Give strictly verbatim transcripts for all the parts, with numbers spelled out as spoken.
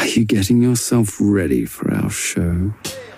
you getting yourself ready for our show?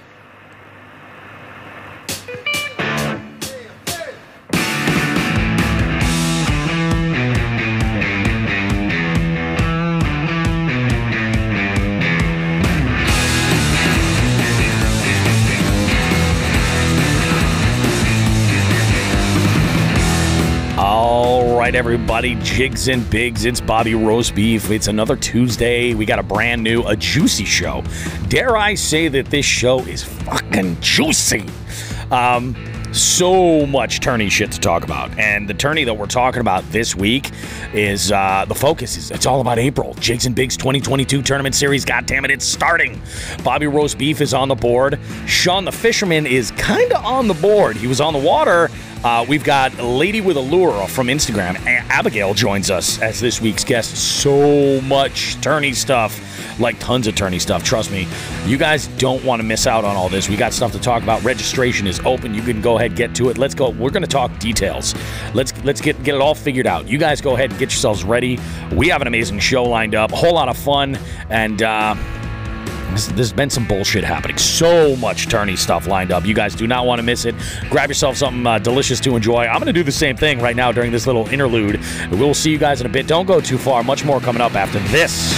All right, everybody, Jigs and Bigs, it's Bobby Roast Beef. It's another Tuesday. We got a brand new, a juicy show. Dare I say that this show is fucking juicy. Um, so much tourney shit to talk about. And the tourney that we're talking about this week is, uh, the focus is, it's all about April. Jigs and Bigs twenty twenty-two Tournament Series, goddammit, it's starting. Bobby Roast Beef is on the board. Sean the Fisherman is kind of on the board. He was on the water. Uh, we've got Lady with a Lure from Instagram. A- Abigail joins us as this week's guest. So much tourney stuff, like tons of tourney stuff. Trust me, you guys don't want to miss out on all this. We got stuff to talk about. Registration is open. You can go ahead and get to it. Let's go. We're going to talk details. Let's let's get get it all figured out. You guys go ahead and get yourselves ready. We have an amazing show lined up. A whole lot of fun, and uh, there's been some bullshit happening. So much tourney stuff lined up. You guys do not want to miss it. Grab yourself something uh, delicious to enjoy. I'm going to do the same thing right now during this little interlude. We'll see you guys in a bit. Don't go too far. Much more coming up after this.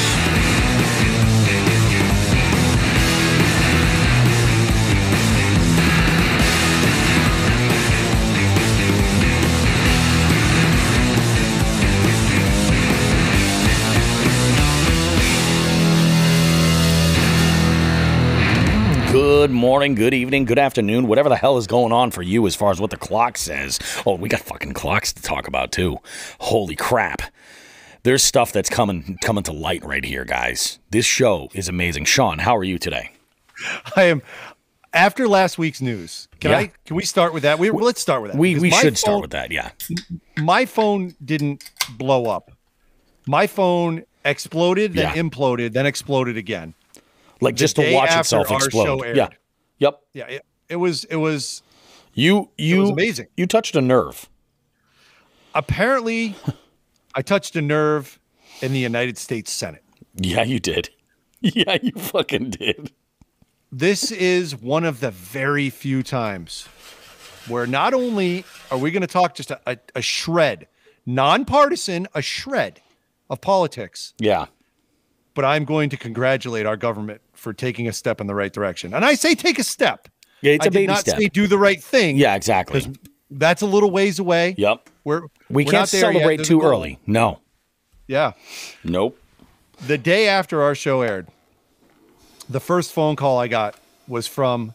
Good morning, good evening, good afternoon, whatever the hell is going on for you as far as what the clock says. Oh, we got fucking clocks to talk about too. Holy crap. There's stuff that's coming coming to light right here, guys. This show is amazing. Sean, how are you today? I am. After last week's news, can Yeah. I? Can we start with that? We let's start with that. We because we my should start phone- with that, yeah. My phone didn't blow up. My phone exploded, then Yeah. imploded, then exploded again. Like just to day watch after itself our explode. show aired. Yeah. Yep. Yeah, it, it was. It was You you was amazing. You touched a nerve. apparently. I touched a nerve in the United States Senate. Yeah, you did. Yeah, you fucking did. This is one of the very few times where not only are we going to talk just a, a, a shred, nonpartisan, a shred of politics, Yeah. but I'm going to congratulate our government for taking a step in the right direction. And I say take a step. Yeah, it's I a did baby not step. say do the right thing. Yeah, exactly. because that's a little ways away. Yep. We're We we're can't not there yet. celebrate There's a too goal. early. No. Yeah. Nope. The day after our show aired, the first phone call I got was from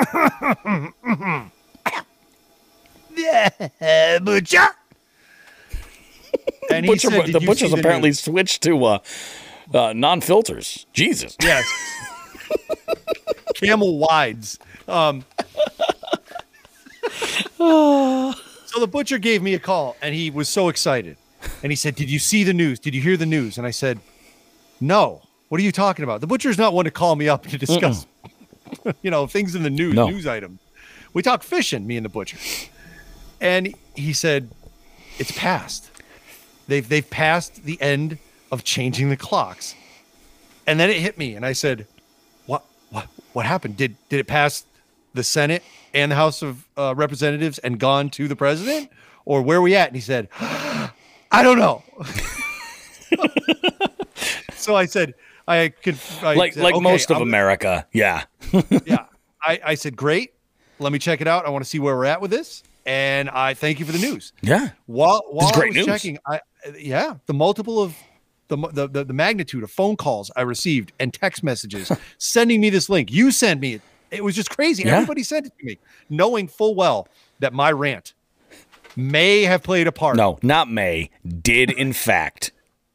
Butcher. And he Butcher, said, "Did the you butcher's see the apparently news?" switched to uh, uh, non-filters. Jesus. Yes. Camel wides. Um, so the butcher gave me a call and he was so excited. And he said, "Did you see the news? Did you hear the news?" And I said, "No. What are you talking about?" The butcher's not one to call me up to discuss, you know, things in the news, No. news items. We talk fishing, me and the butcher. And he said, "It's passed. They've they've passed the end of changing the clocks." And then it hit me, and I said, "What what what happened? Did did it pass the Senate and the House of uh, Representatives and gone to the president, or where are we at?" And he said, "I don't know." So I said, "I could I Like said, like okay, most of I'm- America. Yeah. yeah." I, I said, "Great. Let me check it out. I want to see where we're at with this." And I thank you for the news. Yeah. While while great I was news. checking, I yeah, the multiple of the, the the the magnitude of phone calls I received and text messages sending me this link. You sent me it. It was just crazy. Yeah. Everybody sent it to me, knowing full well that my rant may have played a part. No, not May. Did in fact.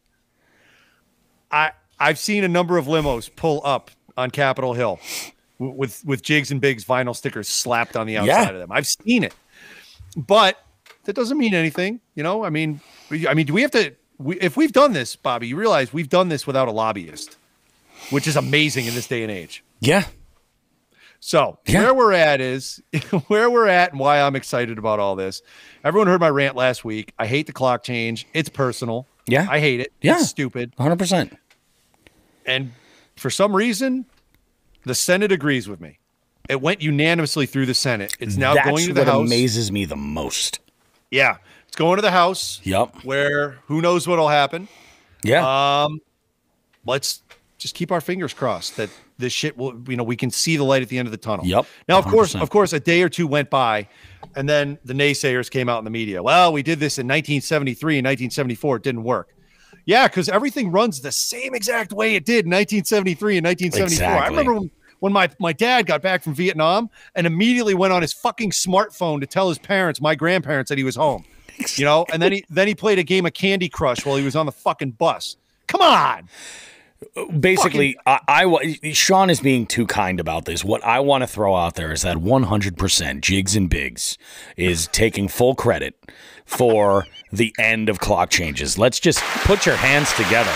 I I've seen a number of limos pull up on Capitol Hill w- with with Jigs and Bigs vinyl stickers slapped on the outside Yeah. of them. I've seen it, but that doesn't mean anything. You know, I mean, we- I mean, do we have to? We, if we've done this, Bobby, you realize we've done this without a lobbyist, which is amazing in this day and age. Yeah. So Yeah. where we're at is where we're at and why I'm excited about all this. Everyone heard my rant last week. I hate the clock change. It's personal. Yeah. I hate it. Yeah. It's stupid. one hundred percent. And for some reason, the Senate agrees with me. It went unanimously through the Senate. It's now That's going to the what House. amazes me the most. Yeah, it's going to the House. Yep. Where who knows what'll happen. Yeah. Um, let's just keep our fingers crossed that this shit will, you know, we can see the light at the end of the tunnel. Yep. Now, of course, one hundred percent. of course, a day or two went by, and then the naysayers came out in the media. Well, we did this in nineteen seventy-three and nineteen seventy-four. It didn't work. Yeah, because everything runs the same exact way it did in nineteen seventy-three and nineteen seventy-four. Exactly. I remember when, when my, my dad got back from Vietnam and immediately went on his fucking smartphone to tell his parents, my grandparents, that he was home. You know, and then he then he played a game of Candy Crush while he was on the fucking bus. Come on. Basically, I, I Sean is being too kind about this. What I want to throw out there is that one hundred percent Jigs and Biggs is taking full credit for the end of clock changes. Let's just put your hands together.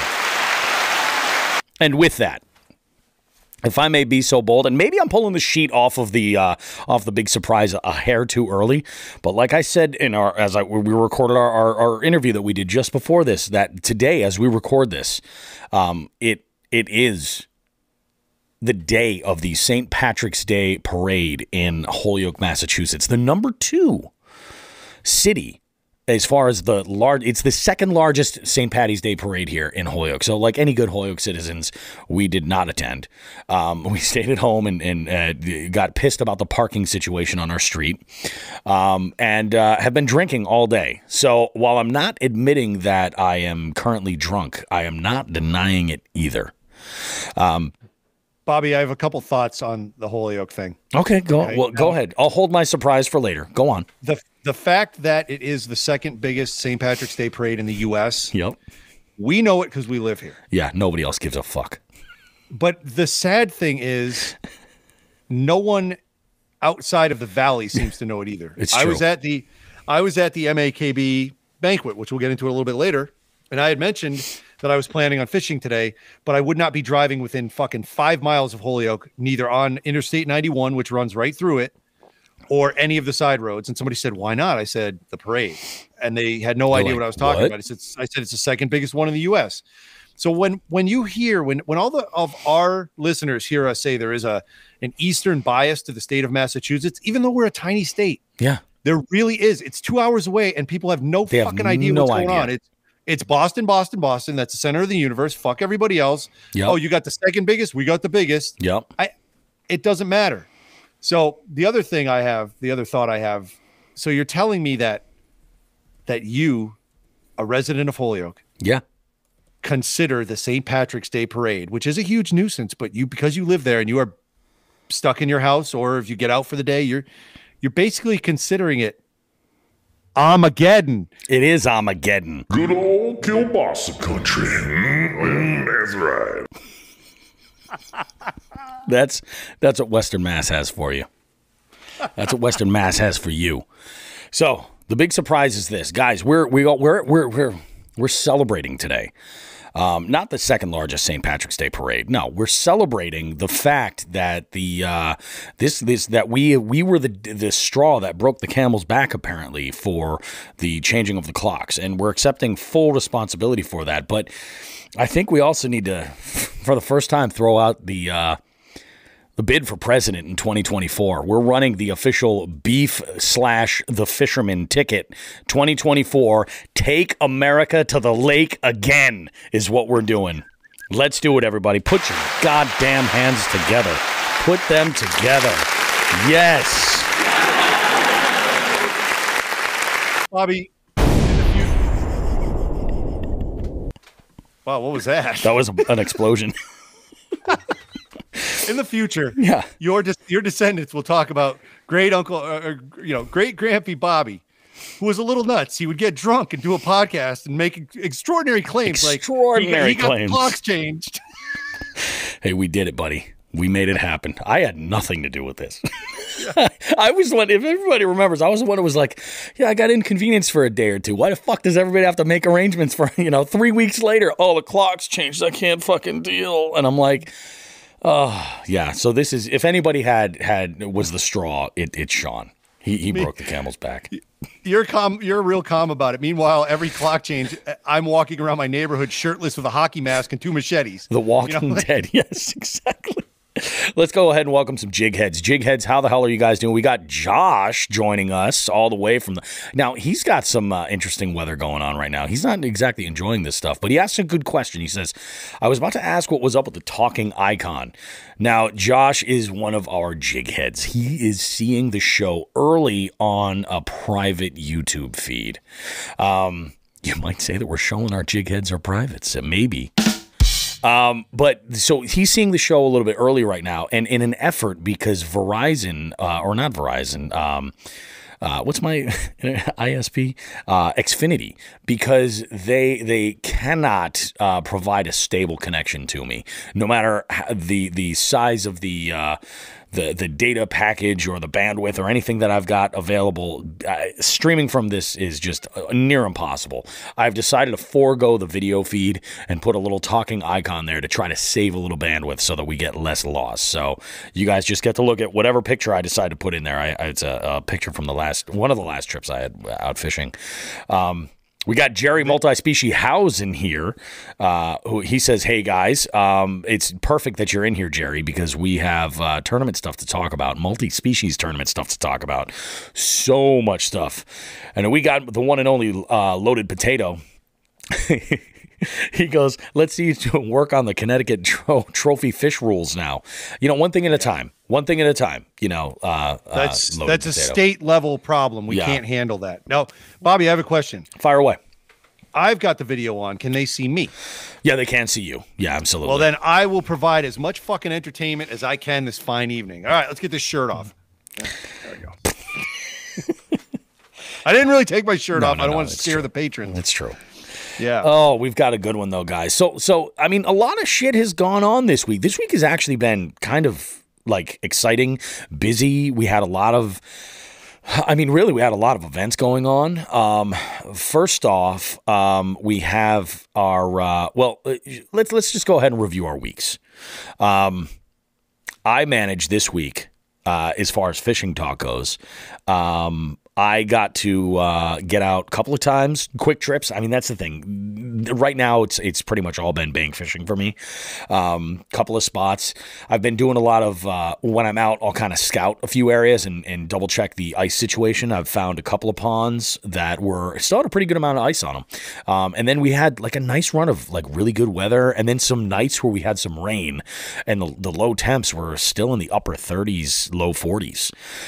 And with that, if I may be so bold, and maybe I'm pulling the sheet off of the uh, off the big surprise a hair too early, but like I said in our as I we recorded our, our, our interview that we did just before this, that today as we record this, um, it it is the day of the Saint Patrick's Day parade in Holyoke, Massachusetts, the number two city. As far as the large, it's the second largest Saint Patty's Day parade here in Holyoke. So, like any good Holyoke citizens, we did not attend. Um, we stayed at home and, and uh, got pissed about the parking situation on our street, um, and uh, have been drinking all day. So, while I'm not admitting that I am currently drunk, I am not denying it either. Um, Bobby, I have a couple thoughts on the Holyoke thing. okay, go Okay, well, go um, ahead. I'll hold my surprise for later. Go on. The the fact that it is the second biggest Saint Patrick's Day parade in the U S, Yep. we know it because we live here. Yeah. Nobody else gives a fuck. But the sad thing is, no one outside of the Valley seems to know it either. It's I true. was at the, I was at the M A K B banquet, which we'll get into a little bit later, and I had mentioned that I was planning on fishing today, but I would not be driving within fucking five miles of Holyoke, neither on Interstate ninety-one, which runs right through it, or any of the side roads. And somebody said, "Why not?" I said, "The parade," and they had no They're idea like, what I was talking "What?" about. I said, "I said it's the second biggest one in the U S" So when when you hear when when all the of our listeners hear us say there is a an Eastern bias to the state of Massachusetts, even though we're a tiny state, Yeah. there really is. It's two hours away, and people have no They have fucking idea no what's going idea. on. It's it's Boston, Boston, Boston. That's the center of the universe. Fuck everybody else. Yep. Oh, you got the second biggest. We got the biggest. Yep. I. It doesn't matter. So the other thing I have, the other thought I have. So you're telling me that that you, a resident of Holyoke, Yeah. consider the Saint Patrick's Day parade, which is a huge nuisance, but you because you live there and you are stuck in your house, or if you get out for the day, you're you're basically considering it Armageddon. It is Armageddon. Good old Kielbasa country. Mm, that's right. That's that's what Western Mass has for you. That's what Western Mass has for you. So the big surprise is this, guys. We're we we're we're we're we're celebrating today. Um, not the second largest Saint Patrick's Day parade. No, we're celebrating the fact that the uh, this this that we we were the the straw that broke the camel's back apparently for the changing of the clocks, and we're accepting full responsibility for that. But I think we also need to, for the first time, throw out the uh, the bid for president in twenty twenty-four. We're running the official beef slash the fisherman ticket. twenty twenty-four, take America to the lake again is what we're doing. Let's do it, everybody. Put your goddamn hands together. Put them together. Yes. Bobby. in the fu- Wow, what was that? That was an explosion. In the future, Yeah. your des- your descendants will talk about great uncle, uh, uh, you know, great grandpa Bobby, who was a little nuts. He would get drunk and do a podcast and make ex- extraordinary claims, Extraordinary like he, got- he got claims. the clocks changed. Hey, we did it, buddy. We made it happen. I had nothing to do with this. I was the one, if everybody remembers, I was the one who was like, yeah, I got inconvenienced for a day or two. Why the fuck does everybody have to make arrangements for, you know, three weeks later? Oh, the clock's changed. I can't fucking deal. And I'm like, oh, yeah. So this is, if anybody had, had was the straw, it, it's Sean. He he broke the camel's back. You're calm. You're real calm about it. Meanwhile, every clock change, I'm walking around my neighborhood shirtless with a hockey mask and two machetes. The Walking You know? Dead. Yes, exactly. Let's go ahead and welcome some jig heads. Jig heads, how the hell are you guys doing? We got Josh joining us all the way from the. Now he's got some uh, interesting weather going on right now. He's not exactly enjoying this stuff, but he asked a good question. He says, "I was about to ask what was up with the talking icon." Now Josh is one of our jig heads. He is seeing the show early on a private YouTube feed. Um, you might say that we're showing our jig heads our privates. Maybe. Um, but so he's seeing the show a little bit early right now, and in an effort because Verizon, uh, or not Verizon, um, uh, what's my I S P? Uh, Xfinity, because they they cannot uh, provide a stable connection to me, no matter the the size of the. Uh, The, the data package or the bandwidth or anything that I've got available. Uh, streaming from this is just uh, near impossible. I've decided to forego the video feed and put a little talking icon there to try to save a little bandwidth so that we get less loss. So you guys just get to look at whatever picture I decide to put in there. I, I, it's a, a picture from the last one of the last trips I had out fishing. Um, We got Jerry Multi-Species House in here. Uh, who he says, "Hey guys, um, it's perfect that you're in here, Jerry, because we have uh, tournament stuff to talk about, multi-species tournament stuff to talk about, so much stuff." And we got the one and only uh, Loaded Potato. He goes, "Let's see you work on the Connecticut tro trophy fish rules now. You know, one thing at a time. One thing at a time. You know, uh, that's uh, that's a potato. state level problem. We Yeah. can't handle that. Now, Bobby, I have a question. Fire away." I've got the video on. Can they see me? Yeah, they can see you. Yeah, absolutely. Well, then I will provide as much fucking entertainment as I can this fine evening. All right, let's get this shirt off. Yeah, there we go. I didn't really take my shirt No, off. no, I don't no, want to it's scare true. the patrons. That's true. Yeah. Oh, we've got a good one though, guys. So, so I mean, a lot of shit has gone on this week. This week has actually been kind of like exciting, busy. We had a lot of, I mean, really, we had a lot of events going on. Um, first off, um, we have our uh, well, let's let's just go ahead and review our weeks. Um, I managed this week uh, as far as fishing talk goes. Um, I got to uh, get out a couple of times, quick trips. I mean, that's the thing. Right now, it's it's pretty much all been bank fishing for me. Um, couple of spots. I've been doing a lot of, uh, when I'm out, I'll kind of scout a few areas and, and double check the ice situation. I've found a couple of ponds that were still had a pretty good amount of ice on them. Um, and then we had like a nice run of like really good weather. And then some nights where we had some rain and the, the low temps were still in the upper thirties, low forties.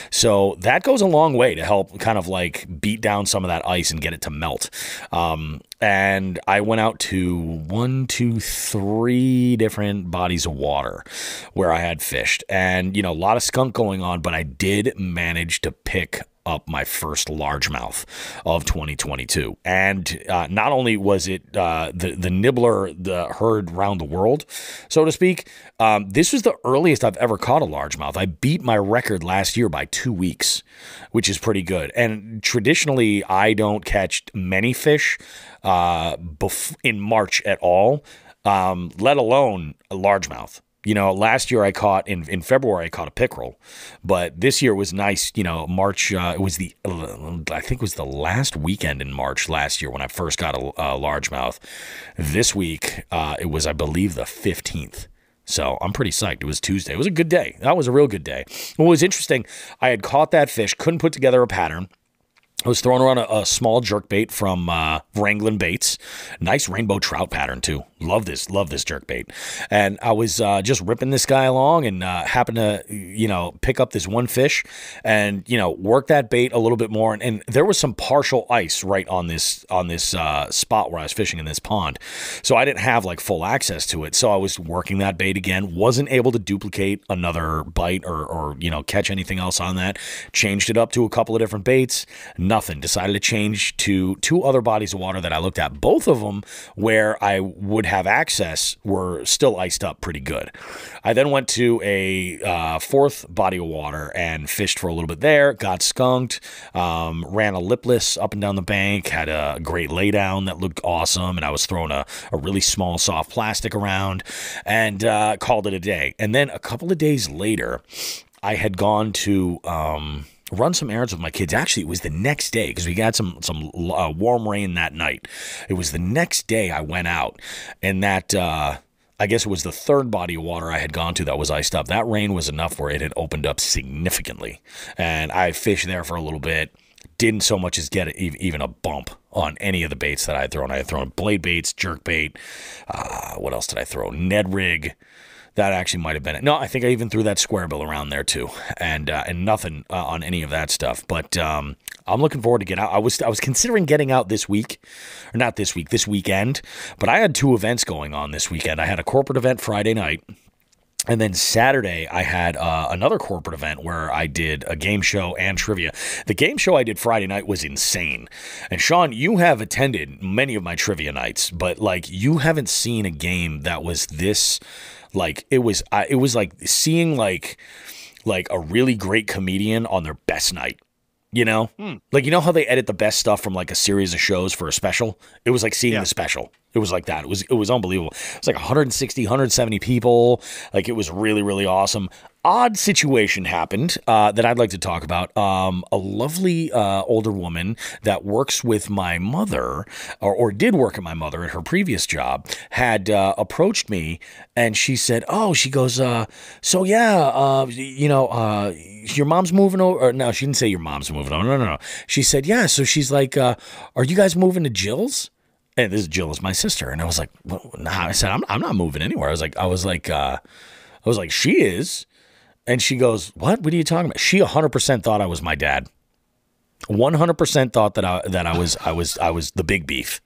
So that goes a long way to help kind of like beat down some of that ice and get it to melt. Um, and I went out to one, two, three different bodies of water where I had fished, and, you know, a lot of skunk going on, but I did manage to pick up my first largemouth of twenty twenty-two. And uh, not only was it uh, the, the nibbler the heard round the world, so to speak, um, this was the earliest I've ever caught a largemouth. I beat my record last year by two weeks, which is pretty good. And traditionally, I don't catch many fish uh, bef- in March at all, um, let alone a largemouth. You know, last year I caught, in, in February, I caught a pickerel. But this year was nice, you know, March, uh, it was the, I think it was the last weekend in March last year when I first got a, a largemouth. This week, uh, it was, I believe, the fifteenth. So I'm pretty psyched. It was Tuesday. It was a good day. That was a real good day. What was interesting, I had caught that fish, couldn't put together a pattern. I was throwing around a, a small jerkbait from uh, Wranglin Baits. Nice rainbow trout pattern, too. Love this. Love this jerkbait. And I was uh, just ripping this guy along and uh, happened to, you know, pick up this one fish and, you know, work that bait a little bit more. And, and there was some partial ice right on this on this uh, spot where I was fishing in this pond. So I didn't have, like, full access to it. So I was working that bait again. Wasn't able to duplicate another bite or, or you know, catch anything else on that. Changed it up to a couple of different baits. Nothing. Decided to change to two other bodies of water that I looked at. Both of them where I would have access were still iced up pretty good. I then went to a uh, fourth body of water and fished for a little bit there. Got skunked. Um, ran a lipless up and down the bank. Had a great laydown that looked awesome. And I was throwing a, a really small soft plastic around and uh, called it a day. And then a couple of days later, I had gone to... Um, run some errands with my kids. Actually, it was the next day because we got some some uh, warm rain that night. It was the next day I went out, and that uh, I guess it was the third body of water I had gone to that was iced up. That rain was enough where it had opened up significantly, and I fished there for a little bit. Didn't so much as get even a bump on any of the baits that I had thrown. I had thrown blade baits, jerk bait. Uh, what else did I throw? Ned rig. That actually might have been it. No, I think I even threw that square bill around there too, and uh, and nothing uh, on any of that stuff. But um, I'm looking forward to get out. I was I was considering getting out this week, or not this week, this weekend. But I had two events going on this weekend. I had a corporate event Friday night. And then Saturday, I had uh, another corporate event where I did a game show and trivia. The game show I did Friday night was insane. And Sean, you have attended many of my trivia nights, but like you haven't seen a game that was this, like it was, uh, it was like seeing like, like a really great comedian on their best night. You know, hmm. like, you know how they edit the best stuff from like a series of shows for a special? It was like seeing yeah. the special. It was like that. It was, it was unbelievable. It was like one hundred sixty, one hundred seventy people. Like it was really, really awesome. Odd situation happened uh, that I'd like to talk about. Um, a lovely uh, older woman that works with my mother, or, or did work at my mother at her previous job, had uh, approached me, and she said, "Oh, she goes, uh, so yeah, uh, you know, uh, your mom's moving over." Or, no, she didn't say your mom's moving over. No, no, no. She said, "Yeah." So she's like, uh, "Are you guys moving to Jill's?" And this is Jill is my sister, and I was like, well, "Nah." I said, "I'm I'm not moving anywhere." I was like, I was like, uh, I was like, "She is." And she goes, "What? What are you talking about?" She one hundred percent thought I was my dad. one hundred percent thought that I that I was I was I was the big beef.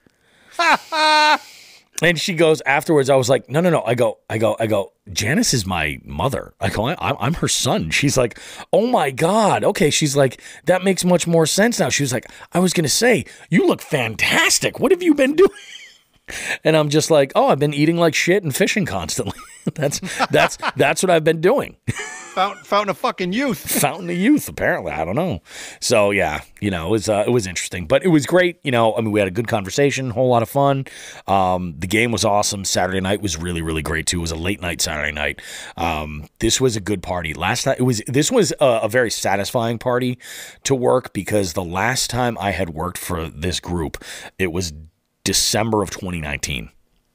And she goes afterwards. I was like, "No, no, no." I go, I go, I go. Janice is my mother. I go, I, I'm her son. She's like, "Oh my God." Okay. She's like, "That makes much more sense now." She was like, "I was gonna say, you look fantastic. What have you been doing?" And I'm just like, "Oh, I've been eating like shit and fishing constantly." that's that's that's what I've been doing. Fountain, fountain of fucking youth. Fountain of youth, apparently. I don't know. So yeah, you know, it was uh, it was interesting, but it was great. You know, I mean, we had a good conversation, a whole lot of fun. Um, the game was awesome. Saturday night was really, really great too. It was a late night Saturday night. Um, this was a good party. Last night it was. This was a, a very satisfying party to work because the last time I had worked for this group, it was December of twenty nineteen,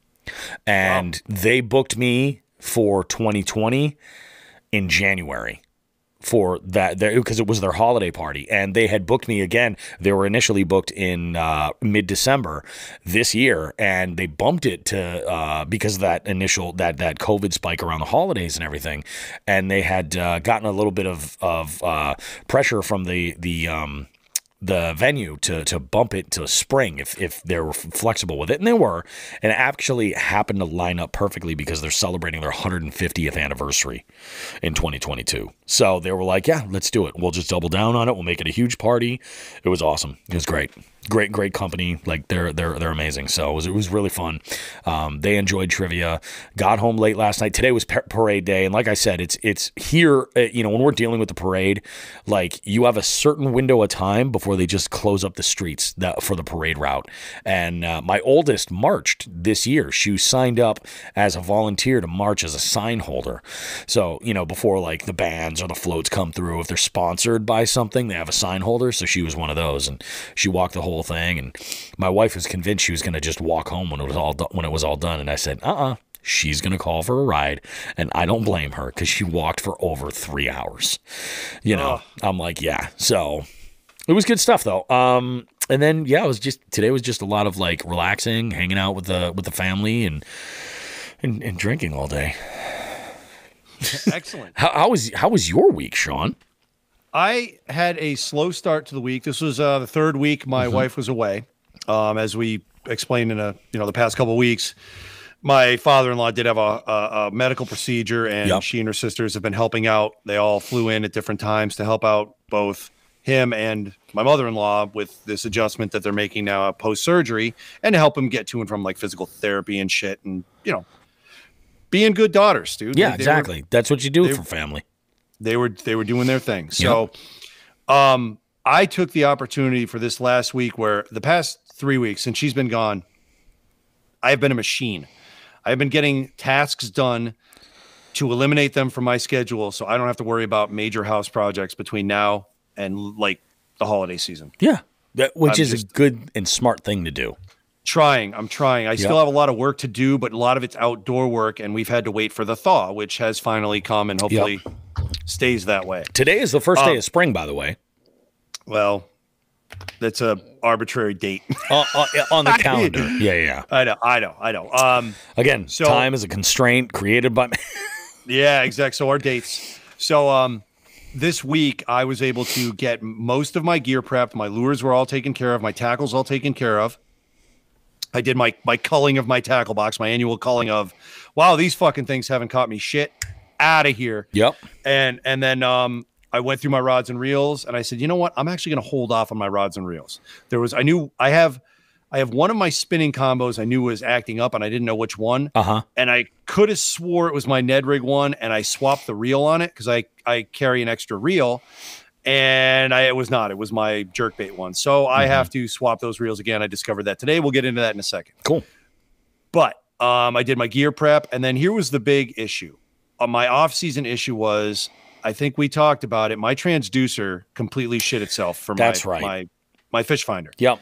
and wow. They booked me for twenty twenty. In January for that, because it was their holiday party, and they had booked me again. They were initially booked in uh, mid-December this year, and they bumped it to uh, because of that initial that that COVID spike around the holidays and everything, and they had uh, gotten a little bit of of uh, pressure from the the. Um, the venue to to bump it to spring if if they were flexible with it, and they were, and it actually happened to line up perfectly because they're celebrating their one hundred fiftieth anniversary in twenty twenty-two. So they were like, "Yeah, let's do it. We'll just double down on it. We'll make it a huge party." It was awesome. It was great. Great, great company. Like they're they're they're amazing. So it was it was really fun. Um, they enjoyed trivia. Got home late last night. Today was parade day, and like I said, it's it's here. You know, when we're dealing with the parade, like you have a certain window of time before they just close up the streets that for the parade route. And uh, my oldest marched this year. She signed up as a volunteer to march as a sign holder. So you know, before like the bands or the floats come through, if they're sponsored by something, they have a sign holder. So she was one of those, and she walked the whole thing, and my wife was convinced she was going to just walk home when it was all do- when it was all done, and I said, uh-uh, she's going to call for a ride, and I don't blame her because she walked for over three hours. You know, oh. I'm like, yeah. So it was good stuff though. Um, and then yeah, it was just today was just a lot of like relaxing, hanging out with the with the family, and and, and drinking all day. Excellent. how, how was how was your week, Sean? I had a slow start to the week. This was uh, the third week my mm-hmm. wife was away. Um, as we explained in a you know the past couple of weeks, my father-in-law did have a, a, a medical procedure, and yep. she and her sisters have been helping out. They all flew in at different times to help out both him and my mother-in-law with this adjustment that they're making now post-surgery, and to help him get to and from like physical therapy and shit, and you know, being good daughters, dude. Yeah, they, they exactly. Were, That's what you do they, for family. They were they were doing their thing. So yep. um, I took the opportunity for this last week, where the past three weeks since she's been gone, I've been a machine. I've been getting tasks done to eliminate them from my schedule, so I don't have to worry about major house projects between now and like the holiday season. Yeah, that, which I'm is just- a good and smart thing to do. Trying, I'm trying. I Yep. still have a lot of work to do, but a lot of it's outdoor work, and we've had to wait for the thaw, which has finally come and hopefully stays that way. Today is the first day Um, of spring, by the way. Well, that's a arbitrary date. Uh, uh, on the calendar. Yeah, yeah. I know, I know, I know. Um, Again, So- time is a constraint created by. yeah, exactly. So our dates. So um, this week I was able to get most of my gear prepped. My lures were all taken care of. My tackles all taken care of. I did my my culling of my tackle box, my annual culling of, wow, these fucking things haven't caught me shit. Out of here. Yep. And and then um, I went through my rods and reels, and I said, you know what? I'm actually going to hold off on my rods and reels. There was, I knew I have, I have one of my spinning combos I knew was acting up, and I didn't know which one. Uh huh. And I could have swore it was my Ned Rig one, and I swapped the reel on it because I I carry an extra reel, and I it was not. It was my jerkbait one. So I have to swap those reels again. I discovered that today. We'll get into that in a second. Cool. But um, I did my gear prep, and then here was the big issue. Uh, my off-season issue was, I think we talked about it. My transducer completely shit itself for my That's right. my my fish finder. Yep.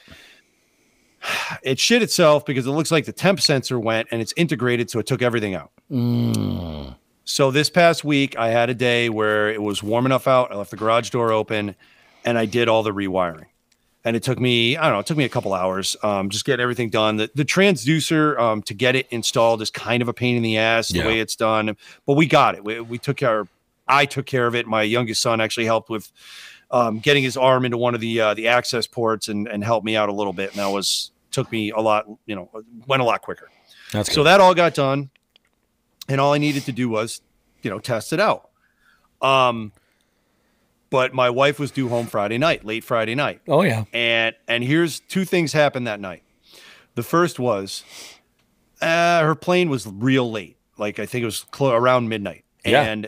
It shit itself because it looks like the temp sensor went and it's integrated, so it took everything out. Mm. So this past week, I had a day where it was warm enough out. I left the garage door open, and I did all the rewiring. And it took me, I don't know, it took me a couple hours, um, just getting everything done. The, the transducer, um, to get it installed is kind of a pain in the ass, the Yeah. way it's done. But we got it. We, we took care, I took care of it. My youngest son actually helped with um, getting his arm into one of the uh, the access ports and, and helped me out a little bit. And that was, took me a lot, you know, went a lot quicker. That's good. So that all got done. And all I needed to do was, you know, test it out. Um, but my wife was due home Friday night, late Friday night. oh yeah. And and here's two things happened that night. The first was uh, her plane was real late. Like I think it was clo- around midnight. Yeah. And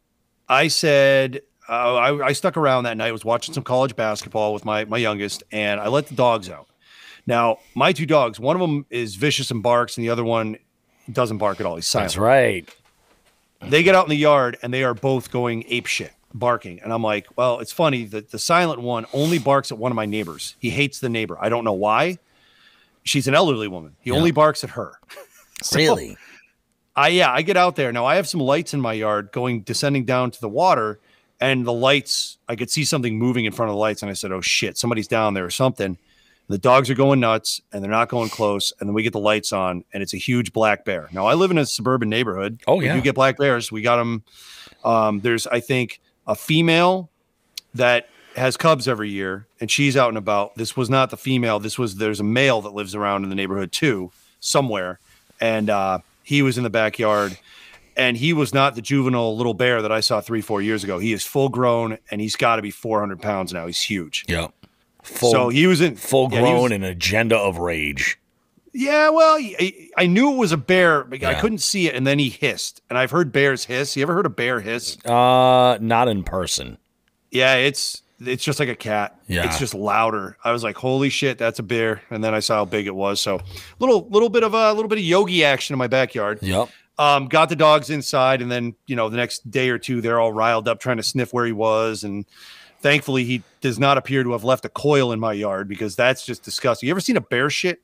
I said, uh, I, I stuck around that night, was watching some college basketball with my, my youngest, and I let the dogs out. Now, my two dogs, one of them is vicious and barks, and the other one doesn't bark at all. He's silent. That's right. They get out in the yard and they are both going ape shit, barking. And I'm like, well, it's funny that the silent one only barks at one of my neighbors. He hates the neighbor. I don't know why. She's an elderly woman. He only barks at her. Really? I yeah, I get out there. Now I have some lights in my yard going descending down to the water, and the lights, I could see something moving in front of the lights, and I said, oh shit, somebody's down there or something. The dogs are going nuts and they're not going close. And then we get the lights on and it's a huge black bear. Now I live in a suburban neighborhood. Oh, We yeah. do get black bears. We got them. Um, there's, I think, a female that has cubs every year and she's out and about. This was not the female. This was, there's a male that lives around in the neighborhood too, somewhere. And uh, he was in the backyard and he was not the juvenile little bear that I saw three, four years ago. He is full grown and he's got to be four hundred pounds now. He's huge. Yep. Full, So he was in full yeah, he was- grown and agenda of rage. Yeah, well, I, I knew it was a bear, but I Yeah. couldn't see it, and then he hissed. And I've heard bears hiss. You ever heard a bear hiss? Uh, not in person. Yeah, it's it's just like a cat. Yeah. It's just louder. I was like, holy shit, that's a bear. And then I saw how big it was. So little little bit of a little bit of yogi action in my backyard. Yep. Um, got the dogs inside, and then you know the next day or two, they're all riled up trying to sniff where he was, and thankfully he does not appear to have left a coil in my yard because that's just disgusting. You ever seen a bear shit?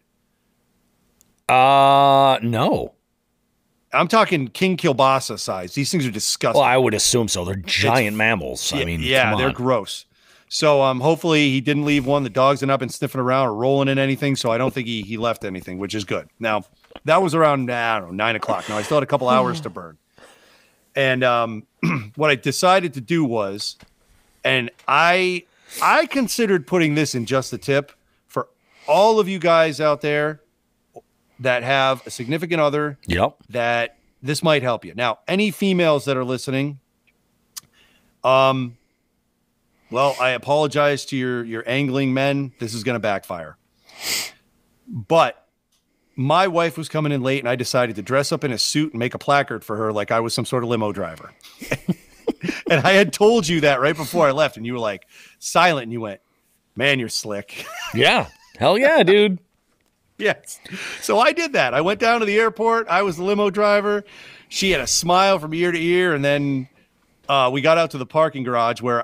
Uh, no. I'm talking king kielbasa size. These things are disgusting. Well, I would assume so. They're giant mammals. I mean, yeah, come they're on. gross. So um, hopefully he didn't leave one. The dogs had not been sniffing around or rolling in anything, so I don't think he he left anything, which is good. Now that was around I don't know nine o'clock. Now I still had a couple hours to burn, and um, what I decided to do was, and I I considered putting this in just the tip for all of you guys out there that have a significant other Yep. that this might help you. Now, any females that are listening, um, well, I apologize to your your angling men. This is going to backfire. But my wife was coming in late, and I decided to dress up in a suit and make a placard for her like I was some sort of limo driver. And I had told you that right before I left, and you were like silent, and you went, "Man, you're slick." Yeah. Hell yeah, dude. Yes. So I did that. I went down to the airport. I was the limo driver. She had a smile from ear to ear. And then uh, we got out to the parking garage where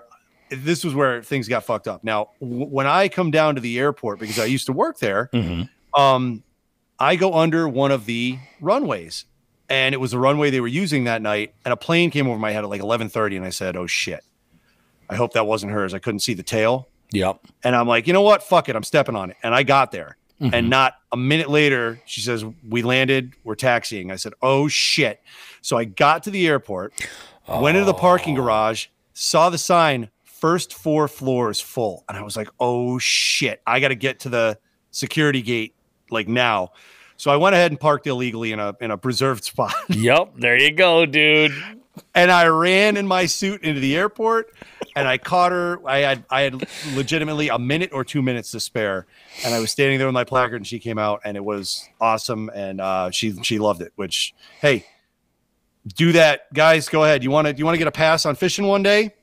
this was where things got fucked up. Now, w- when I come down to the airport, because I used to work there, Mm-hmm. um, I go under one of the runways, and it was the runway they were using that night. And a plane came over my head at like eleven thirty, and I said, "Oh shit! I hope that wasn't hers." I couldn't see the tail, Yep. and I'm like, you know what? Fuck it, I'm stepping on it. And I got there, Mm-hmm. and not a minute later, she says, "We landed. We're taxiing." I said, "Oh shit!" So I got to the airport, went into the parking garage, saw the sign, first four floors full. And I was like, oh shit, I got to get to the security gate like now. So I went ahead and parked illegally in a, in a preserved spot. Yep. There you go, dude. And I ran in my suit into the airport, and I caught her. I had, I had legitimately a minute or two minutes to spare. And I was standing there with my placard, and she came out, and it was awesome. And uh, she, she loved it, which, hey, do that, guys. Go ahead. You want to, you want to get a pass on fishing one day?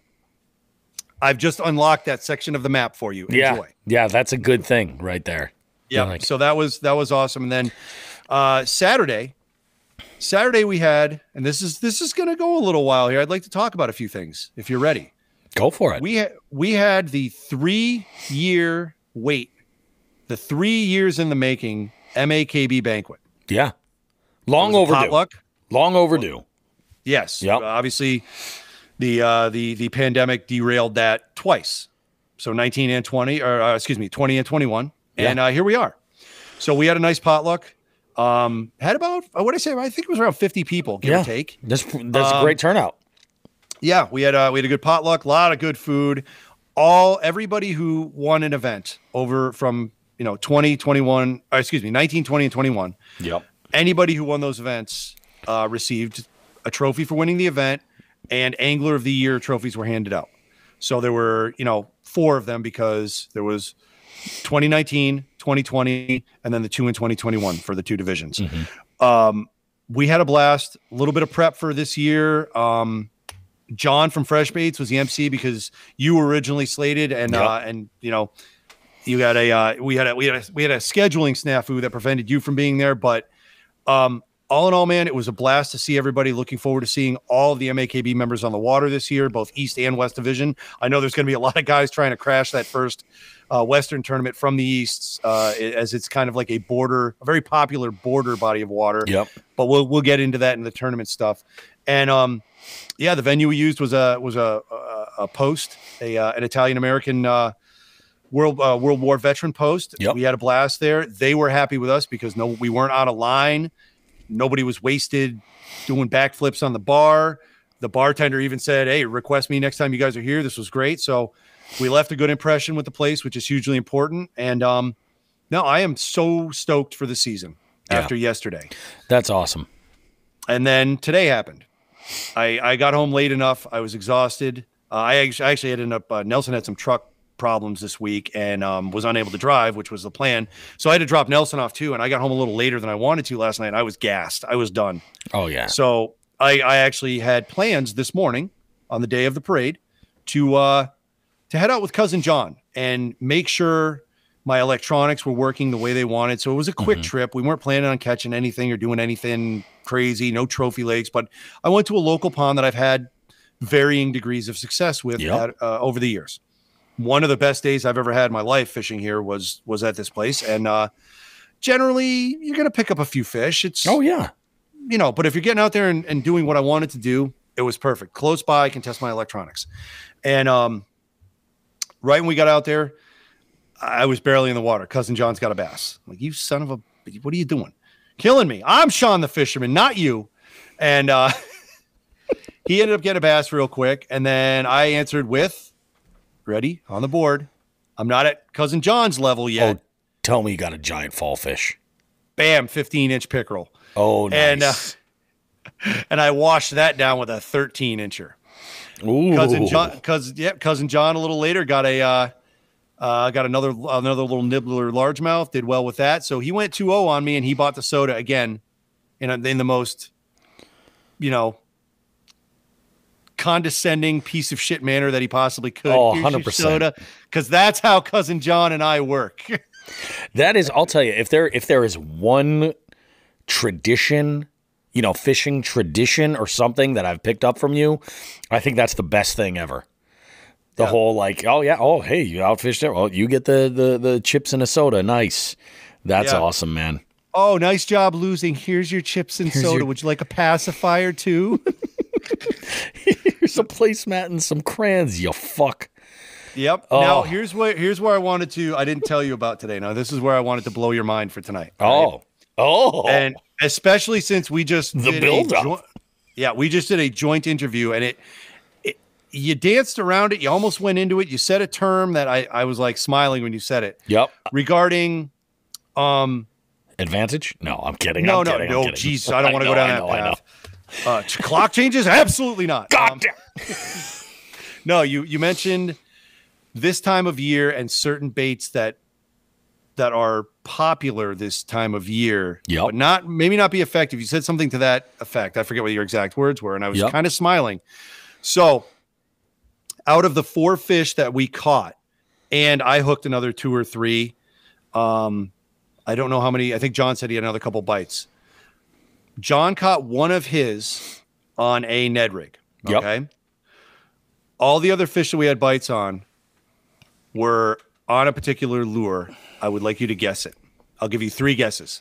I've just unlocked that section of the map for you. Enjoy. Yeah. Yeah. That's a good thing right there. Yeah. Like- So that was that was awesome. And then uh, Saturday, Saturday we had, and this is this is going to go a little while here. I'd like to talk about a few things if you're ready. Go for it. We had we had the three year wait, the three years in the making M A K B banquet. yeah. Long It was a overdue. potluck. Long overdue. Yes. Yep. Uh, obviously, the uh, the the pandemic derailed that twice. So nineteen and twenty, or uh, excuse me, twenty and twenty-one, Yeah. and uh, here we are. So we had a nice potluck. Um, had about uh, what did I say? I think it was around fifty people, give Yeah. or take. That's that's a Um, great turnout. Yeah, we had uh, we had a good potluck, a lot of good food. All everybody who won an event over from you know twenty, twenty-one, or excuse me, nineteen, twenty, and twenty-one. Yep. Anybody who won those events uh, received a trophy for winning the event, and Angler of the Year trophies were handed out. So there were, you know, four of them because there was twenty nineteen, twenty twenty, and then the two in twenty twenty-one for the two divisions. Um, we had a blast, a little bit of prep for this year. Um, John from Fresh Baits was the M C because you were originally slated, and Yep. uh, and you know, you got a uh, we had a we had a we had a scheduling snafu that prevented you from being there, but um, all in all, man, it was a blast to see everybody. Looking forward to seeing all of the M A K B members on the water this year, both East and West Division. I know there's going to be a lot of guys trying to crash that first uh, Western tournament from the East, uh, as it's kind of like a border, a very popular border body of water. Yep. But we'll we'll get into that in the tournament stuff. And um, yeah, the venue we used was a was a a, a post, a uh, an Italian American uh, World uh, World War veteran post. Yep. We had a blast there. They were happy with us because no, we weren't out of line. Nobody was wasted doing backflips on the bar. The bartender even said, "Hey, request me next time you guys are here." This was great. So we left a good impression with the place, which is hugely important. And um, no, I am so stoked for the season Yeah. after yesterday. That's awesome. And then today happened. I, I got home late enough. I was exhausted. Uh, I actually, I actually ended up, uh, Nelson had some truck problems this week and um, was unable to drive, which was the plan. So I had to drop Nelson off too. And I got home a little later than I wanted to last night. I was gassed. I was done. Oh yeah. So I, I actually had plans this morning on the day of the parade to, uh, to head out with Cousin John and make sure my electronics were working the way they wanted. So it was a quick Mhm. trip. We weren't planning on catching anything or doing anything crazy, no trophy lakes, but I went to a local pond that I've had varying degrees of success with Yep. at, uh, over the years. One of the best days I've ever had in my life fishing here was, was at this place. And, uh, generally you're going to pick up a few fish. It's, Oh yeah. you know, but if you're getting out there and, and doing what I wanted to do, it was perfect. Close by, I can test my electronics. And, um, right when we got out there, I was barely in the water. Cousin John's got a bass. I'm like, you son of a, what are you doing? Killing me. I'm Sean the fisherman, not you. And uh, he ended up getting a bass real quick. And then I answered with, ready, on the board. I'm not at Cousin John's level yet. Oh, tell me you got a giant fall fish. Bam, fifteen inch pickerel. Oh, nice. And, uh, and I washed that down with a thirteen incher. Ooh. Cousin John, cousin, yeah, cousin John. A little later, got a, uh, uh, got another, another little nibbler largemouth. Did well with that, so he went two oh on me, and he bought the soda again, in a, in the most, you know, condescending piece of shit manner that he possibly could. Oh, Here's your one hundred percent. soda, because that's how Cousin John and I work. That is, I'll tell you, if there if there is one tradition, you know, fishing tradition or something that I've picked up from you, I think that's the best thing ever. The Yeah. whole like, oh yeah, oh hey, you outfished it. Well, you get the the the chips and a soda. Nice. That's Yeah. awesome, man. Oh, nice job losing. Here's your chips and Here's soda. your- Would you like a pacifier too? Here's a placemat and some crayons. You fuck. Yep. Oh. Now here's where here's where I wanted to. I didn't tell you about today. Now this is where I wanted to blow your mind for tonight. right? Oh, oh, And especially since we just The did a build-up. joi- yeah, we just did a joint interview, and it, it you danced around it. You almost went into it. You said a term that I I was like smiling when you said it yep. regarding. Um. Advantage? No, I'm kidding. No, I'm no, kidding, I'm no. kidding. Jeez, I don't want to know, go down I that know, I know. path. Uh, ch- clock changes? Absolutely not. God Um, damn. No, you you mentioned this time of year and certain baits that that are popular this time of year, Yep. but not maybe not be effective. You said something to that effect. I forget what your exact words were, and I was Yep. kind of smiling. So, out of the four fish that we caught, and I hooked another two or three. Um, I don't know how many. I think John said he had another couple bites. John caught one of his on a Ned rig. Yep. Okay. All the other fish that we had bites on were on a particular lure. I would like you to guess it. I'll give you three guesses.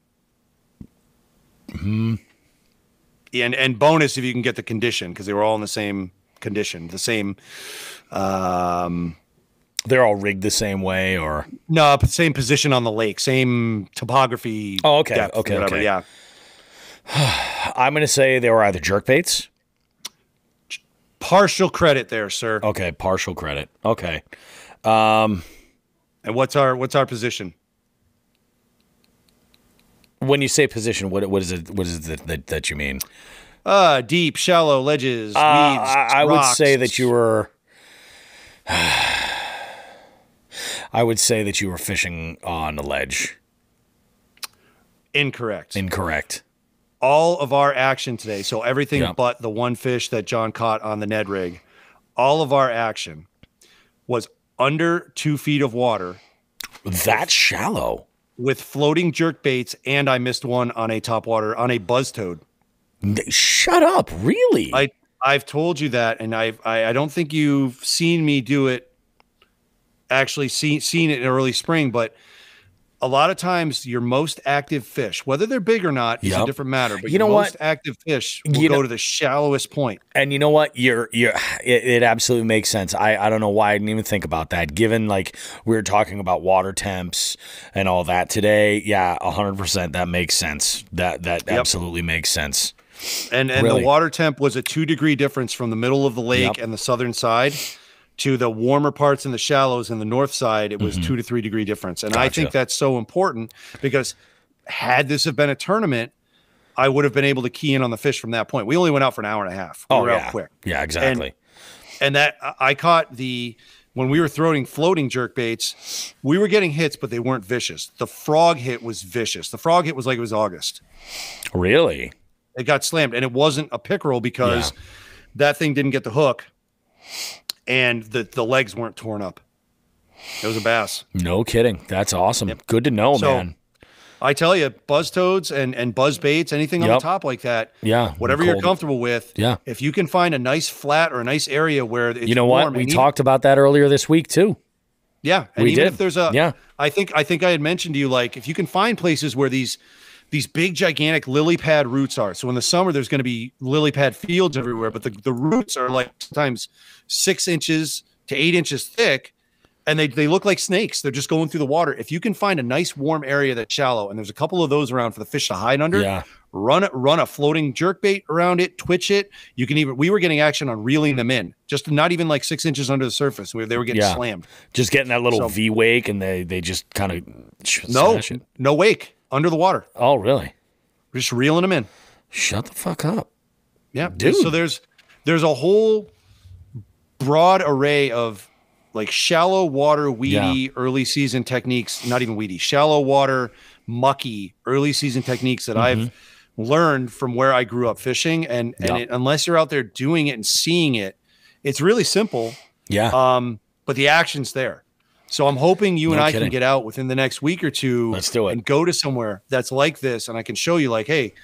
Hmm. And and bonus if you can get the condition, because they were all in the same condition, the same. Um, They're all rigged the same way, or no, but same position on the lake, same topography. Oh, okay, depth, okay, whatever. okay. Yeah. I'm going to say they were either jerk baits. Partial credit there, sir. Okay, partial credit. Okay. And what's our what's our position? When you say position, what what is it? What is it that, that you mean? Uh, deep, shallow ledges, Uh, weeds. I, I would rocks. say that you were. I would say that you were fishing on a ledge. Incorrect. Incorrect. all of our action today, so everything Yeah. but the one fish that John caught on the Ned rig, all of our action was under two feet of water That shallow. with floating jerk baits, and I missed one on a topwater on a buzz toad. Shut up! Really? I I've told you that, and I've I, I don't think you've seen me do it. Actually, seen seen it in early spring, but a lot of times your most active fish, whether they're big or not, is Yep. a different matter. But You your know most what? active fish will You go know- to the shallowest point. And you know what? You're you're it, it absolutely makes sense. I, I don't know why I didn't even think about that. Given like we were talking about water temps and all that today. Yeah, a hundred percent that makes sense. That that Yep. absolutely makes sense. And and Really? the water temp was a two degree difference from the middle of the lake Yep. and the southern side to the warmer parts in the shallows in the north side. It was two to three degree difference. And I Mm-hmm. Gotcha. think that's so important because had this have been a tournament, I would have been able to key in on the fish from that point. We only went out for an hour and a half. We Oh were yeah, out quick. yeah, exactly. And that I- I caught the when we were throwing floating jerk baits, we were getting hits, but they weren't vicious. The frog hit was vicious. The frog hit was like it was August. Really? It got slammed, and it wasn't a pickerel because that thing didn't get the hook, and the the legs weren't torn up. It was a bass. No kidding. That's awesome. Good to know, So, man. I tell you, buzz toads and and buzz baits, anything on Yep. the top like that, Yeah, whatever you're cold. comfortable with. Yeah. If you can find a nice flat or a nice area where it's You know warm, what? We and even- talked about that earlier this week too. Yeah, and We even did. if there's a, Yeah. I think I think I had mentioned to you, like if you can find places where these these big gigantic lily pad roots are. So in the summer there's going to be lily pad fields everywhere, but the, the roots are like sometimes six inches to eight inches thick, and they they look like snakes. They're just going through the water. If you can find a nice warm area that's shallow, and there's a couple of those around for the fish to hide under, Yeah. run it, run a floating jerk bait around it, twitch it. You can even we were getting action on reeling them in, just not even like six inches under the surface. Where they were getting Yeah. slammed. Just getting that little So- V wake, and they they just kind of No, smash it. no wake under the water. Oh, really? Just reeling them in. Shut the fuck up. Yeah, Dude. So there's there's a whole broad array of like shallow water, weedy, early season techniques. Not even weedy, shallow water, mucky, early season techniques that I've learned from where I grew up fishing. And and Yeah. it, unless you're out there doing it and seeing it, it's really simple. Yeah. Um, but the action's there. So I'm hoping you and No I kidding. can get out within the next week or two. Let's do it. And go to somewhere that's like this, and I can show you, like, hey,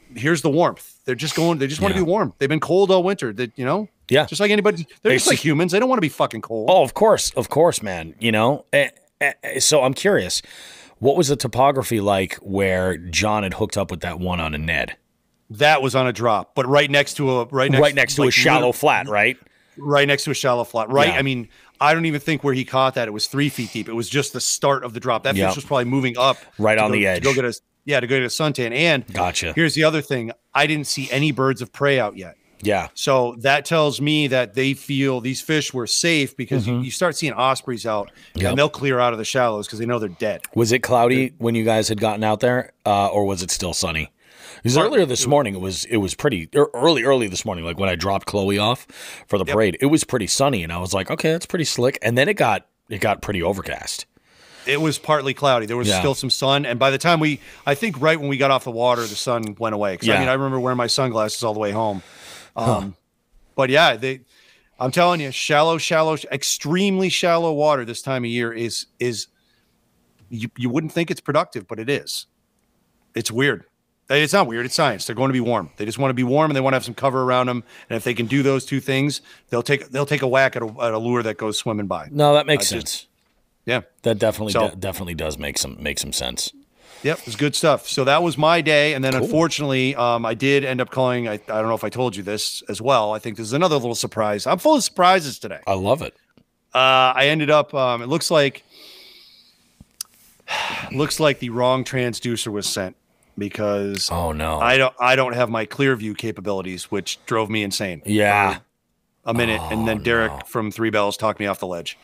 here's the warmth. They're just going. They just want to Yeah. be warm. They've been cold all winter. That you know. Yeah. Just like anybody. They're It's just like just- humans. They don't want to be fucking cold. Oh, of course, of course, man. You know, Eh, eh, eh, so I'm curious, what was the topography like where John had hooked up with that one on a Ned? That was on a drop, but right next to a right next, right next to a like, shallow lit- flat, right? Right next to a shallow flat. Right. Yeah. I mean, I don't even think where he caught that it was three feet deep. It was just the start of the drop. That Yep. fish was probably moving up Right to on go- the to edge. go get a yeah to go get a suntan. And Gotcha. here's the other thing: I didn't see any birds of prey out yet. Yeah. So that tells me that they feel these fish were safe because you, you start seeing ospreys out Mm-hmm. Yep. and they'll clear out of the shallows because they know they're dead. Was it cloudy when you guys had gotten out there, uh, or was it still sunny? Because Partly. earlier this morning it was it was pretty er, early early this morning, like when I dropped Chloe off for the parade, it was pretty sunny, and I was like, okay, that's pretty slick. And then it got it got pretty overcast. It was partly cloudy. There was Yeah. still some sun, and by the time we, I think right when we got off the water, the sun went away. Because Yeah. I mean, I remember wearing my sunglasses all the way home. Um, But yeah, they, I'm telling you, shallow, shallow, extremely shallow water this time of year is is, you you wouldn't think it's productive, but it is. It's weird. It's not weird. It's science. They're going to be warm. They just want to be warm, and they want to have some cover around them. And if they can do those two things, they'll take they'll take a whack at a, at a lure that goes swimming by. No, that makes I sense. just- Yeah. That definitely So- de- definitely does make some make some sense. Yep, it was good stuff. So that was my day, and then unfortunately, um, I did end up calling. I, I don't know if I told you this as well. I think this is another little surprise. I'm full of surprises today. I love it. Uh, I ended up. Um, it looks like looks like the wrong transducer was sent because Oh no. I don't. I don't have my Clearview capabilities, which drove me insane. yeah. A minute, and Oh, then Derek from Three Bells talked me off the ledge.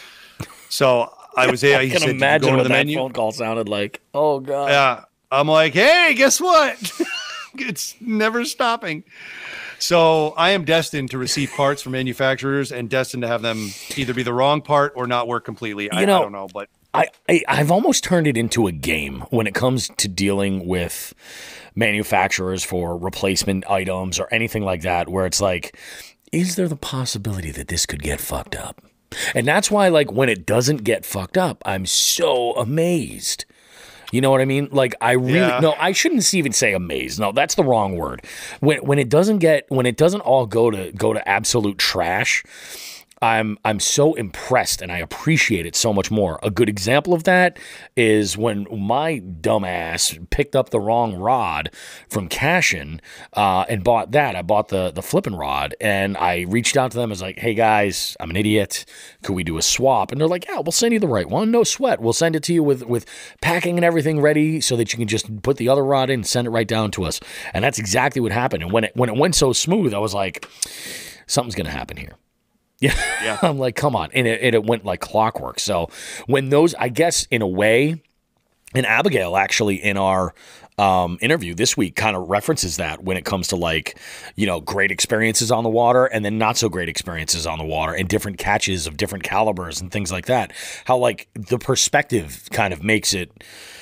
So I was. I I he can said, "Did you imagine go to what the that menu?" phone call sounded like. Oh god. Yeah. I'm like, hey, guess what? It's never stopping. So I am destined to receive parts from manufacturers and destined to have them either be the wrong part or not work completely. I, I know- don't know, but I, I I've almost turned it into a game when it comes to dealing with manufacturers for replacement items or anything like that, where it's like, is there the possibility that this could get fucked up? And that's why, like, when it doesn't get fucked up, I'm so amazed. You know what I mean? Like, I really Yeah. no, I shouldn't even say amazed. No, that's the wrong word. When when it doesn't get when it doesn't all go to go to absolute trash, I'm I'm so impressed and I appreciate it so much more. A good example of that is when my dumbass picked up the wrong rod from Cashin uh, and bought that. I bought the the flipping rod and I reached out to them. I was like, "Hey guys, I'm an idiot. Could we do a swap?" And they're like, "Yeah, we'll send you the right one. No sweat. We'll send it to you with with packing and everything ready so that you can just put the other rod in and send it right down to us." And that's exactly what happened. And when it when it went so smooth, I was like, "Something's gonna happen here." Yeah. Yeah. I'm like, come on. And it, and it went like clockwork. So when those, I guess in a way, and Abigail actually in our um, interview this week kind of references that when it comes to like, you know, great experiences on the water and then not so great experiences on the water and different catches of different calibers and things like that. How like the perspective kind of makes it,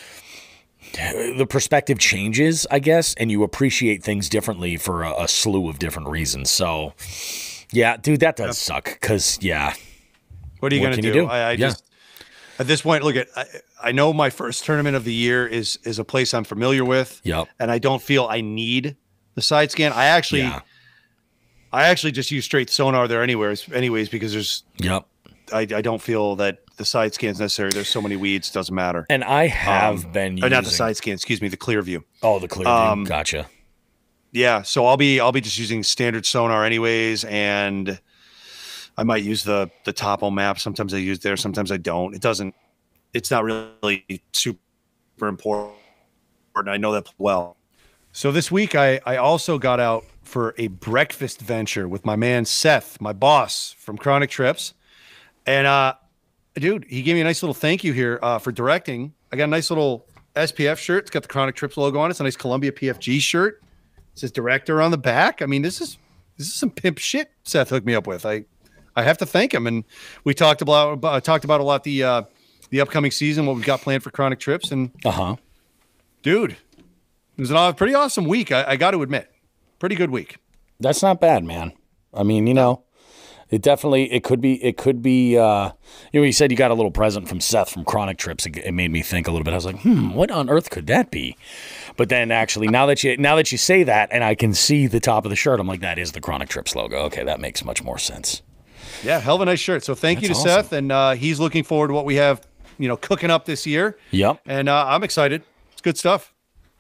the perspective changes, I guess, and you appreciate things differently for a, a slew of different reasons. So, yeah, dude, that does suck. Because, yeah, what are you What going to can do? you do? I, I Yeah. just at this point, look at. I, I know my first tournament of the year is is a place I'm familiar with. Yep. And I don't feel I need the side scan. I actually, Yeah. I actually just use straight sonar there anyways, anyways, because there's Yep. I, I don't feel that the side scan's necessary. There's so many weeds, doesn't matter. And I have Um, been Or using not the side scan, excuse me, the clear view. Oh, the clear view. Um, Gotcha. Yeah, so I'll be I'll be just using standard sonar anyways, and I might use the the topo map. Sometimes I use there, sometimes I don't. It doesn't. It's not really super important. I know that well. So this week I I also got out for a breakfast venture with my man Seth, my boss from Chronic Trips, and uh, dude, he gave me a nice little thank you here uh, for directing. I got a nice little S P F shirt. It's got the Chronic Trips logo on it. It's a nice Columbia P F G shirt. It says director on the back. I mean, this is this is some pimp shit Seth hooked me up with. I I have to thank him. And we talked about, about talked about a lot the uh, the upcoming season, what we've got planned for Chronic Trips. And Uh huh. dude, it was a aw- pretty awesome week. I, I got to admit, pretty good week. That's not bad, man. I mean, you know, It definitely, it could be, it could be, uh, you know, you said you got a little present from Seth from Chronic Trips. It, it made me think a little bit. I was like, hmm, what on earth could that be? But then actually, now that you, now that you say that and I can see the top of the shirt, I'm like, that is the Chronic Trips logo. Okay, that makes much more sense. Yeah, hell of a nice shirt. So thank That's you to awesome. Seth, and uh, he's looking forward to what we have, you know, cooking up this year. Yep. And uh, I'm excited. It's good stuff.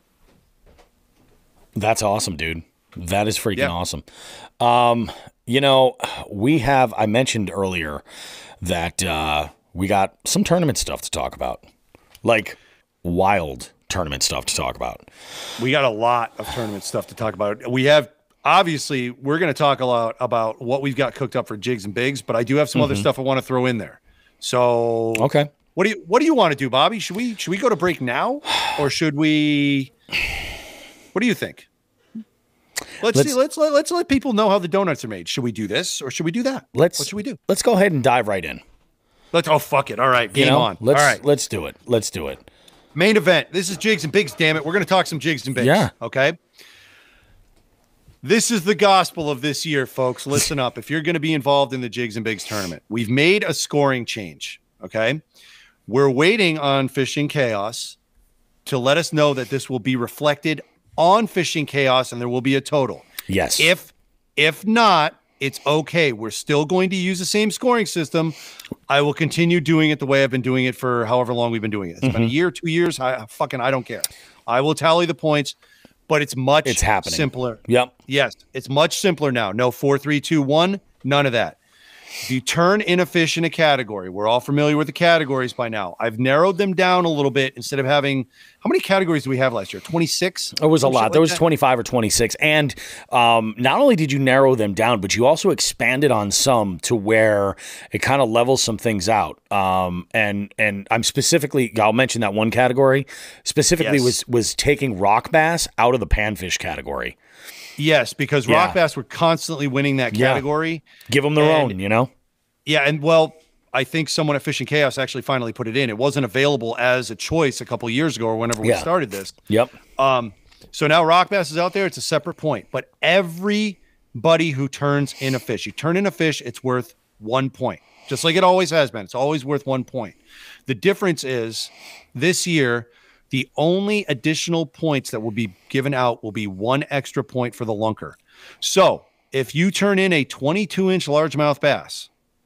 That's awesome, dude. That is freaking Yeah. awesome. Um, you know, we have, I mentioned earlier that uh, we got some tournament stuff to talk about. Like wild tournament stuff to talk about. We got a lot of tournament stuff to talk about. We have, obviously, we're going to talk a lot about what we've got cooked up for Jigs and Bigs, but I do have some other stuff I want to throw in there. So, Okay. what do you what do you want to do, Bobby? Should we should we go to break now, or should we? What do you think? Let's, Let's- see. Let's let, let's let people know how the donuts are made. Should we do this or should we do that? Let's, What should we do? Let's go ahead and dive right in. Let's. Oh fuck it! All right, You game know, on. let's, All right, let's do it. Let's do it. main event. This is Jigs and Bigs. Damn it, we're going to talk some Jigs and Bigs. Yeah. Okay. This is the gospel of this year, folks. Listen up. If you're going to be involved in the Jigs and Bigs tournament, we've made a scoring change. Okay. We're waiting on Fishing Chaos to let us know that this will be reflected on Fishing Chaos and there will be a total. Yes. If if not, it's okay. We're still going to use the same scoring system. I will continue doing it the way I've been doing it for however long we've been doing it. It's been a year, two years. I fucking I don't care. I will tally the points, but it's much It's happening. simpler. Yep. Yes, it's much simpler now. No four, three, two, one. None of that. If you turn in a fish in a category, we're all familiar with the categories by now. I've narrowed them down a little bit instead of having, how many categories do we have last year? twenty-six? It was a Some shit lot. like There was that? twenty-five or twenty-six. And um, not only did you narrow them down, but you also expanded on some to where it kind of levels some things out. Um, and and I'm specifically, I'll mention that one category, specifically Yes. was was taking rock bass out of the panfish category. Yes, because Yeah. rock bass were constantly winning that Yeah. category. Give them their And- own, you know? Yeah, and well, I think someone at Fishing Chaos actually finally put it in. It wasn't available as a choice a couple years ago or whenever we Yeah. started this. Yep. Um, so now rock bass is out there. It's a separate point, but everybody who turns in a fish, you turn in a fish, it's worth one point, just like it always has been. It's always worth one point. The difference is this year, the only additional points that will be given out will be one extra point for the lunker. So if you turn in a twenty-two inch largemouth bass,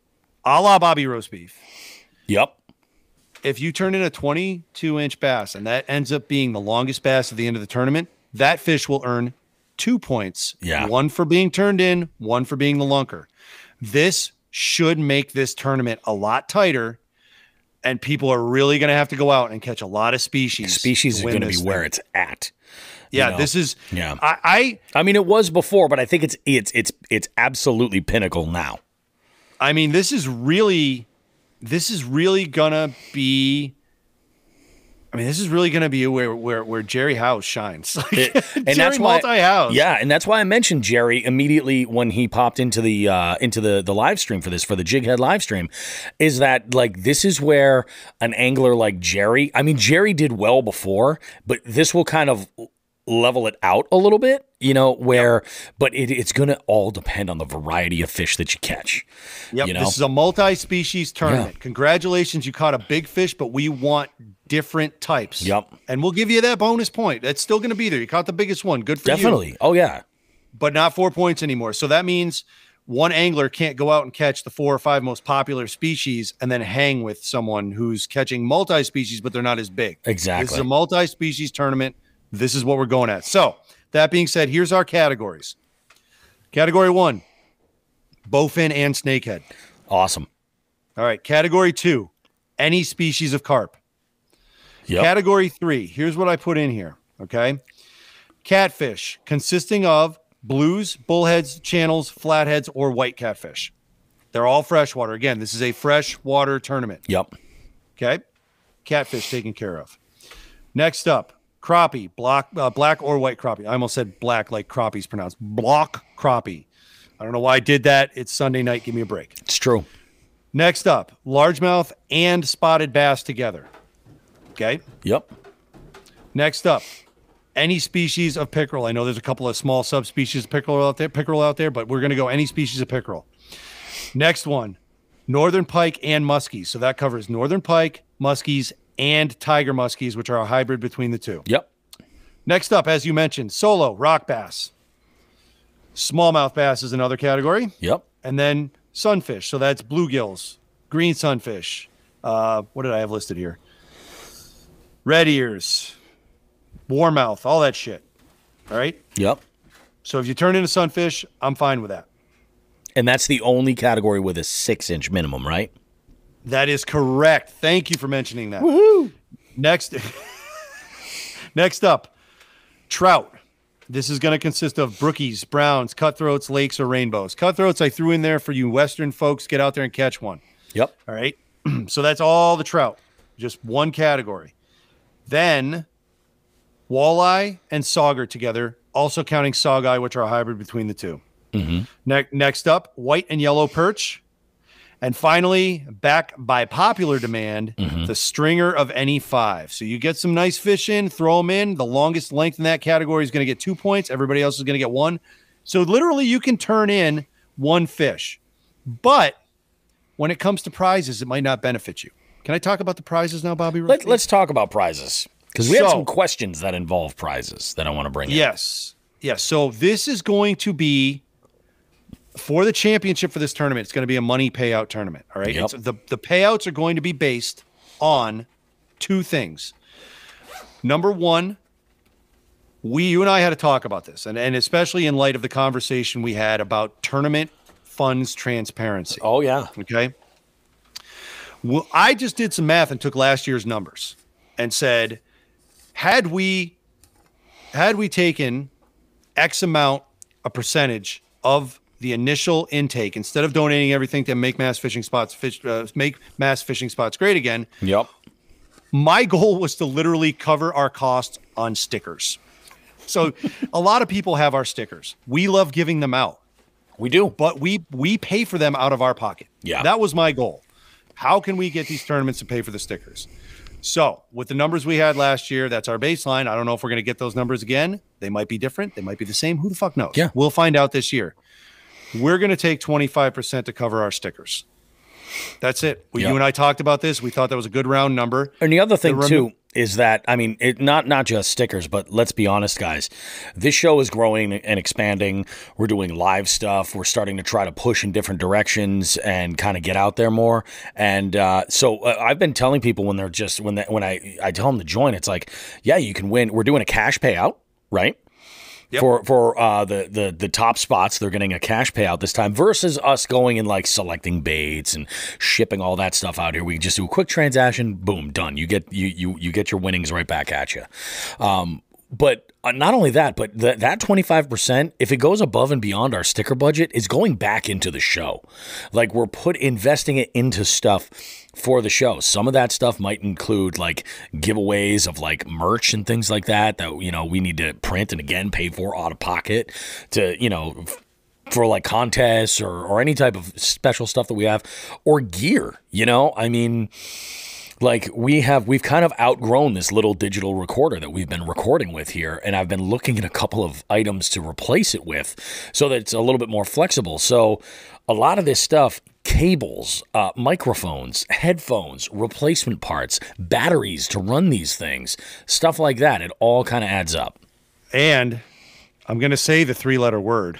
a la Bobby Roast Beef, Yep. if you turn in a twenty-two inch bass and that ends up being the longest bass at the end of the tournament, that fish will earn two points. Yeah. One for being turned in, one for being the lunker. This should make this tournament a lot tighter, and people are really going to have to go out and catch a lot of species. Species is win going to be this where thing. it's at. Yeah, know? this is. Yeah. I, I I mean, it was before, but I think it's it's it's it's absolutely pinnacle now. I mean, this is really, this is really gonna be. I mean, this is really gonna be where where where Jerry House shines. Like, It- and Jerry that's why, multi-house. yeah, and that's why I mentioned Jerry immediately when he popped into the uh, into the the live stream for this for the Jighead live stream, is that like this is where an angler like Jerry. I mean, Jerry did well before, but this will kind of level it out a little bit, you know, where. But it, it's going to all depend on the variety of fish that you catch. Yep, you know? this is a multi-species tournament. Congratulations, you caught a big fish, but we want different types. Yep. And we'll give you that bonus point. That's still going to be there. You caught the biggest one. Good for you. Definitely. Oh yeah. But not four points anymore. So that means one angler can't go out and catch the four or five most popular species and then hang with someone who's catching multi-species, but they're not as big. Exactly. This is a multi-species tournament. This is what we're going at. So that being said, here's our categories. Category one, bowfin and snakehead. Awesome. All right. Category two, any species of carp. Yep. Category three, here's what I put in here. Okay. Catfish consisting of blues, bullheads, channels, flatheads, or white catfish. They're all freshwater. Again, this is a freshwater tournament. Yep. Okay. Catfish taken care of. Next up, crappie, black, uh, black or white crappie. I almost said black like crappie's pronounced. Block crappie. I don't know why I did that. It's Sunday night. Give me a break. It's true. Next up, largemouth and spotted bass together. Okay. Yep. Next up, any species of pickerel. I know there's a couple of small subspecies of pickerel out there, pickerel out there, but we're going to go any species of pickerel. Next one, Northern Pike and Muskies. So that covers Northern Pike, Muskies, and Tiger Muskies, which are a hybrid between the two. Yep. Next up, as you mentioned, solo, rock bass. Smallmouth bass is another category. Yep. And then sunfish. So that's bluegills, green sunfish. Uh, what did I have listed here? Red ears, warmouth, all that shit. All right? Yep. So if you turn into sunfish, I'm fine with that. And that's the only category with a six-inch minimum, right? That is correct. Thank you for mentioning that. Woohoo! Next, next up, trout. This is going to consist of brookies, browns, cutthroats, lakes, or rainbows. Cutthroats I threw in there for you Western folks. Get out there and catch one. Yep. All right? So that's all the trout. Just one category. Then walleye and sauger together, also counting saugeye, which are a hybrid between the two. Mm-hmm. Ne- next up, white and yellow perch. And finally, back by popular demand, Mm-hmm. the stringer of any five. So you get some nice fish in, throw them in. The longest length in that category is going to get two points. Everybody else is going to get one. So literally you can turn in one fish. But when it comes to prizes, it might not benefit you. Can I talk about the prizes now, Bobby? Let, let's talk about prizes. Because we have So- some questions that involve prizes that I want to bring in. Yes. Yes. So this is going to be for the championship for this tournament. It's going to be a money payout tournament. All right. Yep. It's, the, the payouts are going to be based on two things. Number one, we, you and I had to talk about this, and, and especially in light of the conversation we had about tournament funds transparency. Oh, yeah. Okay. Well, I just did some math and took last year's numbers and said, had we had we taken X amount, a percentage of the initial intake, instead of donating everything to make mass fishing spots, fish, uh, make mass fishing spots great again, Yep. my goal was to literally cover our costs on stickers. So a lot of people have our stickers. We love giving them out, We do. but we we pay for them out of our pocket. Yeah. That was my goal. How can we get these tournaments to pay for the stickers? So with the numbers we had last year, that's our baseline. I don't know if we're going to get those numbers again. They might be different. They might be the same. Who the fuck knows? Yeah. We'll find out this year. We're going to take twenty-five percent to cover our stickers. That's it. We, Yep. You and I talked about this. We thought that was a good round number. And the other thing The remo- too is that I mean, it not not just stickers, but let's be honest, guys. This show is growing and expanding. We're doing live stuff. We're starting to try to push in different directions and kind of get out there more. And uh, so uh, I've been telling people when they're just when they, when I I tell them to join, it's like, yeah, you can win. We're doing a cash payout, right? Yep. For for uh, the, the the top spots, they're getting a cash payout this time versus us going and like selecting baits and shipping all that stuff out here. We just do a quick transaction, boom, done. You get you you you get your winnings right back at you. Um, but uh, not only that, but th- that twenty-five percent, if it goes above and beyond our sticker budget, is going back into the show. Like we're put investing it into stuff for the show. Some of that stuff might include like giveaways of like merch and things like that that, you know, we need to print and again pay for out of pocket to, you know, f- for like contests or, or any type of special stuff that we have, or gear, you know, I mean, like we have, we've kind of outgrown this little digital recorder that we've been recording with here. And I've been looking at a couple of items to replace it with so that it's a little bit more flexible. So a lot of this stuff, cables, uh, microphones, headphones, replacement parts, batteries to run these things, stuff like that. It all kind of adds up. And I'm going to say the three-letter word,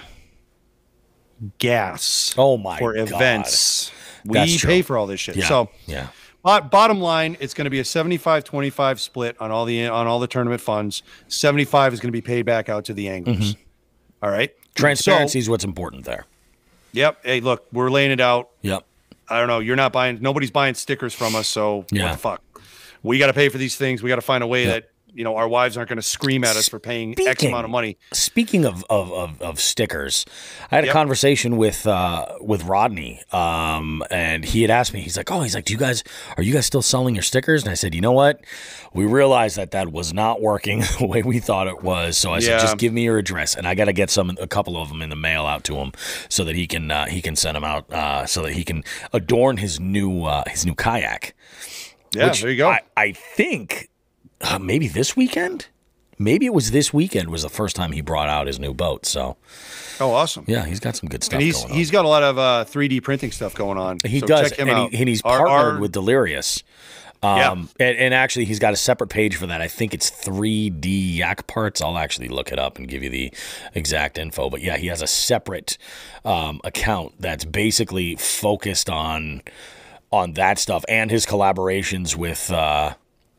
gas. Oh, my for God. events. We That's true. pay for all this shit. Yeah. So yeah. Bot- bottom line, it's going to be a seventy-five twenty-five split on all the on all the tournament funds. seventy-five is going to be paid back out to the anglers. All right. Transparency So, is what's important there. yep. Hey, look, we're laying it out. Yep. I don't know. You're not buying. Nobody's buying stickers from us. So Yeah. what the fuck? We got to pay for these things. We got to find a way Yep. that you know our wives aren't going to scream at us for paying X Speaking- amount of money. Speaking of of, of, of stickers, I had a Yep. conversation with uh, with Rodney, um, and he had asked me. He's like, "Oh, he's like, do you guys are you guys still selling your stickers?" And I said, "You know what? We realized that that was not working the way we thought it was. So I Yeah. said, just give me your address, and I got to get some a couple of them in the mail out to him so that he can uh, he can send them out uh, so that he can adorn his new uh, his new kayak." Yeah, which there you go. I, I think uh, maybe this weekend. maybe it was this weekend was the first time he brought out his new boat. So, oh, awesome. Yeah, he's got some good stuff and he's, going on. He's got a lot of uh, three D printing stuff going on. He so does, check him and, out. He, and he's Our- partnered our- with Delirious. Um, Yeah. and, and actually, he's got a separate page for that. I think it's three D Yak Parts. I'll actually look it up and give you the exact info. But yeah, he has a separate um, account that's basically focused on on that stuff and his collaborations with uh,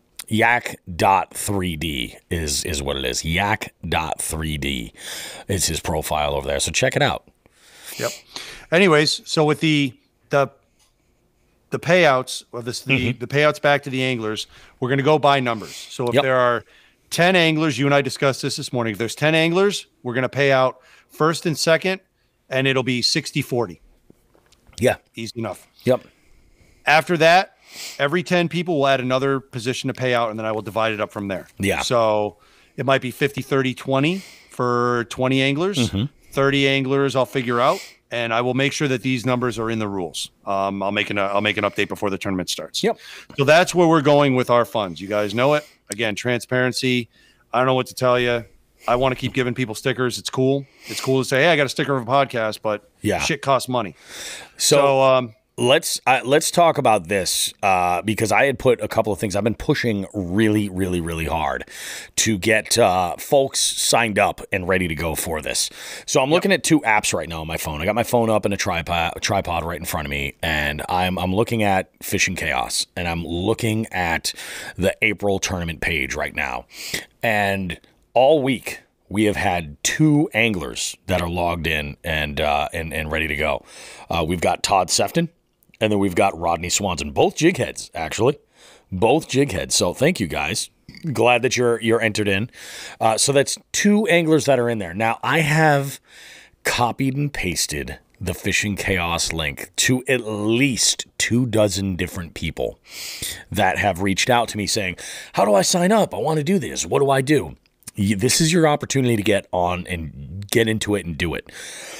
Yak dot three D is is what it is. Yak dot three D is his profile over there. So check it out. Yep. Anyways, so with the the the payouts or this the, Mm-hmm. the payouts back to the anglers, we're going to go by numbers. So if Yep. there are ten anglers, you and I discussed this this morning. If there's ten anglers, we're going to pay out first and second, and it'll be sixty forty. Yeah. Easy enough. Yep. After that, every ten people will add another position to pay out, and then I will divide it up from there. Yeah. So it might be fifty, thirty, twenty for twenty anglers. Mm-hmm. thirty anglers I'll figure out, and I will make sure that these numbers are in the rules. Um, I'll make an I'll make an update before the tournament starts. Yep. So that's where we're going with our funds. You guys know it. Again, transparency. I don't know what to tell you. I want to keep giving people stickers. It's cool. It's cool to say, hey, I got a sticker of a podcast, but Yeah. shit costs money. So, So um, let's uh, let's talk about this uh, because I had put a couple of things. I've been pushing really, really, really hard to get uh, folks signed up and ready to go for this. So I'm looking at two apps right now on my phone. I got my phone up and a tripod, a tripod right in front of me, and I'm I'm looking at Fishing Chaos, and I'm looking at the April tournament page right now, and all week we have had two anglers that are logged in and uh, and and ready to go. Uh, we've got Todd Sefton. And then we've got Rodney Swanson, both jig heads, actually, both jig heads. So thank you guys. Glad that you're you're entered in. Uh, so that's two anglers that are in there. Now I have copied and pasted the Fishing Chaos link to at least two dozen different people that have reached out to me saying, "How do I sign up? I want to do this. What do I do?" You, this is your opportunity to get on and get into it and do it.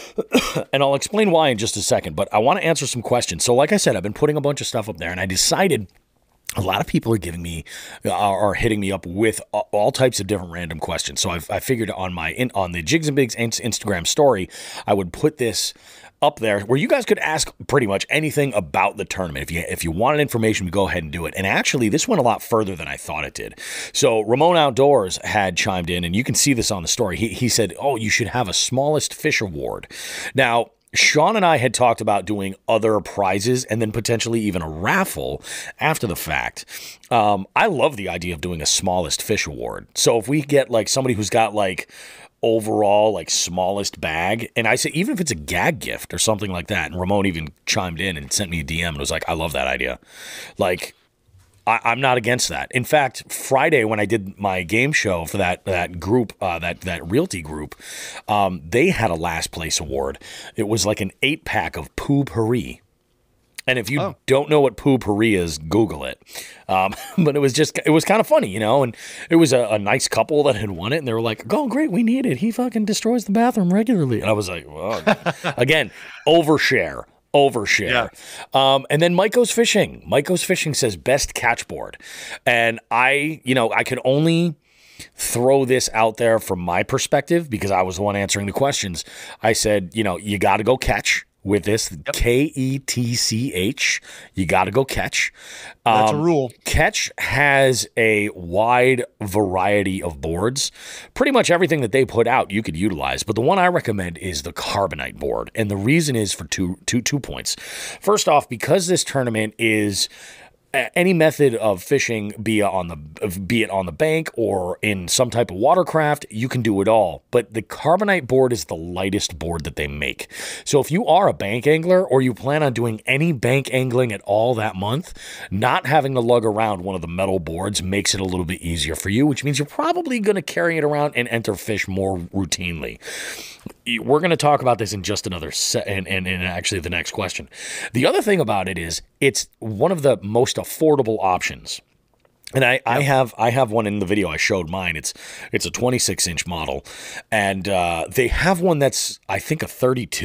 And I'll explain why in just a second, but I want to answer some questions. So like I said, I've been putting a bunch of stuff up there, and I decided a lot of people are giving me, are, are hitting me up with all types of different random questions. So I've, I figured on my, in, on the Jigs and Bigs Instagram story, I would put this up there where you guys could ask pretty much anything about the tournament. If you if you wanted information, we go ahead and do it. And actually, this went a lot further than I thought it did. So Ramon Outdoors had chimed in, and you can see this on the story. He, he said, oh, you should have a smallest fish award. Now, Sean and I had talked about doing other prizes and then potentially even a raffle after the fact. Um, I love the idea of doing a smallest fish award. So if we get like somebody who's got like overall like smallest bag, and I say even if it's a gag gift or something like that, and Ramon even chimed in and sent me a D M and was like, I love that idea. Like, I, I'm not against that. In fact, Friday when I did my game show for that that group, uh, that that realty group, um, they had a last place award. It was like an eight pack of Poo-Pourri. And if you Oh. don't know what Poo-Pourri is, Google it. Um, but it was just, it was kind of funny, you know, and it was a, a nice couple that had won it, and they were like, oh, great, we need it. He fucking destroys the bathroom regularly. And I was like, well, again, overshare, overshare. Yeah. Um, and then Mike Goes Fishing. Mike Goes Fishing says best catch board. And I, you know, I could only throw this out there from my perspective because I was the one answering the questions. I said, you know, you got to go catch. With this, yep. K E T C H, you got to go catch. Um, That's a rule. Catch has a wide variety of boards. Pretty much everything that they put out you could utilize, but the one I recommend is the Carbonite board, and the reason is for two, two, two points. First off, because this tournament is any method of fishing, be it on the be it on the bank or in some type of watercraft, you can do it all. But the Carbonite board is the lightest board that they make. So if you are a bank angler or you plan on doing any bank angling at all that month, not having to lug around one of the metal boards makes it a little bit easier for you, which means you're probably going to carry it around and enter fish more routinely. We're going to talk about this in just another set, and, and, and actually the next question. The other thing about it is it's one of the most affordable options. And I, yep. I have I have one in the video. I showed mine. It's it's a twenty-six inch model, and uh, they have one that's I think a thirty-two.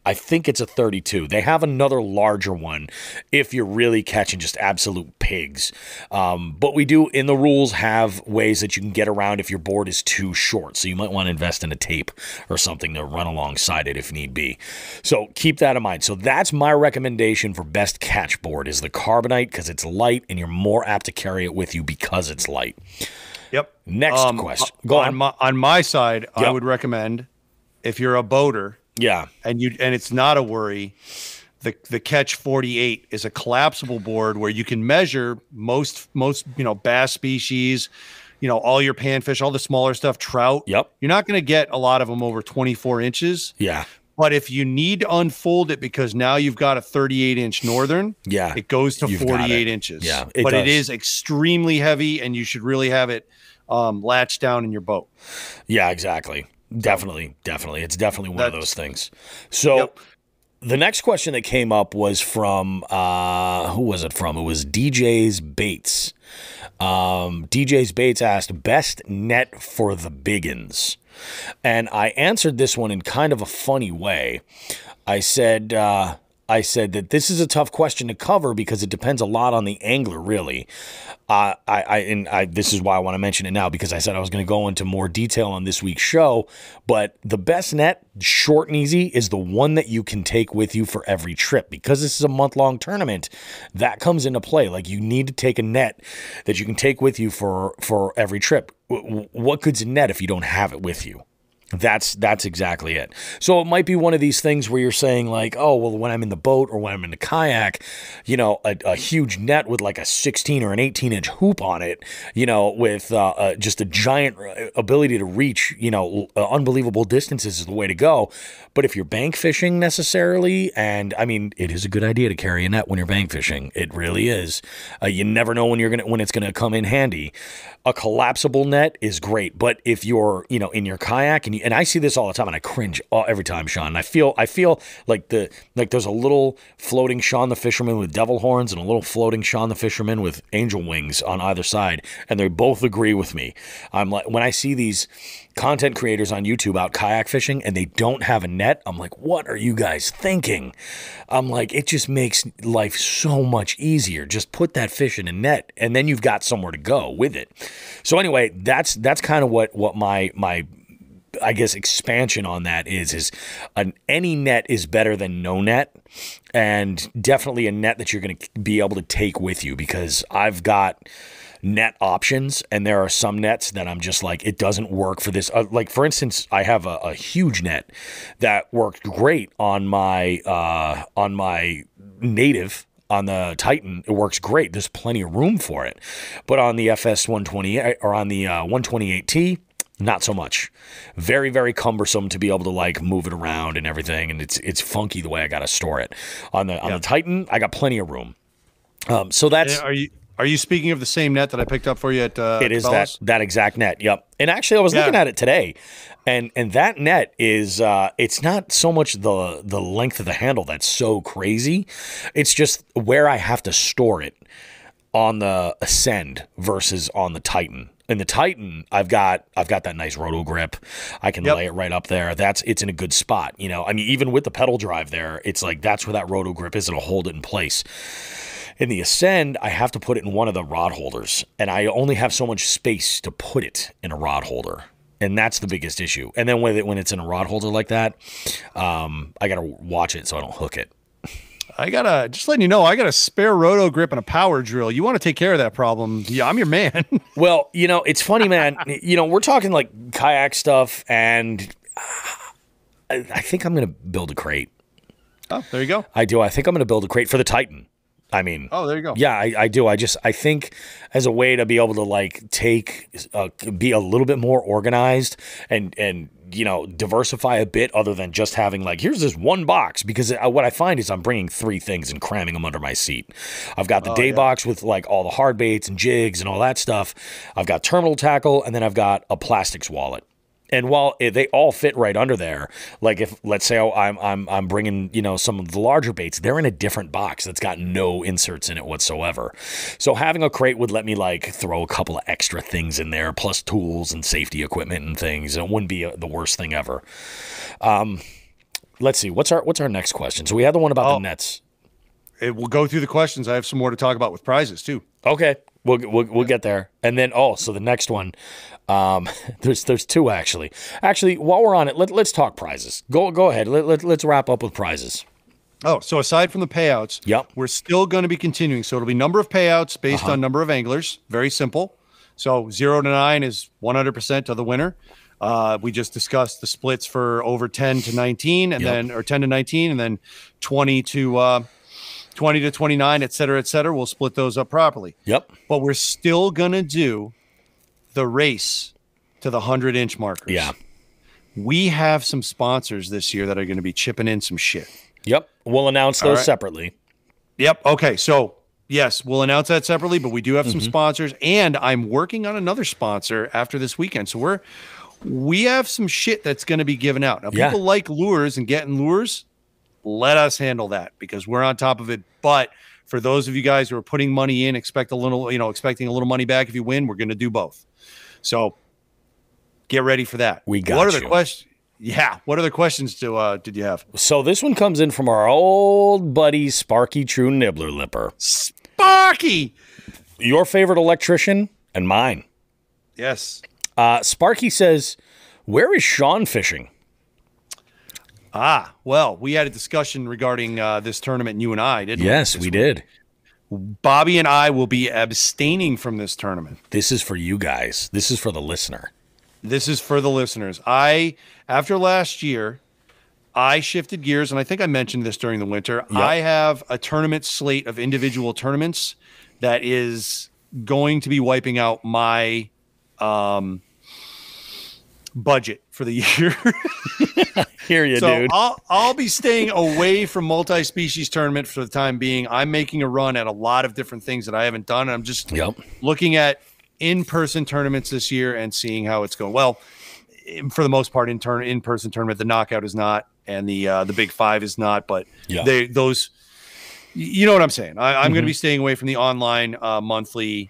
I think it's a thirty-two. They have another larger one if you're really catching just absolute pigs. Um, but we do, in the rules, have ways that you can get around if your board is too short. So you might want to invest in a tape or something to run alongside it if need be. So keep that in mind. So that's my recommendation for best catch board is the Carbonite because it's light and you're more apt to carry it with you because it's light. Yep. Next um, question. Go on. on. My, on my side, Yep. I would recommend if you're a boater, Yeah. and you and it's not a worry, the the Catch forty-eight is a collapsible board where you can measure most most you know bass species, you know all your panfish, all the smaller stuff, trout. Yep. You're not going to get a lot of them over twenty-four inches. Yeah. But if you need to unfold it because now you've got a thirty-eight inch northern, Yeah. it goes to You've got forty-eight it. inches. Yeah, it but does. it is extremely heavy, and you should really have it um, latched down in your boat. Yeah, exactly. Definitely, definitely. It's definitely one of That's- those things. So Yep. the next question that came up was from, uh, who was it from? It was D J's Bates. Um, D J's Bates asked, best net for the biggins. And I answered this one in kind of a funny way. I said, uh, I said that this is a tough question to cover because it depends a lot on the angler, really. Uh, I, I and I, this is why I want to mention it now because I said I was going to go into more detail on this week's show. But the best net, short and easy, is the one that you can take with you for every trip. Because this is a month-long tournament, that comes into play. Like you need to take a net that you can take with you for for every trip. W- what good's a net if you don't have it with you? That's that's exactly it. So it might be one of these things where you're saying like, oh, well, when I'm in the boat or when I'm in the kayak, you know, a, a huge net with like a sixteen or an eighteen inch hoop on it, you know, with uh, uh, just a giant ability to reach, you know, uh, unbelievable distances is the way to go. But if you're bank fishing necessarily, and I mean, it is a good idea to carry a net when you're bank fishing. It really is. Uh, you never know when you're gonna when it's gonna come in handy. A collapsible net is great, but if you're, you know, in your kayak and you, and I see this all the time, and I cringe all, every time, Sean. And I feel, I feel like the like there's a little floating Sean the Fisherman with devil horns and a little floating Sean the Fisherman with angel wings on either side, and they both agree with me. I'm like, when I see these content creators on YouTube out kayak fishing and they don't have a net, I'm like, what are you guys thinking? I'm like, it just makes life so much easier. Just put that fish in a net, and then you've got somewhere to go with it. So anyway, that's that's kind of what what my my I guess expansion on that is is an any net is better than no net, and definitely a net that you're going to be able to take with you, because I've got net options and there are some nets that I'm just like, it doesn't work for this. Uh, like for instance, I have a, a huge net that worked great on my uh, on my native. On the Titan, it works great. There's plenty of room for it. But on the F S one twenty or on the uh, one twenty-eight T, not so much. Very, very cumbersome to be able to like move it around and everything, and it's it's funky the way I got to store it. On the on Yeah. the Titan, I got plenty of room. Um, so that's Are you are you speaking of the same net that I picked up for you at? Uh, it is Cabela's? that that exact net. Yep. And actually, I was Yeah. looking at it today, and and that net is uh, it's not so much the the length of the handle that's so crazy. It's just where I have to store it on the Ascend versus on the Titan. In the Titan, I've got I've got that nice roto grip. I can Yep. lay it right up there. That's it's in a good spot. You know, I mean, even with the pedal drive there, it's like that's where that roto grip is. It'll hold it in place. In the Ascend, I have to put it in one of the rod holders, and I only have so much space to put it in a rod holder, and that's the biggest issue. And then when it when it's in a rod holder like that, um, I got to watch it so I don't hook it. I got a just letting you know, I got a spare roto grip and a power drill. You want to take care of that problem? Yeah, I'm your man. Well, you know, it's funny, man. You know, we're talking like kayak stuff, and I, I think I'm going to build a crate. Oh, there you go. I do. I think I'm going to build a crate for the Titan. I mean, Oh, there you go. yeah, I, I do. I just, I think as a way to be able to like take, uh, be a little bit more organized and, and, you know, diversify a bit other than just having like, here's this one box, because what I find is I'm bringing three things and cramming them under my seat. I've got the day yeah. box with like all the hard baits and jigs and all that stuff. I've got terminal tackle, and then I've got a plastics wallet. And while it, they all fit right under there, like if let's say oh, I'm I'm I'm bringing you know some of the larger baits, they're in a different box that's got no inserts in it whatsoever. So having a crate would let me like throw a couple of extra things in there, plus tools and safety equipment and things. And it wouldn't be a, the worst thing ever. Um, let's see. What's our what's our next question? So we had the one about Oh. the Nets. It, we'll go through the questions. I have some more to talk about with prizes too. Okay, we'll we'll, we'll get there. And then oh, so the next one, um, there's there's two actually. Actually, while we're on it, let, let's talk prizes. Go go ahead. Let, let, let's wrap up with prizes. Oh, so aside from the payouts, Yep. we're still going to be continuing. So it'll be number of payouts based Uh-huh. on number of anglers. Very simple. So zero to nine is one hundred percent of the winner. Uh, we just discussed the splits for over ten to nineteen, and Yep. then or ten to nineteen, and then twenty to uh, twenty to twenty-nine, et cetera, et cetera. We'll split those up properly. Yep. But we're still going to do the race to the hundred inch markers. Yeah. We have some sponsors this year that are going to be chipping in some shit. Yep. We'll announce those right. separately. Yep. Okay. So, yes, we'll announce that separately, but we do have some Mm-hmm. sponsors, and I'm working on another sponsor after this weekend. So, we're we have some shit that's going to be given out. Now, Yeah. people like lures and getting lures. Let us handle that because we're on top of it. But for those of you guys who are putting money in, expect a little, you know, expecting a little money back if you win, we're going to do both. So, get ready for that. We got What other you. questions? Yeah. What other questions do uh, did you have? So this one comes in from our old buddy Sparky True Nibbler Lipper. Sparky. Your favorite electrician and mine. Yes. Uh, Sparky says, "Where is Sean fishing?" Ah, well, we had a discussion regarding uh, this tournament, you and I, didn't Yes, we? we did. Bobby and I will be abstaining from this tournament. This is for you guys. This is for the listener. This is for the listeners. I, after last year, I shifted gears, and I think I mentioned this during the winter. Yep. I have a tournament slate of individual tournaments that is going to be wiping out my um, budget for the year. Hear you, So dude. I'll I'll be staying away from multi-species tournament for the time being. I'm making a run at a lot of different things that I haven't done. I'm just Yep. looking at in-person tournaments this year and seeing how it's going. Well, in- for the most part, in turn in-person tournament, the knockout is not, and the uh, the big five is not. But Yeah. they those, y- you know what I'm saying. I, I'm Mm-hmm. going to be staying away from the online uh, monthly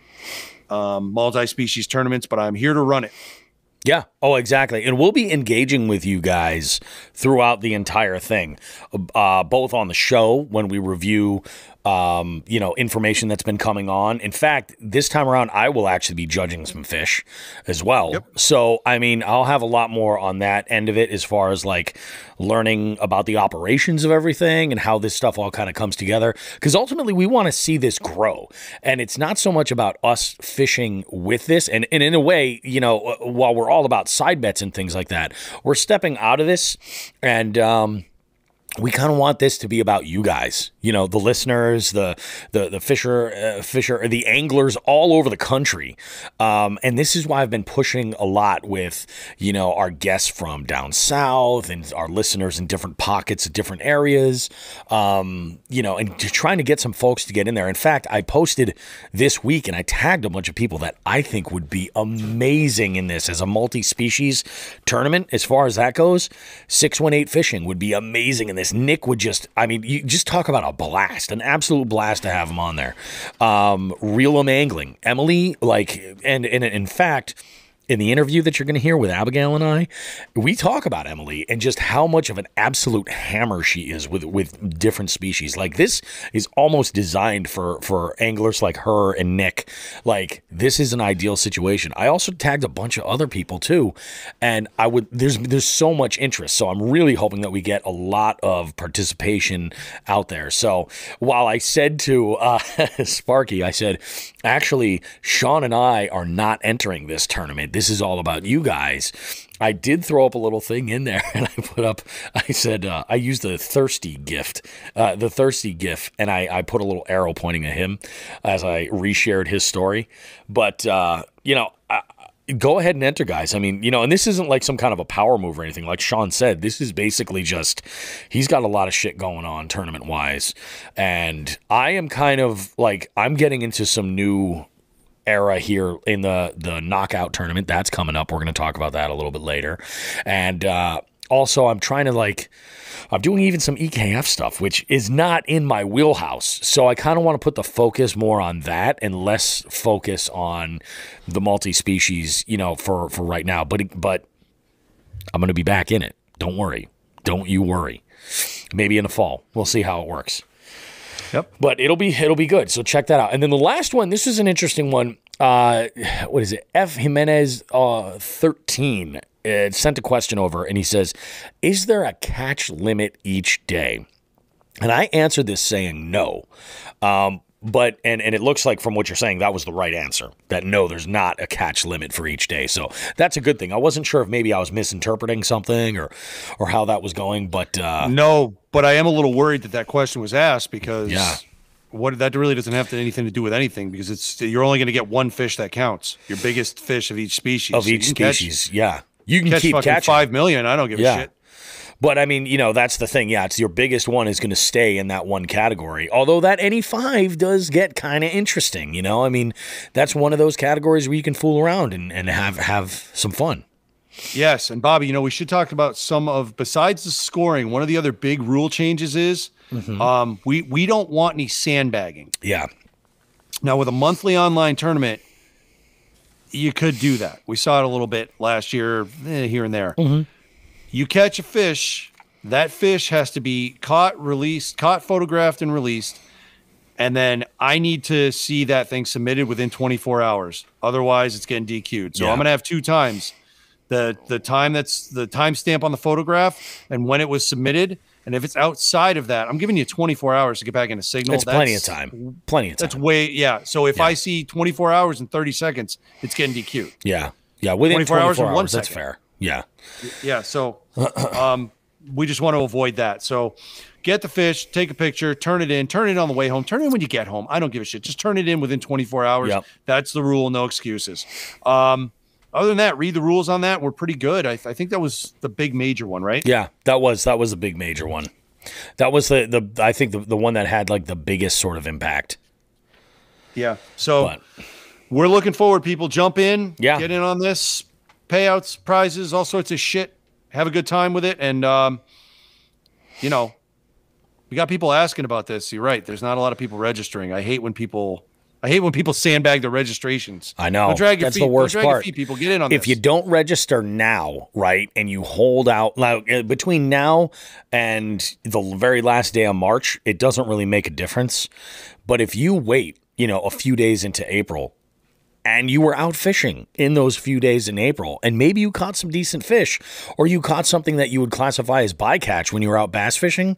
um, multi-species tournaments, but I'm here to run it. Yeah. Oh, exactly. And we'll be engaging with you guys throughout the entire thing, uh, both on the show when we review, um, you know, information that's been coming on. In fact, this time around, I will actually be judging some fish as well. Yep. So, I mean, I'll have a lot more on that end of it as far as like learning about the operations of everything and how this stuff all kind of comes together. Because ultimately, we want to see this grow. And it's not so much about us fishing with this. And, and in a way, you know, while we're all about side bets and things like that, we're stepping out of this and, um, we kind of want this to be about you guys, you know, the listeners, the the the fisher, uh, fisher, the anglers all over the country, um, and this is why I've been pushing a lot with, you know, our guests from down south and our listeners in different pockets of different areas, um, you know, and just trying to get some folks to get in there. In fact, I posted this week and I tagged a bunch of people that I think would be amazing in this as a multi-species tournament. As far as that goes, six one eight Fishing would be amazing in this. Nick would just, I mean, you just talk about a blast, an absolute blast to have him on there. Um, Reel 'em Angling, Emily, like, and, and in fact, in the interview that you're going to hear with Abigail and I, we talk about Emily and just how much of an absolute hammer she is with with different species. Like this is almost designed for for anglers like her and Nick. Like this is an ideal situation. I also tagged a bunch of other people too, and I would there's there's so much interest. So I'm really hoping that we get a lot of participation out there. So while I said to uh, Sparky, I said, actually, Sean and I are not entering this tournament. This is all about you guys. I did throw up a little thing in there, and I put up, I said, uh, I used the thirsty gift, uh, the thirsty gif, and I, I put a little arrow pointing at him as I reshared his story. But, uh, you know, I, go ahead and enter, guys. I mean, you know, and this isn't like some kind of a power move or anything. Like Sean said, this is basically just, he's got a lot of shit going on tournament-wise. And I am kind of like, I'm getting into some new era here in the the knockout tournament that's coming up. We're going to talk about that a little bit later. And uh also I'm trying to like I'm doing even some E K F stuff, which is not in my wheelhouse, so I kind of want to put the focus more on that and less focus on the multi-species, you know, for for right now. But but I'm going to be back in it, don't worry, don't you worry. maybe in the fall. We'll see how it works. Yep. But it'll be it'll be good. So check that out. And then the last one, this is an interesting one. Uh, what is it? F Jimenez uh, thirteen uh, sent a question over, and he says, "Is there a catch limit each day?" And I answered this saying no. Um, but and and it looks like from what you're saying that was the right answer. That no, there's not a catch limit for each day. So that's a good thing. I wasn't sure if maybe I was misinterpreting something or or how that was going, but uh, no. But I am a little worried that that question was asked because yeah. what that really doesn't have to, anything to do with anything because it's you're only going to get one fish that counts. Your biggest fish of each species. Of So each you can species, catch, yeah. You can catch keep fucking catching five million. I don't give yeah. a shit. But I mean, you know, that's the thing. Yeah, it's your biggest one is going to stay in that one category. Although that any five does get kind of interesting, you know? I mean, that's one of those categories where you can fool around and, and have have some fun. Yes, and Bobby, you know, we should talk about some of besides the scoring. One of the other big rule changes is mm-hmm. um, we we don't want any sandbagging. Yeah. Now, with a monthly online tournament, you could do that. We saw it a little bit last year, eh, here and there. Mm-hmm. You catch a fish, that fish has to be caught, released, caught, photographed, and released. And then I need to see that thing submitted within twenty-four hours. Otherwise, it's getting D Q'd. So yeah. I'm going to have two times. The the time that's the timestamp on the photograph and when it was submitted. And if it's outside of that, I'm giving you twenty-four hours to get back into signal. That's, that's plenty of time. Plenty of time. That's way, yeah. So if yeah. I see twenty-four hours and thirty seconds, it's getting D Q'd. Yeah. Yeah. Within twenty-four, twenty-four hours, and one hours, that's second. fair. Yeah. Yeah. So um, we just want to avoid that. So get the fish, take a picture, turn it in, turn it on the way home, turn it in when you get home. I don't give a shit. Just turn it in within twenty-four hours. Yep. That's the rule. No excuses. Um, Other than that, read the rules on that. We're pretty good. I, I think that was the big major one, right? Yeah, that was that was the big major one. That was the the I think the, the one that had like the biggest sort of impact. Yeah. So but, we're looking forward. People jump in. Yeah. Get in on this. Payouts, prizes, all sorts of shit. Have a good time with it, and um, you know, we got people asking about this. You're right. There's not a lot of people registering. I hate when people. I hate when people sandbag their registrations. I know. Don't drag your That's feet. the worst Don't drag part. Your feet, people, get in on if this. you don't register now, right, and you hold out like uh, between now and the very last day of March, it doesn't really make a difference. But if you wait, you know, a few days into April, and you were out fishing in those few days in April, and maybe you caught some decent fish, or you caught something that you would classify as bycatch when you were out bass fishing,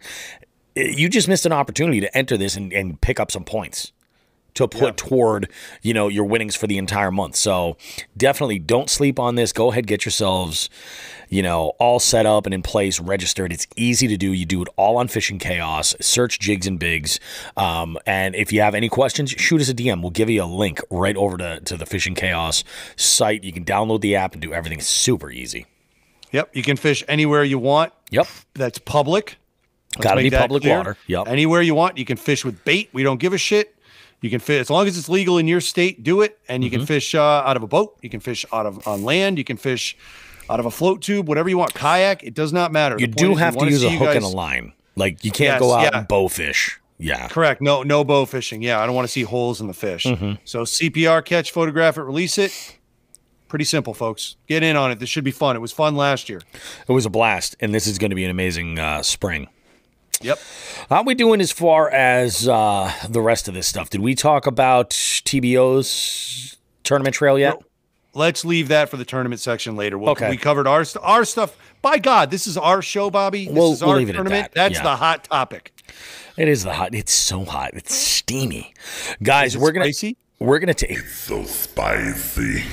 you just missed an opportunity to enter this and, and pick up some points to put yeah. toward, you know, your winnings for the entire month. So definitely don't sleep on this. Go ahead, get yourselves, you know, all set up and in place, registered. It's easy to do. You do it all on Fishing Chaos. Search Jigs and Bigs. Um, and if you have any questions, shoot us a D M. We'll give you a link right over to, to the Fishing Chaos site. You can download the app and do everything. It's super easy. Yep. You can fish anywhere you want. Yep. That's public. Got to be public clear. water. Yep. Anywhere you want. You can fish with bait. We don't give a shit. You can fish as long as it's legal in your state. Do it, and you mm-hmm. can fish uh, out of a boat. You can fish out of on land. You can fish out of a float tube, whatever you want. Kayak. It does not matter. You The do point is have we to wanna use a see you hook guys- and a line. Like you can't Yes, go out yeah. and bow fish. Yeah. Correct. No, no bow fishing. Yeah, I don't want to see holes in the fish. Mm-hmm. So C P R, catch, photograph it, release it. Pretty simple, folks. Get in on it. This should be fun. It was fun last year. It was a blast, and this is going to be an amazing uh, spring. Yep. How we doing as far as uh, the rest of this stuff? Did we talk about T B O's tournament trail yet? No. Let's leave that for the tournament section later. We'll, Okay. We covered our st- our stuff. By God, this is our show, Bobby. This We'll- is we'll our leave it at tournament. that. That's Yeah. the hot topic. It is the hot. It's so hot. It's steamy, guys. Is it we're gonna spicy? we're gonna take So spicy.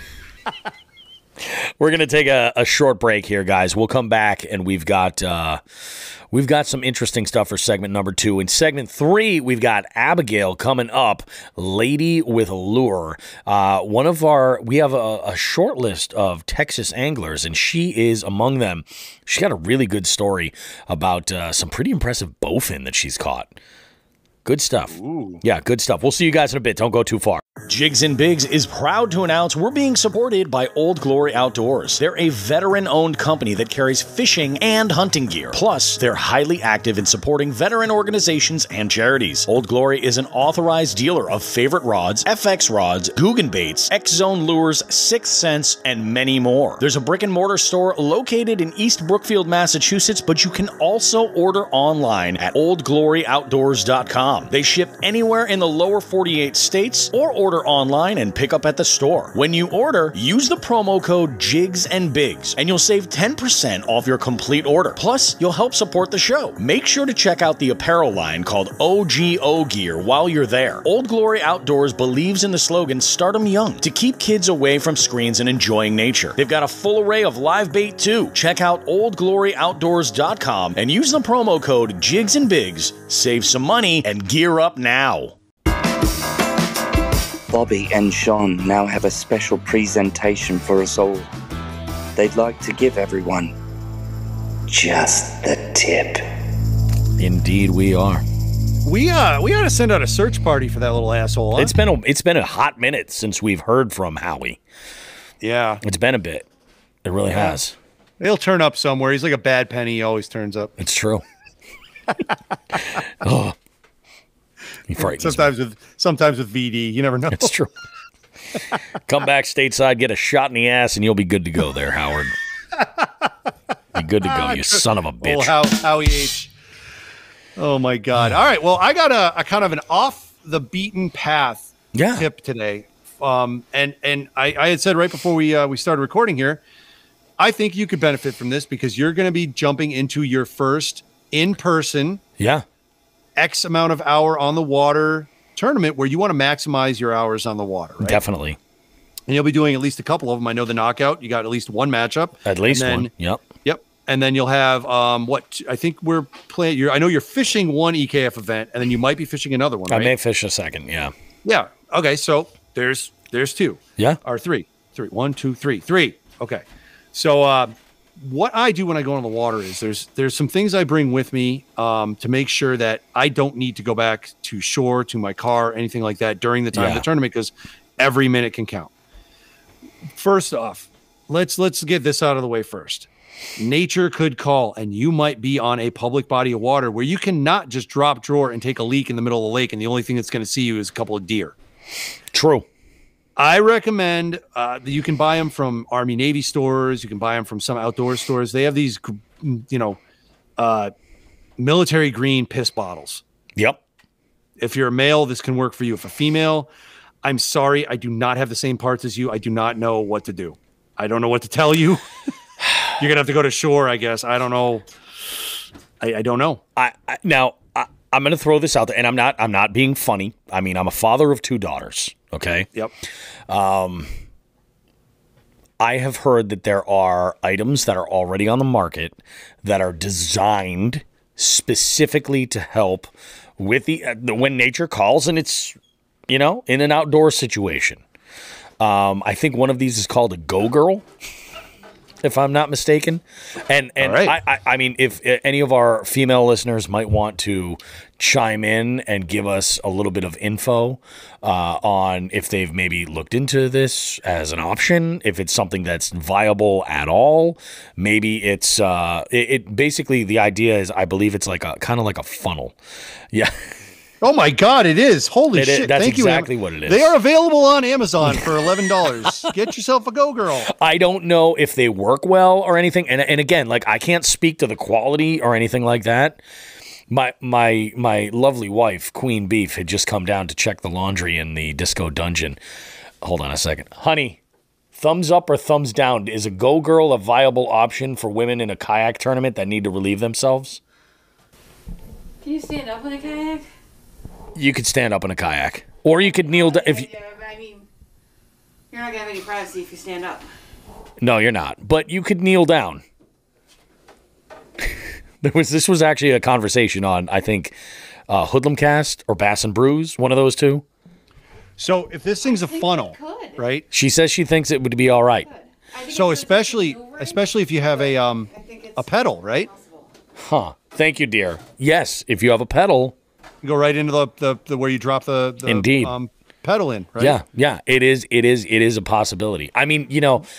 we're gonna take a, a short break here, guys. We'll come back and we've got uh, we've got some interesting stuff for segment number two. In segment three, we've got Abigail coming up, Lady with Lure. Uh, one of our we have a, a short list of Texas anglers, and she is among them. She got a really good story about uh, some pretty impressive bowfin that she's caught. Good stuff. Ooh. Yeah, good stuff. We'll see you guys in a bit. Don't go too far. Jigs and Bigs is proud to announce we're being supported by Old Glory Outdoors. They're a veteran-owned company that carries fishing and hunting gear. Plus, they're highly active in supporting veteran organizations and charities. Old Glory is an authorized dealer of favorite rods, F X rods, Guggen baits, X-Zone lures, Sixth Sense, and many more. There's a brick-and-mortar store located in East Brookfield, Massachusetts, but you can also order online at old glory outdoors dot com. They ship anywhere in the lower forty-eight states, or order online and pick up at the store. When you order, use the promo code Jigs and Bigs, and you'll save ten percent off your complete order. Plus, you'll help support the show. Make sure to check out the apparel line called O G O Gear while you're there. Old Glory Outdoors believes in the slogan "Start 'em young" to keep kids away from screens and enjoying nature. They've got a full array of live bait too. Check out old glory outdoors dot com and use the promo code Jigs and Bigs. Save some money and gear up now. Bobby and Sean now have a special presentation for us all. They'd like to give everyone just the tip. Indeed, we are. We uh we ought to send out a search party for that little asshole. Huh? It's been a, it's been a hot minute since we've heard from Howie. Yeah, It's been a bit. It really Yeah. has. he'll turn up somewhere. He's like a bad penny. He always turns up. It's true. Oh, he frightens me. Sometimes with sometimes with V D, you never know. It's true. Come back stateside, get a shot in the ass, and you'll be good to go there, Howard. Be good to go, you son of a Oh, bitch. how Howie H. Oh my God! All right, well, I got a, a kind of an off the beaten path Yeah. tip today, um, and and I, I had said right before we uh, we started recording here, I think you could benefit from this because you're going to be jumping into your first in person Yeah. X amount of hour on the water tournament where you want to maximize your hours on the water, right? Definitely. And you'll be doing at least a couple of them. I know the knockout, you got at least one matchup. At least and then, one. Yep. Yep. And then you'll have um what I think we're playing. You're, I know you're fishing one E K F event, and then you might be fishing another one. I Right? may fish a second. Yeah. Yeah. Okay. So there's there's two. Yeah. Or three. Three. One, two, three. Three. Okay. So uh, what I do when I go on the water is there's there's some things I bring with me um, to make sure that I don't need to go back to shore, to my car, anything like that during the time of Yeah. the tournament because every minute can count. First off, let's let's get this out of the way first. Nature could call, and you might be on a public body of water where you cannot just drop drawer and take a leak in the middle of the lake, and the only thing that's going to see you is a couple of deer. True. I recommend uh, that you can buy them from Army Navy stores. You can buy them from some outdoor stores. They have these, you know, uh, military green piss bottles. Yep. If you're a male, this can work for you. If a female, I'm sorry, I do not have the same parts as you. I do not know what to do. I don't know what to tell you. You're gonna have to go to shore, I guess. I don't know. I, I don't know. I, I now I, I'm going to throw this out there, and I'm not. I'm not being funny. I mean, I'm a father of two daughters. Okay. Yep. I have heard that there are items that are already on the market that are designed specifically to help with the, uh, the when nature calls and it's, you know, in an outdoor situation. Um, I think one of these is called a Go Girl, if I'm not mistaken. And and All right. I, I I mean, if uh, any of our female listeners might want to chime in and give us a little bit of info uh, on if they've maybe looked into this as an option, if it's something that's viable at all. Maybe it's uh, it, it basically the idea is I believe it's like a kind of like a funnel. Yeah. Oh my God, it is. Holy It is- shit. that's Thank exactly you, Am- what it is. They are available on Amazon for eleven dollars. Get yourself a Go Girl. I don't know if they work well or anything. And and again, like I can't speak to the quality or anything like that. My my my lovely wife, Queen Beef, had just come down to check the laundry in the disco dungeon. Hold on a second. Honey, thumbs up or thumbs down? Is a Go Girl a viable option for women in a kayak tournament that need to relieve themselves? Can you stand up in a kayak? You could stand up in a kayak. Or you could kneel down if you, Yeah, but I mean, you're not gonna have any privacy if you stand up. no, you're not. But you could kneel down. There was this was actually a conversation on I think uh, Hoodlumcast or Bass and Brews, one of those two. So if this thing's a think funnel, it could. right? She says she thinks it would be all right. I think So it's especially maneuvering, especially if you have a um I think it's a pedal, right? possible. Huh. Thank you, dear. Yes, if you have a pedal. You go right into the the, the where you drop the, the Indeed. um pedal in, right? Yeah, yeah, it is. It is. It is a possibility. I mean, you know,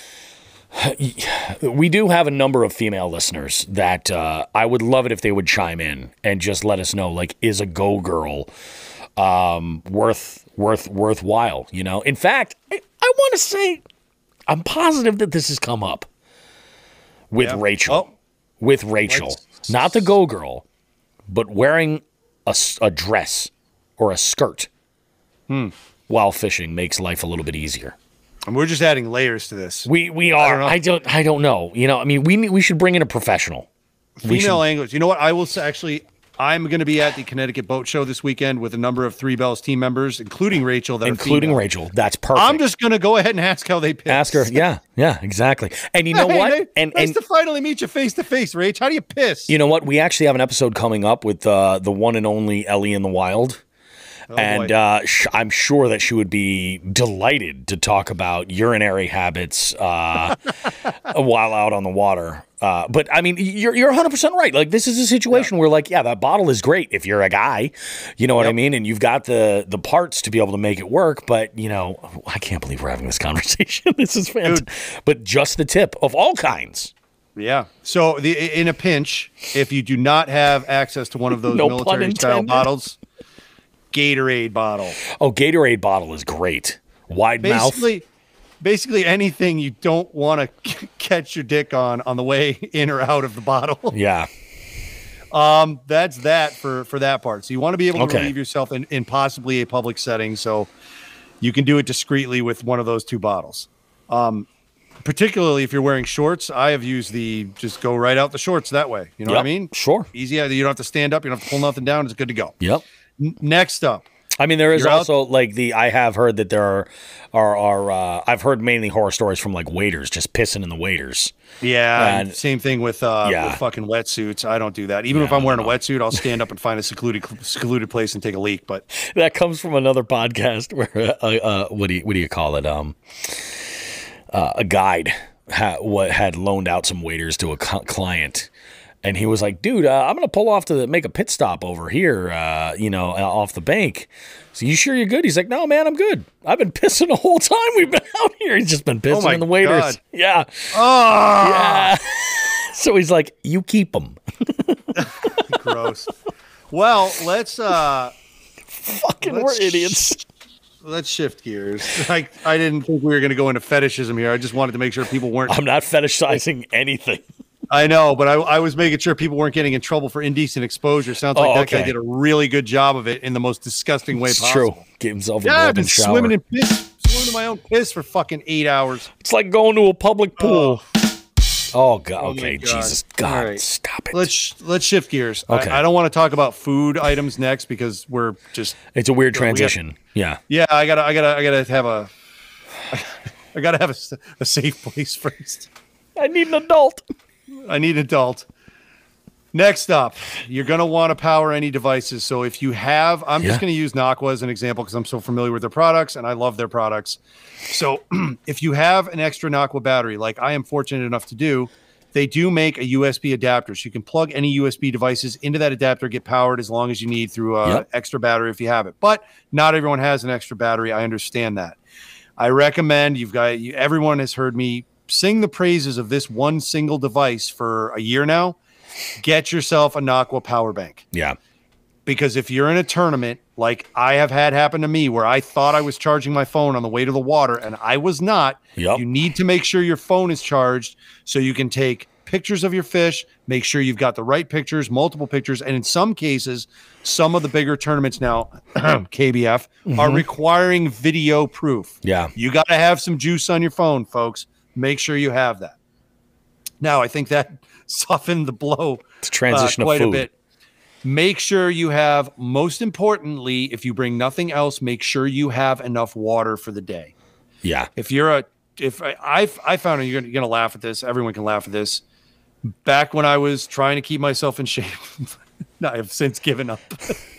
we do have a number of female listeners that uh, I would love it if they would chime in and just let us know, like, is a Go Girl um, worth worth worthwhile? You know, in fact, I, I want to say I'm positive that this has come up with Yeah. Rachel, Oh. with Rachel, Let's- not the Go Girl, but wearing a, s- a dress or a skirt Hmm. while fishing makes life a little bit easier. And we're just adding layers to this. We we are. know. I don't. I don't know. You know. I mean, we need- we should bring in a professional. We Female should- anglers. You know what? I will say, actually, I'm going to be at the Connecticut Boat Show this weekend with a number of Three Bells team members, including Rachel. That including are female. Rachel. That's perfect. I'm just going to go ahead and ask how they piss. ask her. Yeah. Yeah. Exactly. And you know Hey, what? nice- And nice and to finally meet you face to face, Rach. How do you piss? you know what? We actually have an episode coming up with uh, the one and only Ellie in the Wild. Oh, and boy. uh, sh- I'm sure that she would be delighted to talk about urinary habits uh, while out on the water. Uh, but I mean, you're you're one hundred percent right. Like, this is a situation where, like, yeah, that bottle is great if you're a guy, you know what I Yep. mean, and you've got the the parts to be able to make it work. But you know, I can't believe we're having this conversation. This is fantastic. But just the tip of all kinds. Yeah. So the in a pinch, if you do not have access to one of those No pun military style intended. bottles, Gatorade bottle. Oh, Gatorade bottle is great. Wide mouth. Basically, basically anything you don't want to catch your dick on on the way in or out of the bottle. Yeah. Um, that's that for for that part. So you want to be able to Okay. relieve yourself in, in possibly a public setting, so you can do it discreetly with one of those two bottles. Um, particularly if you're wearing shorts, I have used the just go right out the shorts that way. You know what I Yep. mean? Sure. Easy. You don't have to stand up. You don't have to pull nothing down. It's good to go. Yep. N- next up, I mean, there is You're out- also like the I have heard that there are are, are uh, I've heard mainly horror stories from like waiters just pissing in the waiters. yeah, And- same thing with uh, Yeah. with fucking wetsuits. I don't do that. Even if Yeah, I'm wearing a no. wetsuit, I'll stand up and find a secluded secluded place and take a leak. But That comes from another podcast where uh, uh, what do you, what do you call it? Um, uh, a guide ha- what had loaned out some waiters to a co- client. And he was like, dude, uh, I'm going to pull off to the, make a pit stop over here, uh, you know, uh, off the bank. So you sure you're good? He's like, no, man, I'm good. I've been pissing the whole time we've been out here. He's just been pissing my in the waiters. God. Yeah. oh, Yeah. So he's like, you keep them. gross. Well, let's uh, Fucking, we're Let's idiots. let's shift gears. I I didn't think we were going to go into fetishism here. I just wanted to make sure people weren't. I'm not fetishizing anything. I know, but I, I was making sure people weren't getting in trouble for indecent exposure. Sounds like Oh, that okay. guy did a really good job of it in the most disgusting way It's possible. true. Get himself a Yeah, I've golden been shower. swimming in piss, swimming in my own piss for fucking eight hours. It's like going to a public pool. Oh, God. Oh, my Okay, God. Jesus. All God, right. stop it. Let's sh- let's shift gears. Okay. I, I don't want to talk about food items next because we're just It's a weird we got- transition. Yeah. yeah. I gotta I gotta I gotta have a I gotta have a, s- a safe place first. I need an adult. I need an adult. Next up, you're going to want to power any devices. So if you have, I'm Yeah. just going to use Naqua as an example because I'm so familiar with their products and I love their products. So if you have an extra Naqua battery, like I am fortunate enough to do, they do make a U S B adapter. So you can plug any U S B devices into that adapter, get powered as long as you need through a Yep. extra battery if you have it. But not everyone has an extra battery. I understand that. I recommend you've got, you, everyone has heard me sing the praises of this one single device for a year now. Get yourself a Naqua power bank, Yeah. because if you're in a tournament like I have had happen to me where I thought I was charging my phone on the way to the water and I was not, Yep. you need to make sure your phone is charged so you can take pictures of your fish, make sure you've got the right pictures, multiple pictures, and in some cases, some of the bigger tournaments now, K B F, are requiring video proof. Yeah. You got to have some juice on your phone, folks. Make sure you have that. Now, I think that softened the blow It's a transition uh, of quite a food. bit. Make sure you have, most importantly, if you bring nothing else, make sure you have enough water for the day. Yeah. If you're a, if I, I, I found, and you're gonna, you're gonna laugh at this, everyone can laugh at this. Back when I was trying to keep myself in shape, I have since given up.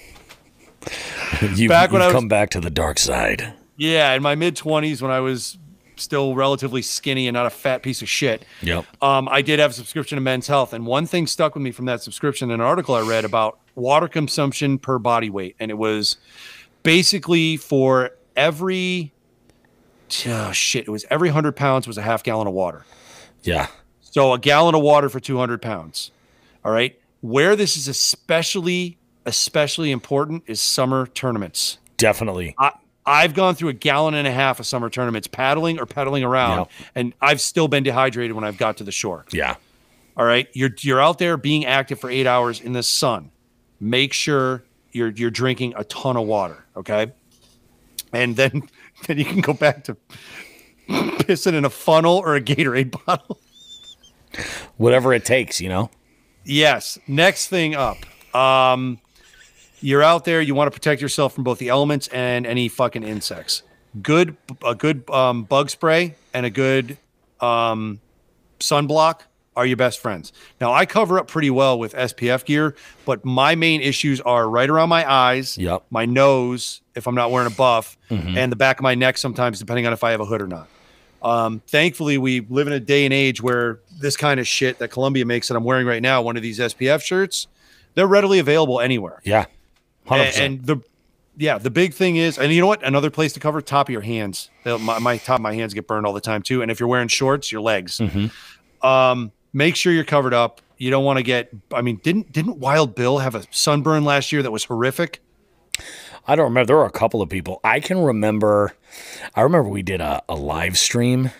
You've, Back when you've I was- come back to the dark side. Yeah, in my mid twenties, when I was still relatively skinny and not a fat piece of shit, Yep. um, I did have a subscription to Men's Health. And one thing stuck with me from that subscription, an article I read about water consumption per body weight. And it was basically for every oh, shit, it was every one hundred pounds was a half gallon of water. Yeah. So a gallon of water for two hundred pounds. All right. Where this is especially, especially important is summer tournaments. Definitely. I, I've gone through a gallon and a half of summer tournaments paddling or pedaling around, Yep. and I've still been dehydrated when I've got to the shore. Yeah. All right. You're you're out there being active for eight hours in the sun. Make sure you're you're drinking a ton of water. Okay. And then then you can go back to pissing in a funnel or a Gatorade bottle. Whatever it takes, you know? Yes. Next thing up. Um, you're out there. You want to protect yourself from both the elements and any fucking insects. Good, a good um, bug spray and a good um, sunblock are your best friends. Now, I cover up pretty well with S P F gear, but my main issues are right around my eyes, Yep. my nose, if I'm not wearing a buff, Mhm. and the back of my neck sometimes, depending on if I have a hood or not. Um, thankfully, we live in a day and age where this kind of shit that Columbia makes that I'm wearing right now, one of these S P F shirts, they're readily available anywhere. Yeah. one hundred And, percent. and the yeah, the big thing is, and you know what? Another place to cover, top of your hands. They'll- My, my top of my hands get burned all the time too. And if you're wearing shorts, your legs. Mhm. Um, make sure you're covered up. You don't want to get. I mean, didn't didn't Wild Bill have a sunburn last year that was horrific? I don't remember. There were a couple of people. I can remember. I remember we did a, a live stream.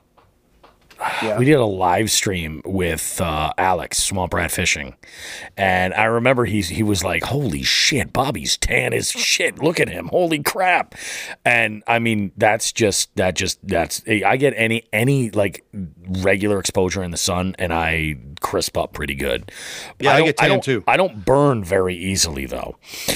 Yeah. We did a live stream with uh, Alex, Swamp Rat Fishing. And I remember he's, he was like, holy shit, Bobby's tan as shit. Look at him. Holy crap. And I mean, that's just, that just, that's, I get any, any like regular exposure in the sun and I crisp up pretty good. Yeah, I don't- get tan don't- too. I don't burn very easily though.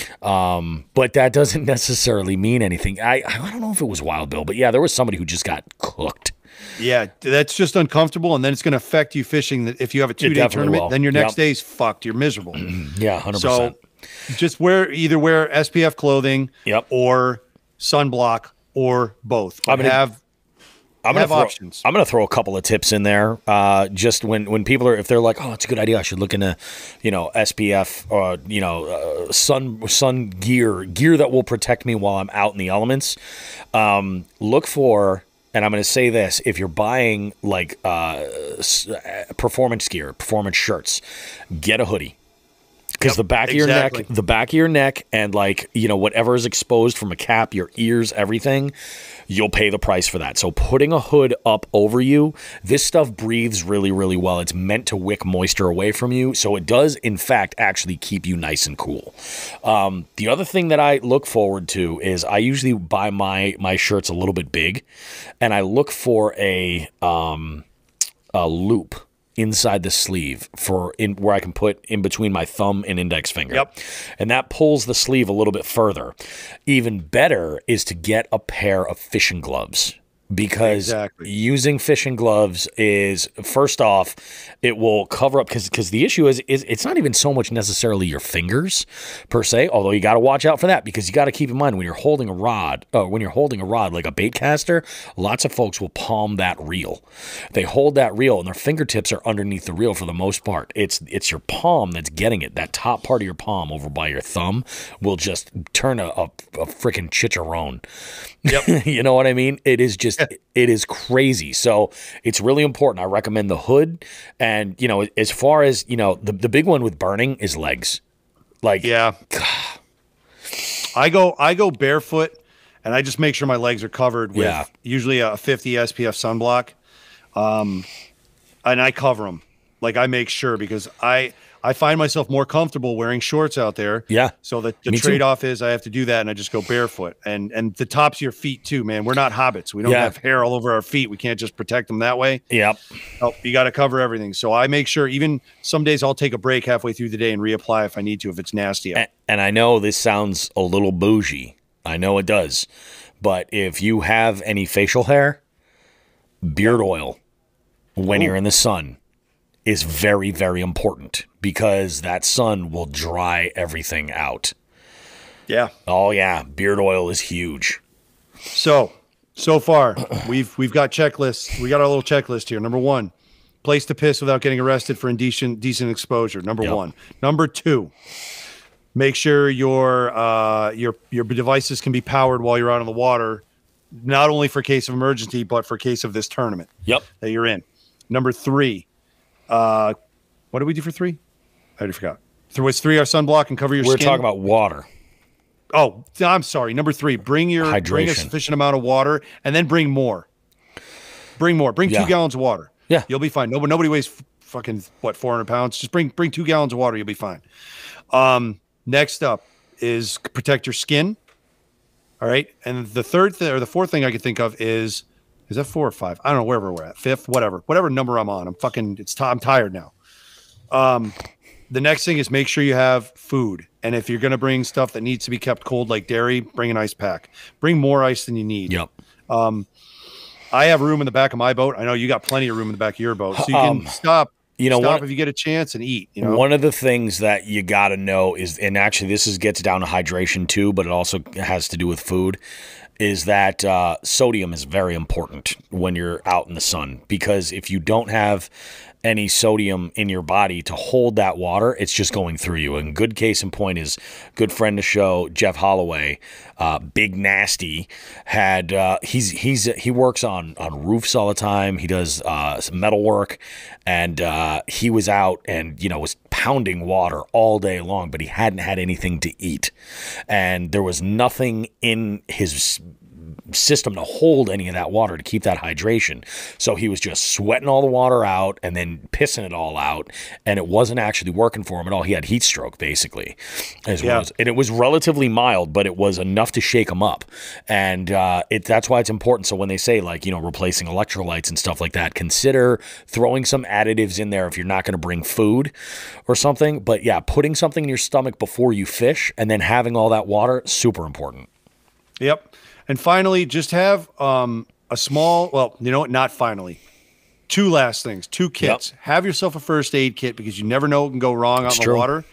Um, but that doesn't necessarily mean anything. I, I don't know if it was Wild Bill, but yeah, there was somebody who just got cooked. Yeah, that's just uncomfortable, and then it's going to affect you fishing. That if you have a two day definitely tournament, will. then your next Yep. day's fucked. You're miserable. Yeah, one hundred So percent. just wear either wear S P F clothing, Yep. or sunblock, or both. I'm But gonna- have I'm gonna have throw, options. I'm gonna throw a couple of tips in there. Uh, just when when people are, if they're like, oh, it's a good idea, I should look into, you know, S P F or you know, uh, sun sun gear, gear that will protect me while I'm out in the elements. Um, look for, and I'm gonna say this: if you're buying like uh, s- uh, performance gear, performance shirts, get a hoodie. Because Yep, the back exactly. of your neck, the back of your neck, and like you know whatever is exposed from a cap, your ears, everything, you'll pay the price for that. So putting a hood up over you, this stuff breathes really, really well. It's meant to wick moisture away from you, so it does in fact actually keep you nice and cool. Um, the other thing that I look forward to is I usually buy my my shirts a little bit big, and I look for a um, a loop inside the sleeve for in where I can put in between my thumb and index finger. Yep. And that pulls the sleeve a little bit further. Even better is to get a pair of fishing gloves because Exactly. using fishing gloves is, first off, it will cover up because because the issue is is it's not even so much necessarily your fingers per se, although you got to watch out for that because you got to keep in mind when you're holding a rod, uh, when you're holding a rod like a bait caster, lots of folks will palm that reel. They hold that reel and their fingertips are underneath the reel for the most part. It's it's your palm that's getting it. That top part of your palm over by your thumb will just turn a, a, a freaking chicharron. Yep. You know what I mean? It is just, it is crazy. So it's really important. I recommend the hood. And, you know, as far as, you know, the, the big one with burning is legs. Like, Yeah. I go I go barefoot, and I just make sure my legs are covered with Yeah. usually a fifty S P F sunblock, um, and I cover them. Like I make sure because I I find myself more comfortable wearing shorts out there. Yeah. So the, the Me too. trade off is I have to do that, and I just go barefoot, and and the tops of your feet too, man. We're not hobbits. We don't Yeah. have hair all over our feet. We can't just protect them that way. yep. Oh, you got to cover everything. So I make sure. Even some days I'll take a break halfway through the day and reapply if I need to if it's nasty out. And, and I know this sounds a little bougie. I know it does. But if you have any facial hair, beard oil when Ooh. you're in the sun is very, very important because that sun will dry everything out. Yeah. Oh, yeah. Beard oil is huge. So, so far, we've we've got checklists. We got our little checklist here. Number one, place to piss without getting arrested for indecent decent exposure. Number Yep. one. Number two, Make sure your uh, your your devices can be powered while you're out on the water, not only for case of emergency, but for case of this tournament. Yep. That you're in. Number three. Uh, what did we do for three? I already forgot. So was three our sunblock and cover your We're skin? talking about water. Oh, I'm sorry. Number three. Bring your Hydration. bring a sufficient amount of water, and then bring more. Bring more. Bring Yeah. two gallons of water. Yeah. You'll be fine. Nobody nobody weighs f- fucking what four hundred pounds. Just bring bring two gallons of water. You'll be fine. Um. Next up is protect your skin. All right. And the third thing or the fourth thing I could think of is, is that four or five? I don't know, wherever we're at. Fifth, whatever. Whatever number I'm on. I'm fucking, it's t- I'm tired now. Um, the next thing is make sure you have food. And if you're going to bring stuff that needs to be kept cold, like dairy, bring an ice pack. Bring more ice than you need. Yep. Um, I have room in the back of my boat. I know you got plenty of room in the back of your boat. So you can Um, stop. You know, Stop one, if you get a chance and eat. You know, one of the things that you got to know is, and actually this is gets down to hydration too, but it also has to do with food, is that uh, sodium is very important when you're out in the sun, because if you don't have any sodium in your body to hold that water, it's just going through you. And good case in point is good friend of the show, Jeff Holloway, uh, Big Nasty, had uh, he's he's he works on on roofs all the time. He does uh, some metal work, and uh, he was out and you know was pounding water all day long, but he hadn't had anything to eat, and there was nothing in his system to hold any of that water to keep that hydration. So he was just sweating all the water out and then pissing it all out, and it wasn't actually working for him at all. He had heat stroke basically, as Yeah. well as, and it was relatively mild, but it was enough to shake him up. And uh, it that's why it's important. So when they say like you know replacing electrolytes and stuff like that, consider throwing some additives in there if you're not going to bring food or something. But yeah, putting something in your stomach before you fish and then having all that water, super important. Yep. And finally, just have um, a small, well, you know what? Not finally. Two last things, two kits. Yep. Have yourself a first aid kit because you never know what can go wrong out It's in the true. water.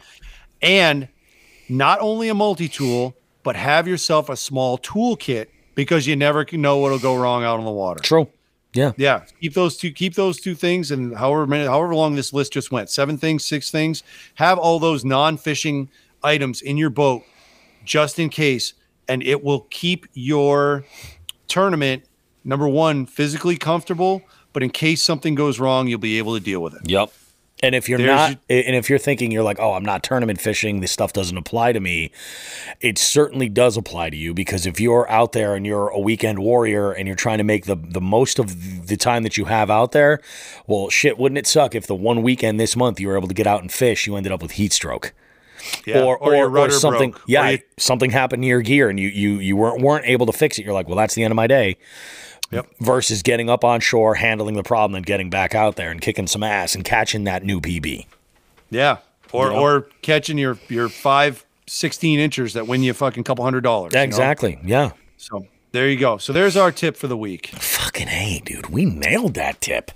And not only a multi-tool, but have yourself a small tool kit because you never can know what'll go wrong out on the water. True. Yeah. Yeah. Keep those two, keep those two things. And however many, however long this list just went, seven things, six things, have all those non-fishing items in your boat just in case. And it will keep your tournament, number one, physically comfortable, but in case something goes wrong, you'll be able to deal with it. Yep. And if you're There's not, your- and if you're thinking you're like, oh, I'm not tournament fishing, this stuff doesn't apply to me, it certainly does apply to you, because if you're out there and you're a weekend warrior and you're trying to make the, the most of the time that you have out there, well, shit, wouldn't it suck if the one weekend this month you were able to get out and fish, you ended up with heat stroke? Yeah. Or, Or or, your or rudder something, broke. yeah, Or you- something happened to your gear and you you you weren't weren't able to fix it. You're like, well, that's the end of my day. Yep. Versus getting up on shore, handling the problem, and getting back out there and kicking some ass and catching that new P B. Yeah. Or, You know? or catching your, your five, sixteen inchers that win you a fucking couple hundred dollars. you know? Exactly. Yeah. So there you go. So there's our tip for the week. Fucking A, dude. We nailed that tip.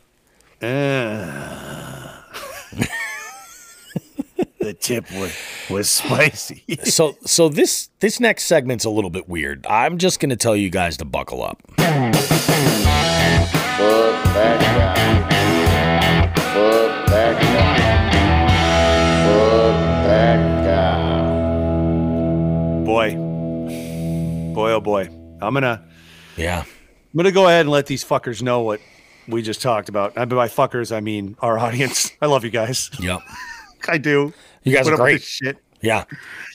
Uh, the tip was, was spicy. So so this this next segment's a little bit weird. I'm just gonna tell you guys to buckle up. Fuck that guy. Fuck that guy. Fuck that guy. Boy. Boy, oh boy. I'm going to... Yeah. I'm going to go ahead and let these fuckers know what we just talked about. And by fuckers, I mean our audience. I love you guys. Yep. I do. You guys Put are up with great. this shit. Yeah.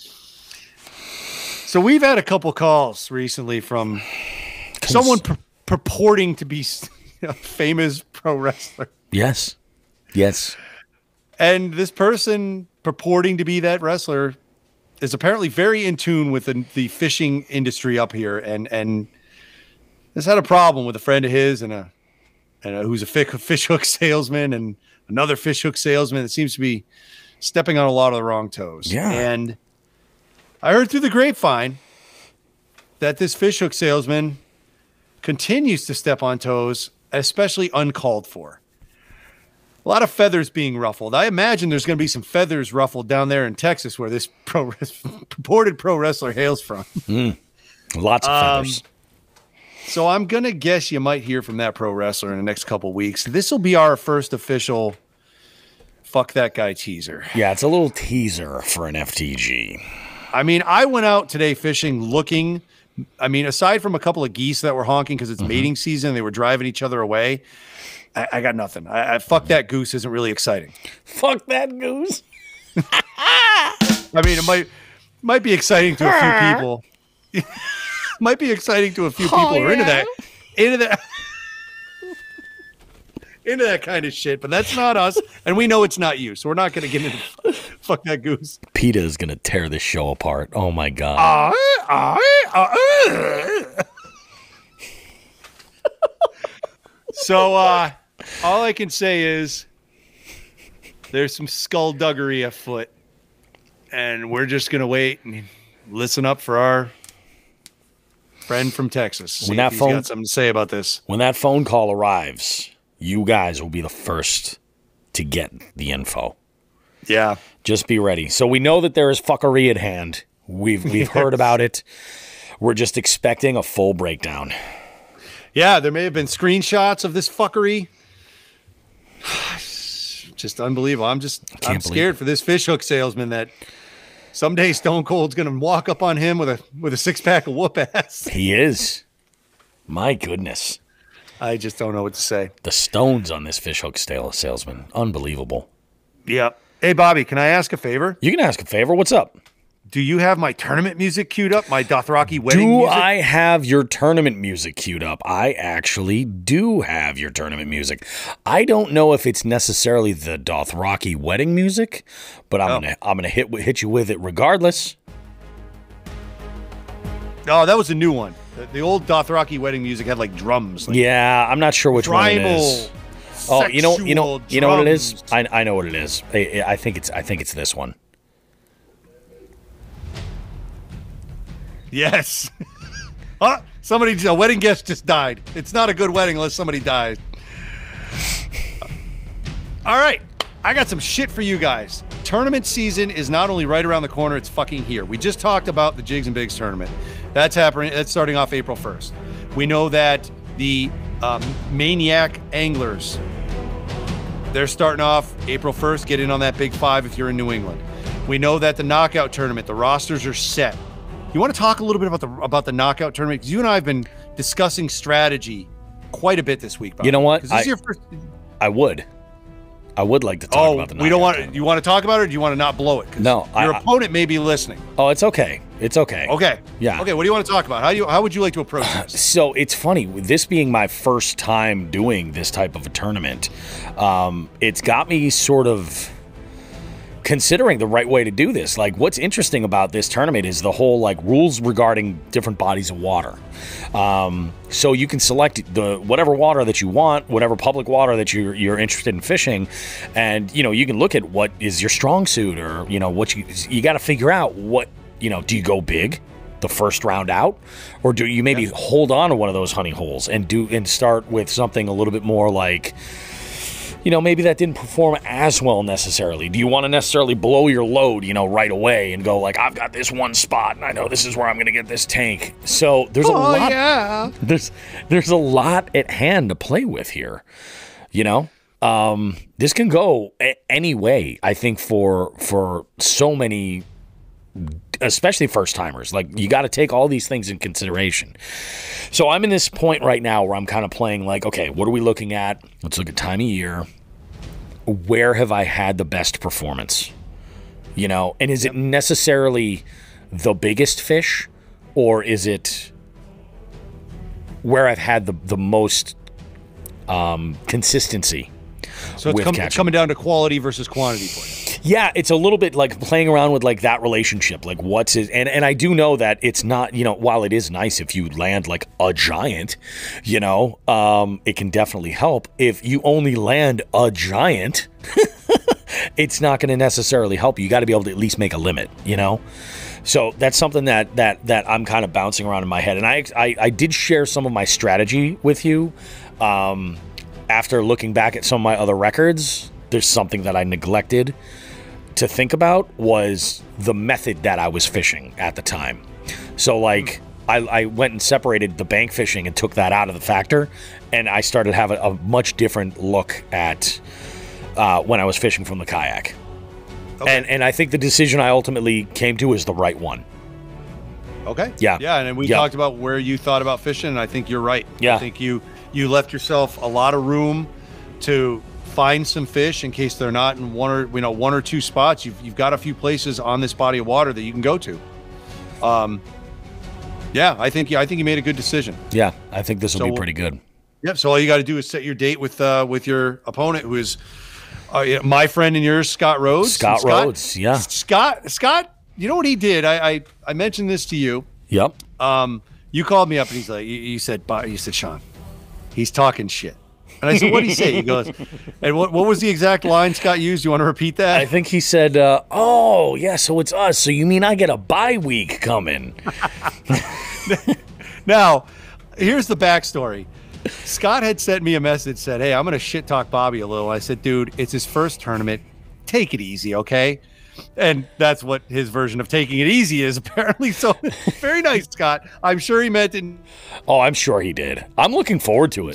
So we've had a couple calls recently from someone pur- purporting to be a famous pro wrestler. Yes. Yes. And this person purporting to be that wrestler is apparently very in tune with the, the fishing industry up here, and and has had a problem with a friend of his and a and a, who's a fish, fish hook salesman and another fish hook salesman that seems to be stepping on a lot of the wrong toes. Yeah. And I heard through the grapevine that this fish hook salesman continues to step on toes, especially uncalled for. A lot of feathers being ruffled. I imagine there's going to be some feathers ruffled down there in Texas where this pro purported pro wrestler hails from. Lots of Um, feathers. So I'm going to guess you might hear from that pro wrestler in the next couple weeks. This will be our first official fuck that guy teaser. Yeah, it's a little teaser for an F T G. I mean, I went out today fishing looking. I mean, aside from a couple of geese that were honking because it's mm-hmm. mating season, they were driving each other away. I, I got nothing. I, I fuck that goose isn't really exciting. Fuck that goose. I mean, it might might be exciting to a few people. Might be exciting to a few people oh, who are into yeah? that, into that, into that kind of shit. But that's not us, and we know it's not you, so we're not going to get into fuck that goose. PETA is going to tear this show apart. Oh my god. Uh, uh, uh, uh. So uh, all I can say is there's some skullduggery afoot, and we're just going to wait and listen up for our friend from Texas. See when that if he's phone, got something to say about this. When that phone call arrives, you guys will be the first to get the info. Yeah. Just be ready. So we know that there is fuckery at hand. We've we've yes. heard about it. We're just expecting a full breakdown. Yeah, there may have been screenshots of this fuckery. Just unbelievable. I'm just I'm scared it. for this fishhook salesman that someday Stone Cold's going to walk up on him with a with a six pack of whoop ass. He is. My goodness. I just don't know what to say. The stones on this fishhook salesman. Unbelievable. Yep. Hey, Bobby, can I ask a favor? You can ask a favor. What's up? Do you have my tournament music queued up? My Dothraki wedding do music? Do I have your tournament music queued up? I actually do have your tournament music. I don't know if it's necessarily the Dothraki wedding music, but I'm oh. gonna I'm gonna hit hit you with it regardless. Oh, that was a new one. The, the old Dothraki wedding music had like drums. Like yeah, I'm not sure which primal, one it is. Oh, you know, you know, drums. you know what it is. I I know what it is. I, I think it's I think it's this one. Yes. Oh, somebody, a wedding guest just died. It's not a good wedding unless somebody dies. All right. I got some shit for you guys. Tournament season is not only right around the corner, it's fucking here. We just talked about the Jigs and Bigs tournament. That's happening. That's starting off April first. We know that the um, Maniac Anglers, they're starting off April first. Get in on that Big Five if you're in New England. We know that the Knockout tournament, the rosters are set. You want to talk a little bit about the about the knockout tournament? Because you and I have been discussing strategy quite a bit this week. Bob. You know what? This I, is your first... I would. I would like to talk oh, about the knockout we don't want tournament. You want to talk about it, or do you want to not blow it? No. Your I, opponent may be listening. Oh, it's okay. It's okay. Okay. Yeah. Okay, what do you want to talk about? How do you how would you like to approach this? So it's funny. With this being my first time doing this type of a tournament, um, it's got me sort of considering the right way to do this. Like, what's interesting about this tournament is the whole like rules regarding different bodies of water. Um, so you can select the whatever water that you want, whatever public water that you're you're interested in fishing, and you know you can look at what is your strong suit, or you know what you you got to figure out what you know. Do you go big the first round out, or do you maybe yeah. hold on to one of those honey holes and do and start with something a little bit more like, you know, maybe that didn't perform as well necessarily. Do you want to necessarily blow your load, you know, right away and go like, I've got this one spot and I know this is where I'm going to get this tank. So there's a oh, lot. Yeah. There's there's a lot at hand to play with here. You know, um, this can go a- any way. I think for for so many, especially first timers, like you got to take all these things in consideration. So I'm in this point right now where I'm kind of playing like, okay, what are we looking at? Let's look at time of year. Where have I had the best performance? You know, and is it necessarily the biggest fish, or is it where I've had the, the most um, consistency? So it's, com- it's coming down to quality versus quantity for you. Yeah, it's a little bit like playing around with like that relationship, like what's it, and and I do know that it's not, you know, while it is nice if you land like a giant, you know, um, it can definitely help. If you only land a giant, it's not going to necessarily help you. You got to be able to at least make a limit, you know. So that's something that that that I'm kind of bouncing around in my head, and I I, I did share some of my strategy with you. Um, after looking back at some of my other records, there's something that I neglected to think about was the method that I was fishing at the time. So like I, I went and separated the bank fishing and took that out of the factor, and I started having a much different look at uh, when I was fishing from the kayak. Okay. And and I think the decision I ultimately came to is the right one. Okay. Yeah. Yeah, and we Yeah. talked about where you thought about fishing, and I think you're right. Yeah. I think you you left yourself a lot of room to find some fish in case they're not in one or you know one or two spots. You've you've got a few places on this body of water that you can go to. Um. Yeah, I think I think you made a good decision. Yeah, I think this will So- be pretty good. Yep. So all you got to do is set your date with uh with your opponent, who is uh, yeah, my friend and yours, Scott Rhodes. Scott And Rhodes, yeah. Scott Scott. You know what he did? I I, I mentioned this to you. Yep. Um, you called me up and he's like, you, you said, "Bo- you said, Sean, he's talking shit." And I said, "What did he say?" He goes, and what, what was the exact line Scott used? You want to repeat that? I think he said, uh, "Oh, yeah, so it's us. So you mean I get a bye week coming?" Now, here's the backstory. Scott had sent me a message, said, "Hey, I'm going to shit talk Bobby a little." I said, "Dude, it's his first tournament. Take it easy, okay?" And that's what his version of taking it easy is, apparently. So very nice, Scott. I'm sure he meant in. Oh, I'm sure he did. I'm looking forward to it.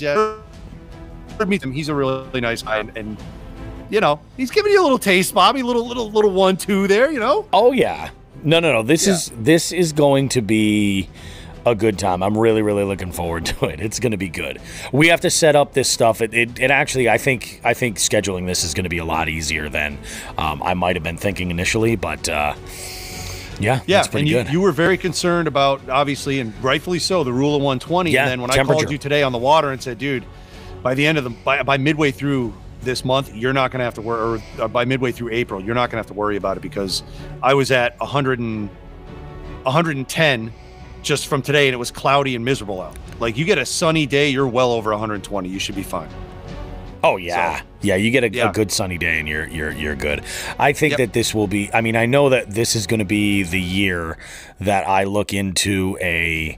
Meet him. He's a really nice guy, and, and you know, he's giving you a little taste, Bobby. Little, little, little one, two there. You know. Oh yeah. No, no, no. This Yeah. is this is going to be a good time. I'm really, really looking forward to it. It's going to be good. We have to set up this stuff. It, it, it actually, I think, I think scheduling this is going to be a lot easier than um, I might have been thinking initially. But uh, yeah, Yeah, it's pretty and you, good. you were very concerned about, obviously, and rightfully so, the rule of one twenty. Yeah, and then when I temperature. called you today on the water and said, "Dude, by the end of the by, by midway through this month, you're not going to have to worry, or, or by midway through April, you're not going to have to worry about it," because I was at one hundred and one hundred ten just from today, and it was cloudy and miserable out. Like, you get a sunny day, you're well over one hundred twenty. You should be fine. Oh yeah, So- yeah. You get a, Yeah. a good sunny day, and you're you're you're good. I think Yep. that this will be. I mean, I know that this is going to be the year that I look into a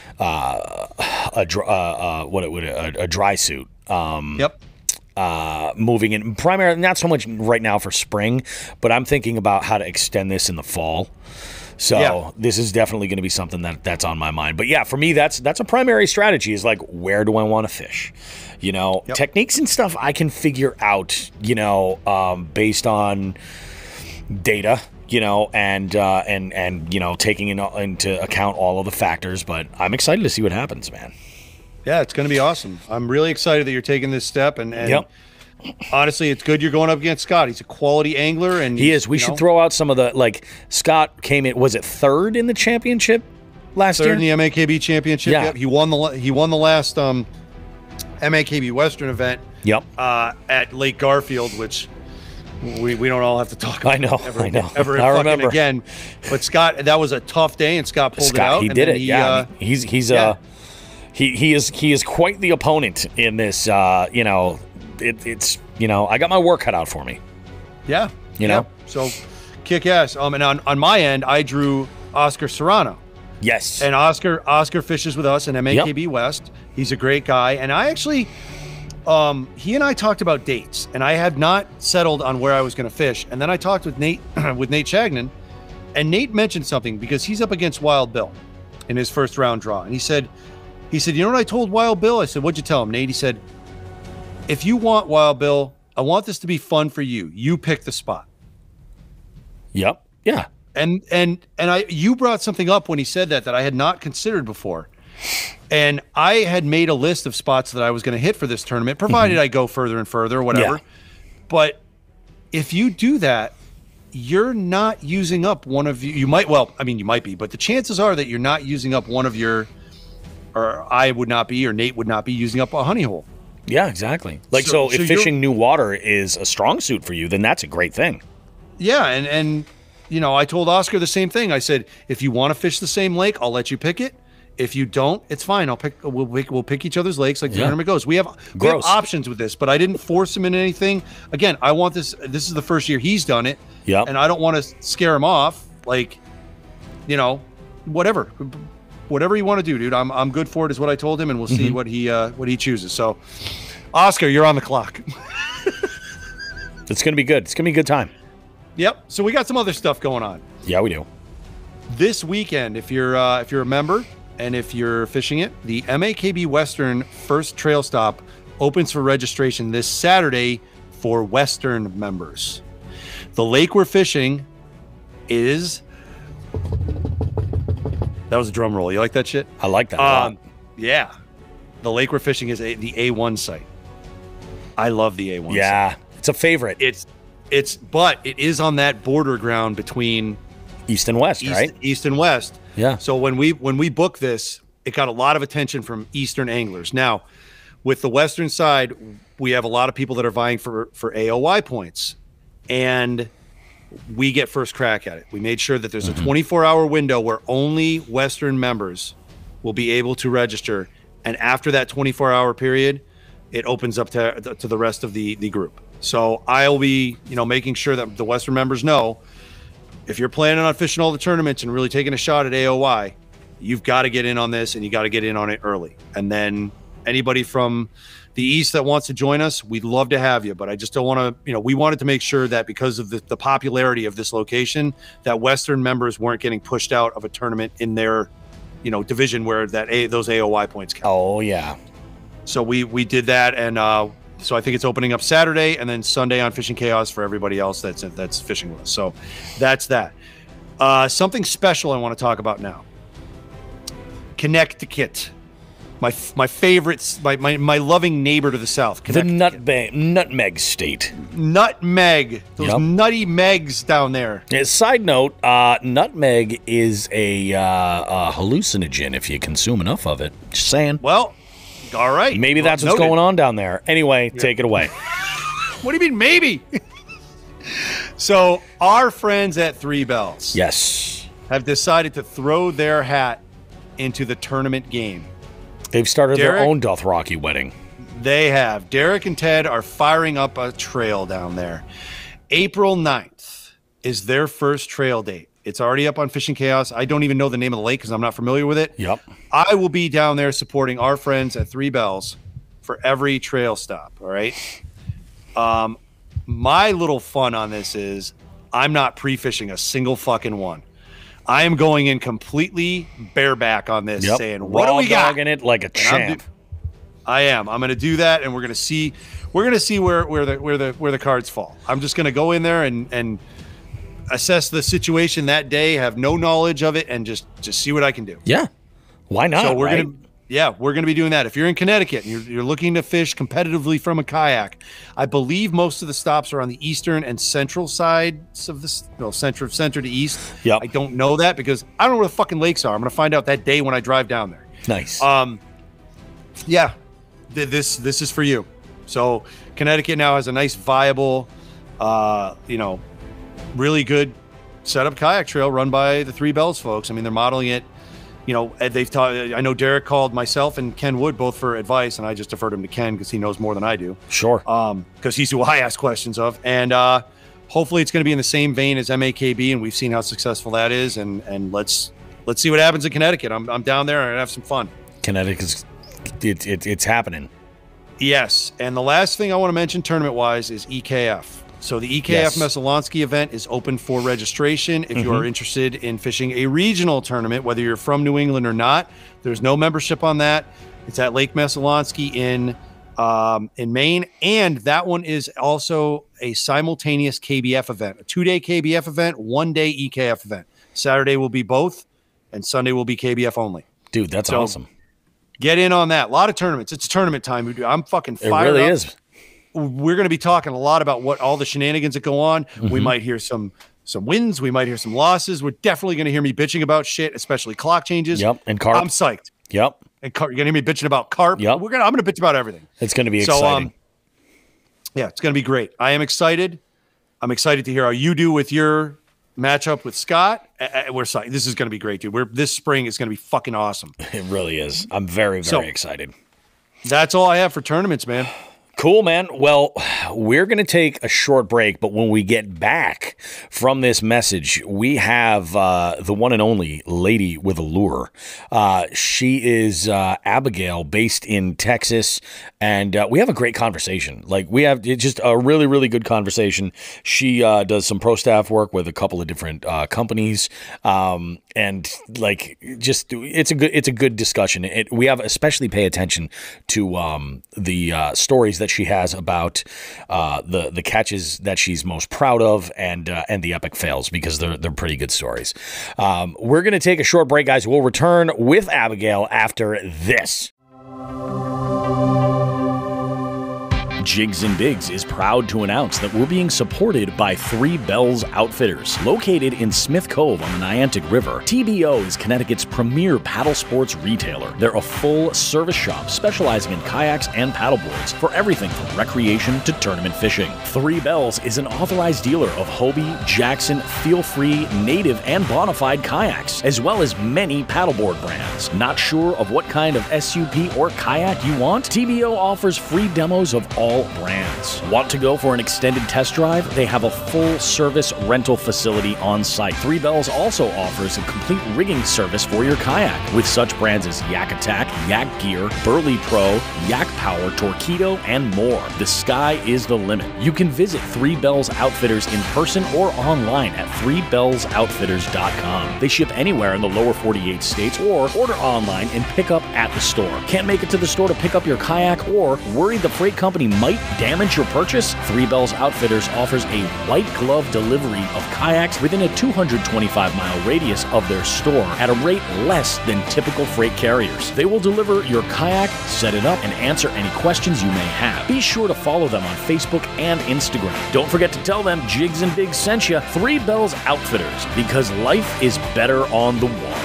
uh, a dr- uh, uh, what it would a, a dry suit. Um, Yep. uh, moving in primarily not so much right now for spring, but I'm thinking about how to extend this in the fall. So Yeah. this is definitely going to be something that that's on my mind. But yeah, for me, that's that's a primary strategy is like, where do I want to fish? You know, Yep. techniques and stuff I can figure out, you know, um, based on data, you know, and uh, and and you know, taking in, into account all of the factors. But I'm excited to see what happens, man. Yeah, it's going to be awesome. I'm really excited that you're taking this step, and, and Yep. honestly, it's good you're going up against Scott. He's a quality angler, and He is. We you should know, throw out some of the like Scott came in. Was it third in the championship last third year? in the M A K B championship. Yeah. Yep. He won the la- he won the last um, M A K B Western event Yep. uh, at Lake Garfield, which we, we don't all have to talk about. I know, Ever, I know. Ever I fucking remember. again. But Scott, that was a tough day, and Scott pulled Scott, it out. he and did then it. He, yeah, uh, he's he's yeah. uh he he is he is quite the opponent in this. Uh, you know, it, it's you know I got my work cut out for me. yeah. You yeah. know? So kick ass. Um, and on, on my end, I drew Oscar Serrano. Yes. And Oscar Oscar fishes with us in M A K B West. He's a great guy, and I actually, um, he and I talked about dates, and I had not settled on where I was going to fish. And then I talked with Nate with Nate Shagnon, and Nate mentioned something because he's up against Wild Bill in his first round draw, and he said, he said, "You know what I told Wild Bill?" I said, "What'd you tell him, Nate?" He said, "If you want Wild Bill, I want this to be fun for you. You pick the spot." Yep. Yeah. And and and I you brought something up when he said that that I had not considered before. And I had made a list of spots that I was going to hit for this tournament, provided I go further and further, whatever. Yeah. But if you do that, you're not using up one of you. You might, well, I mean, you might be, but the chances are that you're not using up one of your, or I would not be, or Nate would not be using up a honey hole. Yeah. Exactly. Like so, So- if so you're- fishing new water is a strong suit for you, then that's a great thing. Yeah, and and you know, I told Oscar the same thing. I said, if you want to fish the same lake, I'll let you pick it. If you don't, it's fine. I'll pick. We'll pick. We'll pick each other's lakes like the Yeah. tournament goes. We have, we have Gross. options with this, but I didn't force him into anything. Again, I want this. This is the first year he's done it, Yep. and I don't want to scare him off. Like, you know, whatever, whatever you want to do, dude. I'm I'm good for it. Is what I told him, and we'll Mm-hmm. see what he uh, what he chooses. So, Oscar, you're on the clock. It's gonna be good. It's gonna be a good time. Yep. So we got some other stuff going on. Yeah, we do. This weekend, if you're uh, if you're a member and if you're fishing it, the M A K B Western First Trail Stop opens for registration this Saturday, for Western members. The lake we're fishing is... That was a drum roll. You like that shit? I like that a lot. Um, yeah. The lake we're fishing is a, the A one site. I love the A one Yeah, site. it's a favorite. It's, it's, but it is on that border ground between East and West, East, right? East and West. Yeah. So when we when we book this, it got a lot of attention from Eastern anglers. Now, with the Western side, we have a lot of people that are vying for for A O Y points, and we get first crack at it. We made sure that there's Mm-hmm. a twenty-four hour window where only Western members will be able to register, and after that twenty-four hour period, it opens up to to the rest of the the group. So I'll be, you know, making sure that the Western members know, if you're planning on fishing all the tournaments and really taking a shot at A O Y, you've got to get in on this, and you got to get in on it early. And then anybody from the East that wants to join us, we'd love to have you. But I just don't want to, you know, we wanted to make sure that because of the, the popularity of this location, that Western members weren't getting pushed out of a tournament in their, you know, division where that a, those A O Y points count. Oh, yeah. So we we did that, and uh, so I think it's opening up Saturday and then Sunday on Fishing Chaos for everybody else that's that's fishing with us. So that's that. Uh, something special I want to talk about now. Connecticut, my my favorite, my my, my loving neighbor to the south. The nutmeg, nutmeg state. Nutmeg, those Yep. nutty megs down there. Yeah, side note, uh, nutmeg is a, uh, a hallucinogen if you consume enough of it. Just saying. Well, all right. Maybe Well, that's what's noted. going on down there. Anyway, take it away. What do you mean, maybe? So our friends at Three Bells Yes. have decided to throw their hat into the tournament game. They've started their Derek? own Dothraki wedding. They have. Derek and Ted are firing up a trail down there. April ninth is their first trail date. It's already up on Fishing Chaos. I don't even know the name of the lake because I'm not familiar with it. Yep. I will be down there supporting our friends at Three Bells for every trail stop. All right. Um, my little fun on this is I'm not pre-fishing a single fucking one. I am going in completely bareback on this, Yep. saying, "What do Raw we got?" dogging it like a And I'm champ. do- I am. I'm going to do that, and we're going to see. We're going to see where where the where the where the cards fall. I'm just going to go in there and and assess the situation that day. Have no knowledge of it, and just just see what I can do. Yeah. Why not? So we're right? gonna, yeah, we're gonna be doing that. If you're in Connecticut and you're, you're looking to fish competitively from a kayak, I believe most of the stops are on the eastern and central sides of this, no, center center to east. Yep. I don't know that because I don't know where the fucking lakes are. I'm gonna find out that day when I drive down there. Nice. Um, yeah, th- this this is for you. So Connecticut now has a nice, viable, uh, you know, really good setup kayak trail run by the Three Bells folks. I mean, they're modeling it. You know, and they've taught. I know Derek called myself and Ken Wood both for advice, and I just deferred him to Ken because he knows more than I do. Sure. Um, because he's who I ask questions of, and uh, hopefully it's going to be in the same vein as M A K B, and we've seen how successful that is, and and let's let's see what happens in Connecticut. I'm I'm down there and have some fun. Connecticut's it, it, it's happening. Yes, and the last thing I want to mention tournament-wise is E K F. So the E K F Yes. Messalonsky event is open for registration. If you are interested in fishing a regional tournament, whether you're from New England or not, there's no membership on that. It's at Lake Messalonsky in um, in Maine, and that one is also a simultaneous K B F event, a two-day K B F event, one-day E K F event. Saturday will be both, and Sunday will be K B F only. Dude, that's So, awesome. Get in on that. A lot of tournaments. It's tournament time. I'm fucking It fired really up. is. We're going to be talking a lot about what all the shenanigans that go on. Mm-hmm. We might hear some some wins. We might hear some losses. We're definitely going to hear me bitching about shit, especially clock changes. Yep, and carp. I'm psyched. Yep. And carp, you're going to hear me bitching about carp. Yep. We're gonna. I'm going to bitch about everything. It's going to be So, exciting. um, yeah, it's going to be great. I am excited. I'm excited to hear how you do with your matchup with Scott. Uh, uh, We're psyched. This is going to be great, dude. We're this spring is going to be fucking awesome. It really is. I'm very, very So- excited. That's all I have for tournaments, man. Cool, man. Well, we're going to take a short break, but when we get back from this message, we have uh, the one and only Lady with a Lure. Uh, she is uh, Abigail, based in Texas, and uh, we have a great conversation. Like, we have it's just a really, really good conversation. She uh, does some pro staff work with a couple of different uh, companies, um, and like, just it's a good it's a good discussion. It, we have especially pay attention to um, the uh, stories that that she has about uh, the the catches that she's most proud of and uh, and the epic fails, because they're they're pretty good stories. Um, we're gonna take a short break, guys. We'll return with Abigail after this. Jigs and Bigs is proud to announce that we're being supported by Three Bells Outfitters. Located in Smith Cove on the Niantic River, T B O is Connecticut's premier paddle sports retailer. They're a full-service shop specializing in kayaks and paddleboards for everything from recreation to tournament fishing. Three Bells is an authorized dealer of Hobie, Jackson, Feel Free, Native, and Bonafide kayaks, as well as many paddleboard brands. Not sure of what kind of S U P or kayak you want? T B O offers free demos of all brands. Want to go for an extended test drive? They have a full-service rental facility on site. Three Bells also offers a complete rigging service for your kayak with such brands as Yak Attack, Yak Gear, Burley Pro, Yak Power, Torqeedo, and more. The sky is the limit. You can visit Three Bells Outfitters in person or online at three bells outfitters dot com. They ship anywhere in the lower forty-eight states, or order online and pick up at the store. Can't make it to the store to pick up your kayak, or worried the freight company might damage your purchase? Three Bells Outfitters offers a white glove delivery of kayaks within a two hundred twenty-five mile radius of their store at a rate less than typical freight carriers. They will deliver your kayak, set it up, and answer any questions you may have. Be sure to follow them on Facebook and Instagram. Don't forget to tell them Jigs and Bigs sent you. Three Bells Outfitters, because life is better on the water.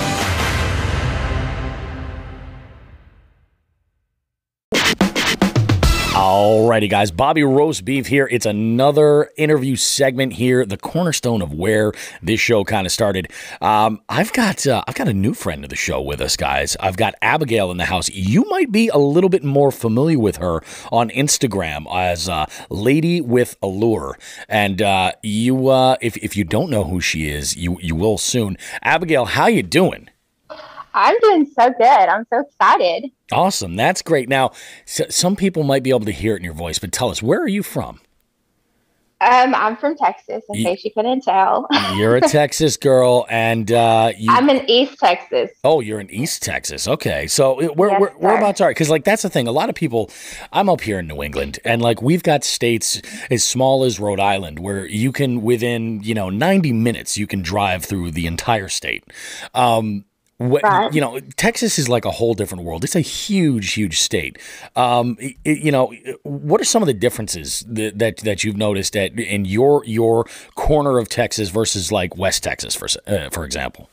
Alrighty, guys. Bobby Roast Beef here. It's another interview segment here, the cornerstone of where this show kind of started. Um, I've got uh, I've got a new friend of the show with us, guys. I've got Abigail in the house. You might be a little bit more familiar with her on Instagram as uh, Lady with Allure, and uh, you uh, if if you don't know who she is, you you will soon. Abigail, how you doing? I'm doing so good. I'm so excited. Awesome. That's great. Now, so, some people might be able to hear it in your voice, but tell us, where are you from? Um, I'm from Texas, in you, case you couldn't tell. You're a Texas girl, and uh, you, I'm in East Texas. Oh, you're in East Texas. Okay, so where yes, where whereabouts are? Because like that's the thing. A lot of people. I'm up here in New England, and like we've got states as small as Rhode Island where you can within you know ninety minutes you can drive through the entire state. Um, What, right. You know, Texas is like a whole different world. It's a huge, huge state. Um, it, you know, what are some of the differences that that, that you've noticed at in your your corner of Texas versus like West Texas, for uh, for example?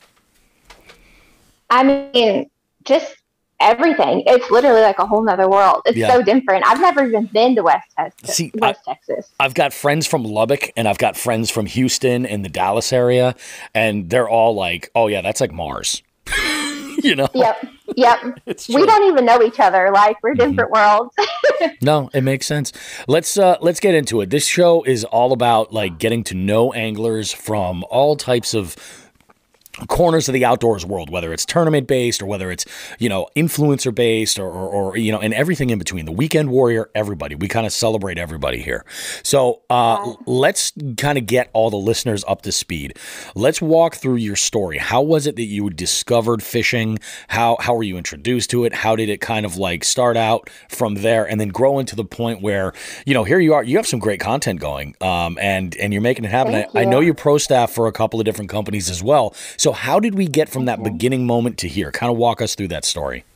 I mean, just everything. It's literally like a whole nother world. It's Yeah. so different. I've never even been to West Texas. See, West I- Texas. I've got friends from Lubbock and I've got friends from Houston and the Dallas area, and they're all like, "Oh yeah, that's like Mars." You know? Yep. Yep. It's We true. don't even know each other. Like, we're different worlds. No, it makes sense. Let's uh, let's get into it. This show is all about like getting to know anglers from all types of corners of the outdoors world, whether it's tournament based or whether it's, you know, influencer based or, or, or you know, and everything in between. The weekend warrior, everybody. We kind of celebrate everybody here. So uh, let's kind of get all the listeners up to speed. Let's walk through your story. How was it that you discovered fishing? How how were you introduced to it? How did it kind of like start out from there and then grow into the point where, you know, here you are, you have some great content going um, and, and you're making it happen. Thank I, I you. know you're pro staff for a couple of different companies as well. So how did we get from that beginning moment to here? Kind of walk us through that story.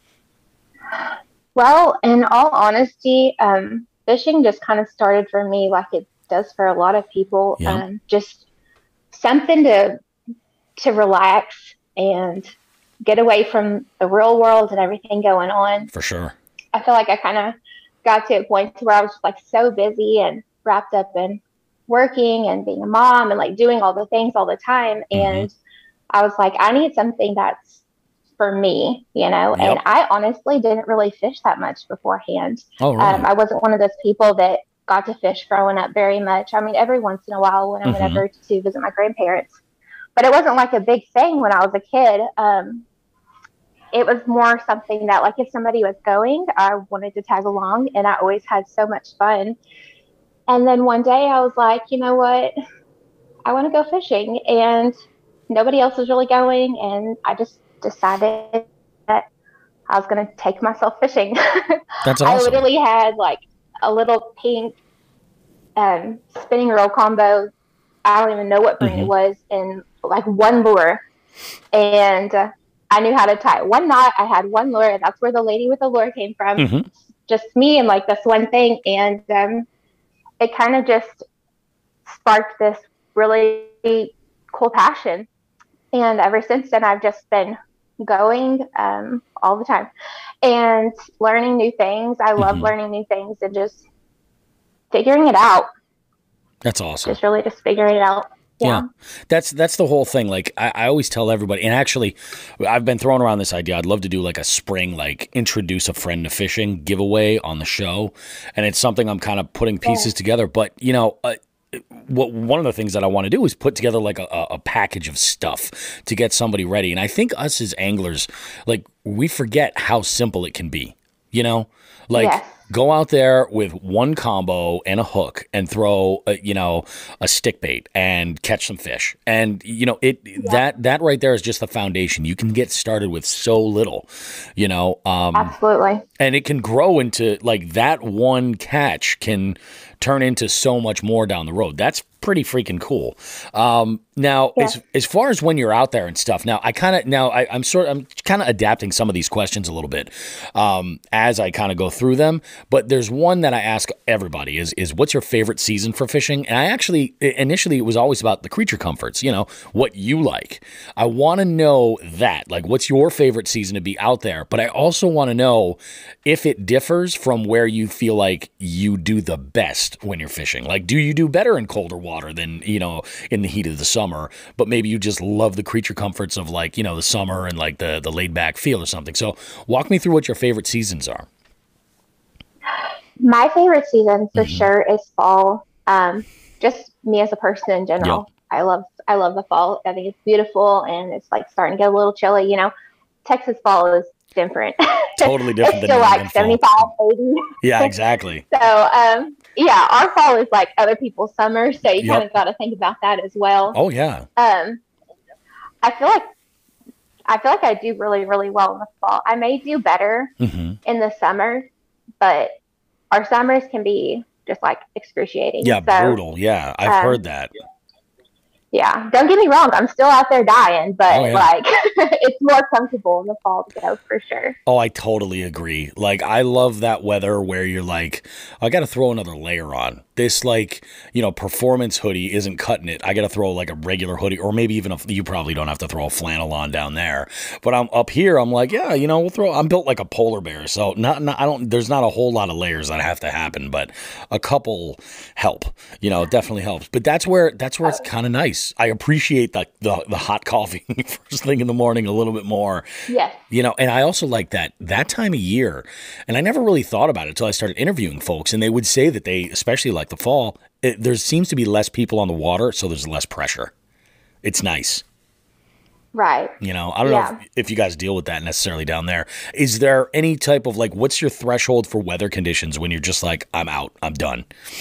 Well, in all honesty, um, fishing just kind of started for me like it does for a lot of people. Yeah. Um, just something to to relax and get away from the real world and everything going on. For sure. I feel like I kind of got to a point to where I was just like so busy and wrapped up in working and being a mom and like doing all the things all the time. Mm-hmm. And I was like, I need something that's for me, you know, Yep. and I honestly didn't really fish that much beforehand. Oh, really? Um, I wasn't one of those people that got to fish growing up very much. I mean, every once in a while when I went Mhm. over to visit my grandparents, but it wasn't like a big thing when I was a kid. Um, it was more something that like if somebody was going, I wanted to tag along, and I always had so much fun. And then one day I was like, you know what? I want to go fishing, and nobody else was really going. And I just decided that I was going to take myself fishing. That's awesome. I literally had like a little pink um, spinning reel combo. I don't even know what brand mm-hmm. it was, and like one lure. And uh, I knew how to tie one knot. I had one lure, and that's where the lady with the lure came from. Mm-hmm. Just me and like this one thing. And um, it kind of just sparked this really cool passion. And ever since then, I've just been going um, all the time and learning new things. I love mm-hmm. learning new things and just figuring it out. That's awesome. Just really just figuring it out. Yeah. yeah. That's that's the whole thing. Like I, I always tell everybody, and actually I've been throwing around this idea. I'd love to do like a spring, like introduce a friend to fishing giveaway on the show. And it's something I'm kind of putting pieces yeah. together. But, you know, uh, what one of the things that I want to do is put together like a, a package of stuff to get somebody ready. And I think us as anglers, like we forget how simple it can be, you know, like yes. go out there with one combo and a hook and throw, a, you know, a stick bait and catch some fish. And, you know, it yeah. that that right there is just the foundation. You can get started with so little, you know. Um, Absolutely. And it can grow into like that one catch can turn into so much more down the road. That's pretty freaking cool. Um, now, yeah. as as far as when you're out there and stuff, now I kind of now I, I'm sort I'm kind of adapting some of these questions a little bit um, as I kind of go through them. But there's one that I ask everybody is is what's your favorite season for fishing? And I actually initially it was always about the creature comforts, you know, what you like. I want to know that, like, what's your favorite season to be out there? But I also want to know if it differs from where you feel like you do the best when you're fishing. Like, do you do better in colder water than, you know, in the heat of the summer, but maybe you just love the creature comforts of like, you know, the summer and like the, the laid back feel or something. So walk me through what your favorite seasons are. My favorite season for mm-hmm. sure is fall. Um, just me as a person in general. Yep. I love, I love the fall. I think it's beautiful and it's like starting to get a little chilly, you know. Texas fall is different. Totally different it's than still like seventy-five, eighty. Yeah, exactly. So, um, yeah, our fall is like other people's summer, so you yep. kind of got to think about that as well. Oh yeah. Um, I feel like I feel like I do really, really well in the fall. I may do better mm-hmm. in the summer, but our summers can be just like excruciating. Yeah, so, brutal. Yeah, I've um, heard that. Yeah, don't get me wrong. I'm still out there dying, but oh, yeah. like it's more comfortable in the fall to go for sure. Oh, I totally agree. Like, I love that weather where you're like, I got to throw another layer on. This, like, you know, performance hoodie isn't cutting it. I got to throw like a regular hoodie, or maybe even a, you probably don't have to throw a flannel on down there. But I'm up here. I'm like, yeah, you know, we'll throw. I'm built like a polar bear, so not, not I don't. There's not a whole lot of layers that have to happen, but a couple help. You know, it definitely helps. But that's where that's where it's kind of nice. I appreciate the, the the hot coffee first thing in the morning a little bit more. Yeah. You know, and I also like that that time of year. And I never really thought about it until I started interviewing folks, and they would say that they, especially like the fall, it, there seems to be less people on the water, so there's less pressure. It's nice. Right. You know, I don't yeah. know if, if you guys deal with that necessarily down there. Is there any type of like, what's your threshold for weather conditions when you're just like, I'm out, I'm done?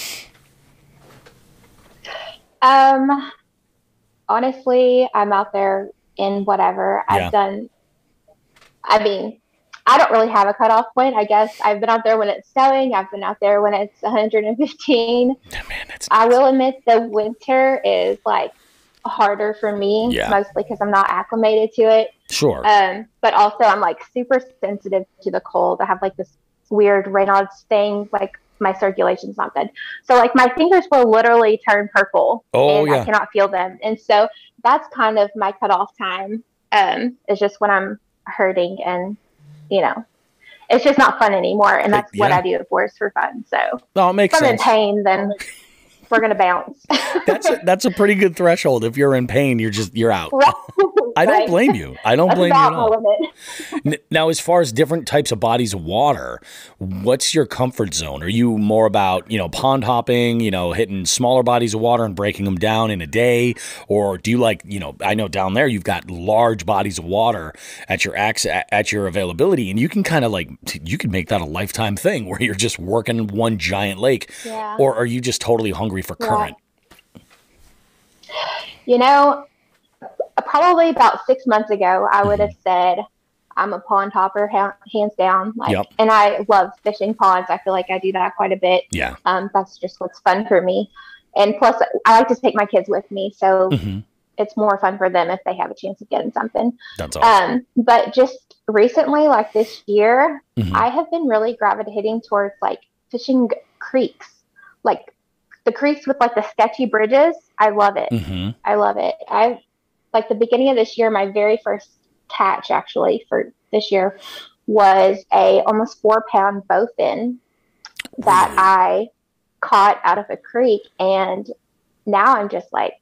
Um, honestly, I'm out there in whatever. Yeah. I've done, I mean, I don't really have a cutoff point, I guess. I've been out there when it's snowing. I've been out there when it's one hundred fifteen. Oh, man, that's I will admit the winter is like harder for me, yeah. mostly because I'm not acclimated to it. Sure. Um, but also I'm like super sensitive to the cold. I have like this weird Raynaud's thing, like my circulation's not good. So like my fingers will literally turn purple oh, and yeah. I cannot feel them. And so that's kind of my cutoff time. Um, is just when I'm hurting and, you know, it's just not fun anymore. And that's yeah. what I do it for, is for fun. So no, it makes if I'm sense. in pain, then we're going to bounce. That's a, that's a pretty good threshold. If you're in pain, you're just, you're out. Right. I don't Right. blame you. I don't That's blame you about at all. my limit. Now, as far as different types of bodies of water, what's your comfort zone? Are you more about, you know, pond hopping, you know, hitting smaller bodies of water and breaking them down in a day? Or do you like, you know, I know down there you've got large bodies of water at your access, at your availability, and you can kind of like, you can make that a lifetime thing where you're just working one giant lake. Yeah. Or are you just totally hungry for current? Yeah. You know, probably about six months ago, I would have said I'm a pond hopper, ha- hands down. Like, Yep. and I love fishing ponds. I feel like I do that quite a bit. Yeah. Um, that's just what's fun for me. And plus, I like to take my kids with me, so Mm-hmm. it's more fun for them if they have a chance of getting something. That's awesome. Um, but just recently, like this year, Mhm. I have been really gravitating towards like fishing creeks, like the creeks with like the sketchy bridges. I love it. Mm-hmm. I love it. I like the beginning of this year, my very first catch actually for this year was a almost four pound bowfin that Really? I caught out of a creek, and now I'm just like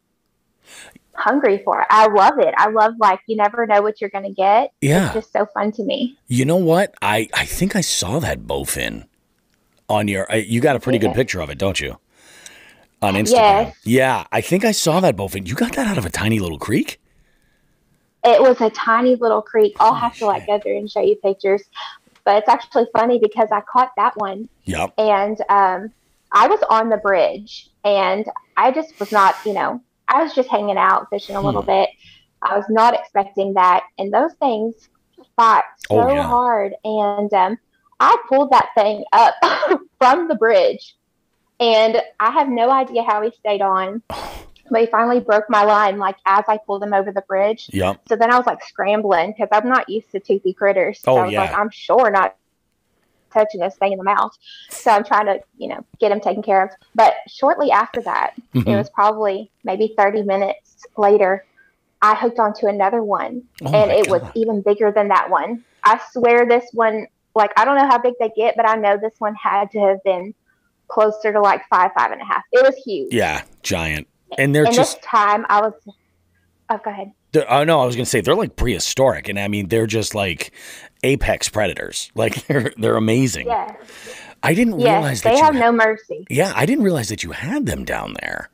hungry for it. I love it. I love like you never know what you're gonna get. Yeah. It's just so fun to me. You know what? I, I think I saw that bowfin on your. Uh, you got a pretty Yeah. good picture of it, don't you? On Instagram. Yes. Yeah, I think I saw that bowfin. You got that out of a tiny little creek? It was a tiny little creek. I'll Holy have to like shit. go through and show you pictures. But it's actually funny because I caught that one Yep. and um, I was on the bridge and I just was not, you know, I was just hanging out, fishing a little Hmm. bit. I was not expecting that. And those things fought so Oh, yeah. hard. And um, I pulled that thing up from the bridge. And I have no idea how he stayed on. But he finally broke my line, like, as I pulled him over the bridge. Yep. So then I was, like, scrambling because I'm not used to toothy critters. So Oh, I was yeah. like, I'm sure not touching this thing in the mouth. So I'm trying to, you know, get him taken care of. But shortly after that, Mhm. it was probably maybe thirty minutes later, I hooked onto another one. Oh, and my it was God. even bigger than that one. I swear this one, like, I don't know how big they get, but I know this one had to have been closer to, like, five, five and a half. It was huge. Yeah, giant. And they're And just. this time I was, oh, go ahead. they're- Oh no, I was gonna say they're like prehistoric, and I mean they're just like apex predators. Like they're they're amazing. Yes. I didn't realize Yes, that they you have had- no mercy. Yeah, I didn't realize that you had them down there.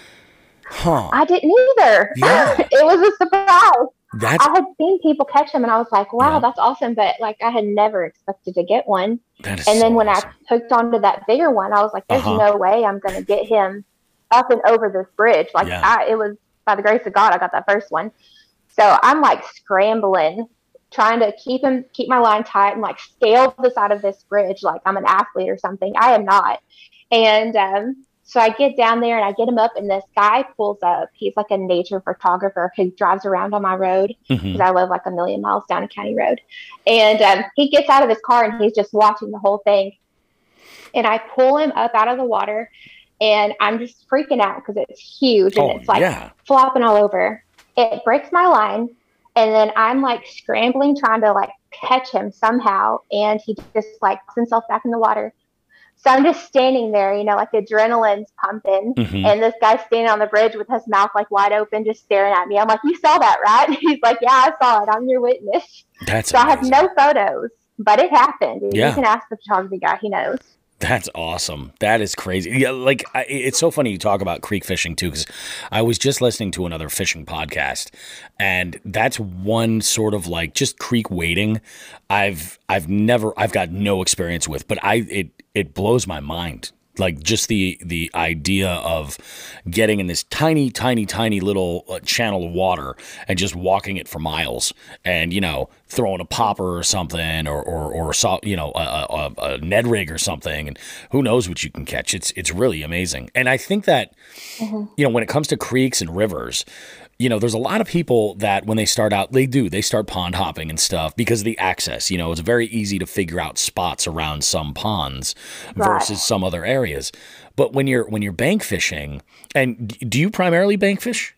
Huh. I didn't either. Yeah. It was a surprise. That's I had seen people catch them, and I was like, wow, Yeah. that's awesome. But, like, I had never expected to get one. that is And then so when awesome. I hooked onto that bigger one, I was like, there's Uh-huh. no way I'm going to get him up and over this bridge. Like, Yeah. I, it was by the grace of God, I got that first one. So I'm like scrambling, trying to keep him, keep my line tight and like scale the side of this bridge like I'm an athlete or something. I am not. And um, so I get down there and I get him up, and this guy pulls up. He's like a nature photographer who drives around on my road Mhm. because I live like a million miles down a county road. And um, he gets out of his car and he's just watching the whole thing. And I pull him up out of the water, and I'm just freaking out because it's huge and Oh, it's like yeah. flopping all over. It breaks my line, and then I'm like scrambling trying to like catch him somehow, and he just like puts himself back in the water. So I'm just standing there, you know, like adrenaline's pumping, Mhm. and this guy's standing on the bridge with his mouth like wide open, just staring at me. I'm like, "You saw that, right?" He's like, "Yeah, I saw it. I'm your witness." That's So I have amazing. no photos, but it happened. Yeah. You can ask the photography guy; he knows. That's awesome. That is crazy. Yeah, like I, it's so funny you talk about creek fishing too, because I was just listening to another fishing podcast, and that's one sort of like just creek wading. I've I've never I've got no experience with, but I it it blows my mind. Like just the the idea of getting in this tiny, tiny, tiny little uh, channel of water and just walking it for miles, and you know throwing a popper or something, or or or so, you know a, a, a Ned rig or something, and who knows what you can catch. It's it's really amazing, and I think that you know when it comes to creeks and rivers. You know, there's a lot of people that when they start out, they do, they start pond hopping and stuff because of the access. You know, it's very easy to figure out spots around some ponds versus some other areas. But when you're when you're bank fishing, and d- do you primarily bank fish?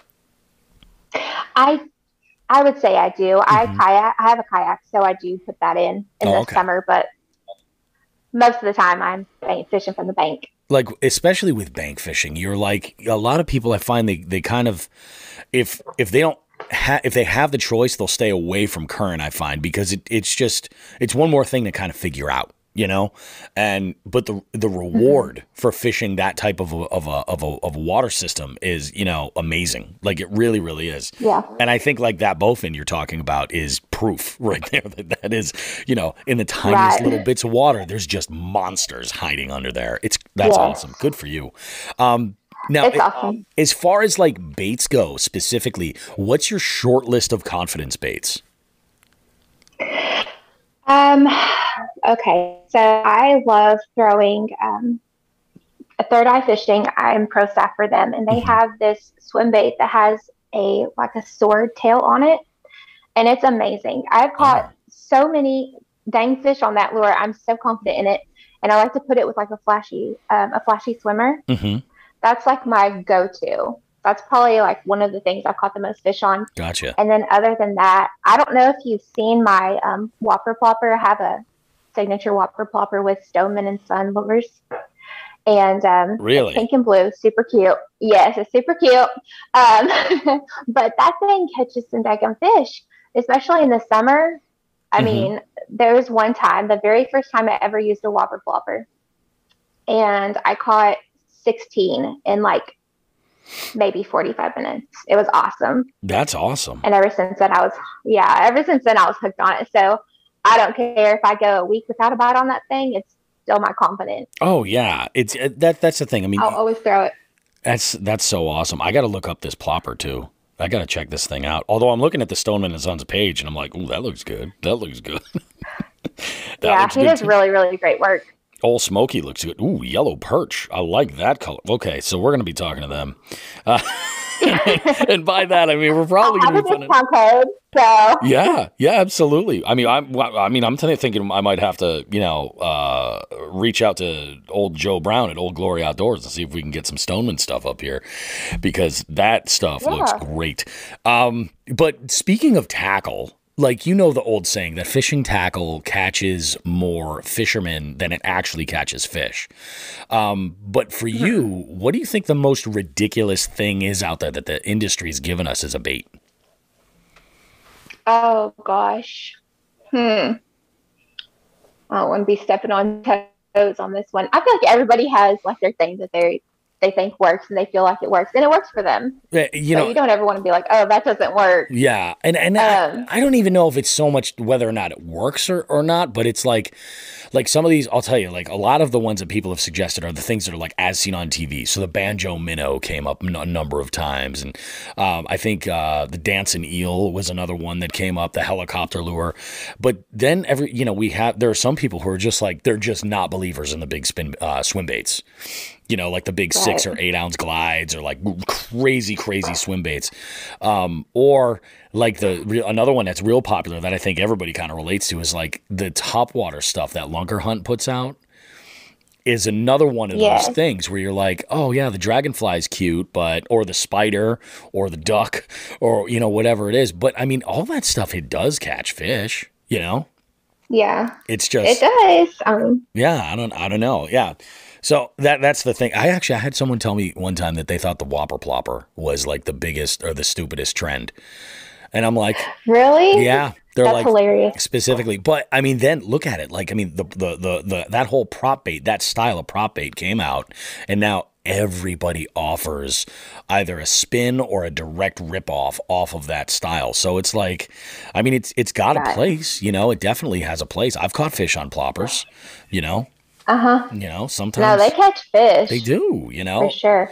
I I would say I do. I kayak. I have a kayak, so I do put that in in Oh, the okay. summer. But most of the time, I'm bank- fishing from the bank. Like, especially with bank fishing, you're like a lot of people. I find they they kind of if if they don't ha- if they have the choice, they'll stay away from current. I find because it, it's just it's one more thing to kind of figure out, you know. And but the the reward for fishing that type of a, of a of a of a water system is, you know, amazing. Like it really really is. Yeah. And I think like that bowfin you're talking about is proof right there that that is, you know, in the tiniest Right. little bits of water, there's just monsters hiding under there. It's that's Yes. awesome. Good for you. Um, now, It's it- awesome. as far as like baits go specifically, what's your short list of confidence baits? Um, okay, so I love throwing um, a Third Eye Fishing. I'm pro staff for them, and they Mhm. have this swim bait that has a like a sword tail on it, and it's amazing. I've caught Oh. so many dang fish on that lure. I'm so confident in it, and I like to put it with like a flashy, um, a flashy swimmer. Mm-hmm. That's like my go-to. That's probably like one of the things I've caught the most fish on. Gotcha. And then other than that, I don't know if you've seen my um, Whopper Plopper. I have a signature Whopper Plopper with Stoneman and Son lures. And um, Really? it's pink and blue, super cute. Yes, it's super cute. Um, but that thing catches some daggum fish, especially in the summer. I Mhm. mean, there was one time, the very first time I ever used a Whopper Plopper, and I caught sixteen in like maybe forty-five minutes. It was awesome. That's awesome. And ever since then, I was, yeah, ever since then, I was hooked on it. So I don't care if I go a week without a bite on that thing. It's still my confidence. Oh yeah, it's uh, that. That's the thing. I mean, I'll always throw it. that's that's so awesome. I got to look up this plopper too. I got to check this thing out. Although I'm looking at the Stoneman and Sons page, and I'm like, ooh, that looks good. That looks good. That Yeah, looks he good, does too. really, really great work. Old Smoky looks good. Ooh, yellow perch. I like that color. Okay, so we're gonna be talking to them, uh, and by that I mean we're probably I have gonna a be finding. discount code, so Yeah, yeah, absolutely. I mean, I'm. I mean, I'm thinking I might have to, you know, uh, reach out to old Joe Brown at Old Glory Outdoors and see if we can get some Stoneman stuff up here, because that stuff looks Yeah. great. Um, but speaking of tackle, like you know the old saying that fishing tackle catches more fishermen than it actually catches fish. Um, but for you, what do you think the most ridiculous thing is out there that the industry's given us as a bait? oh gosh. Hmm. I don't want to be stepping on toes on this one. I feel like everybody has like their thing that they they think works and they feel like it works and it works for them. Uh, You So know, you don't ever want to be like, oh, that doesn't work. yeah, and and Um, I, I don't even know if it's so much whether or not it works or, or not, but it's like, like some of these, I'll tell you, like a lot of the ones that people have suggested are the things that are like as seen on T V. So the banjo minnow came up n- a number of times, and um, I think uh, the dancing eel was another one that came up, the helicopter lure. But then every, you know, we have there are some people who are just like they're just not believers in the big spin uh, swim baits. You know, like the big six Right. or eight ounce glides or like crazy, crazy swim baits. Um, or like the real, another one that's real popular that I think everybody kind of relates to is like the top water stuff that Lunker Hunt puts out is another one of Yes. those things where you're like, oh yeah, the dragonfly is cute, but, or the spider or the duck or, you know, whatever it is. But I mean, all that stuff, it does catch fish, you know, Yeah, it's it just, does. Um, yeah, I don't, I don't know. Yeah. So that that's the thing. I actually I had someone tell me one time that they thought the Whopper Plopper was like the biggest or the stupidest trend, and I'm like, really? yeah, they're That's like hilarious. specifically. But I mean, then look at it. Like I mean, the the the, the that whole prop bait, that style of prop bait came out, and now everybody offers either a spin or a direct rip off off of that style. So it's like, I mean, it's it's got a Right. place. You know, it definitely has a place. I've caught fish on ploppers. You know. Uh huh. You know, No, sometimes they catch fish. they do, you know. For sure.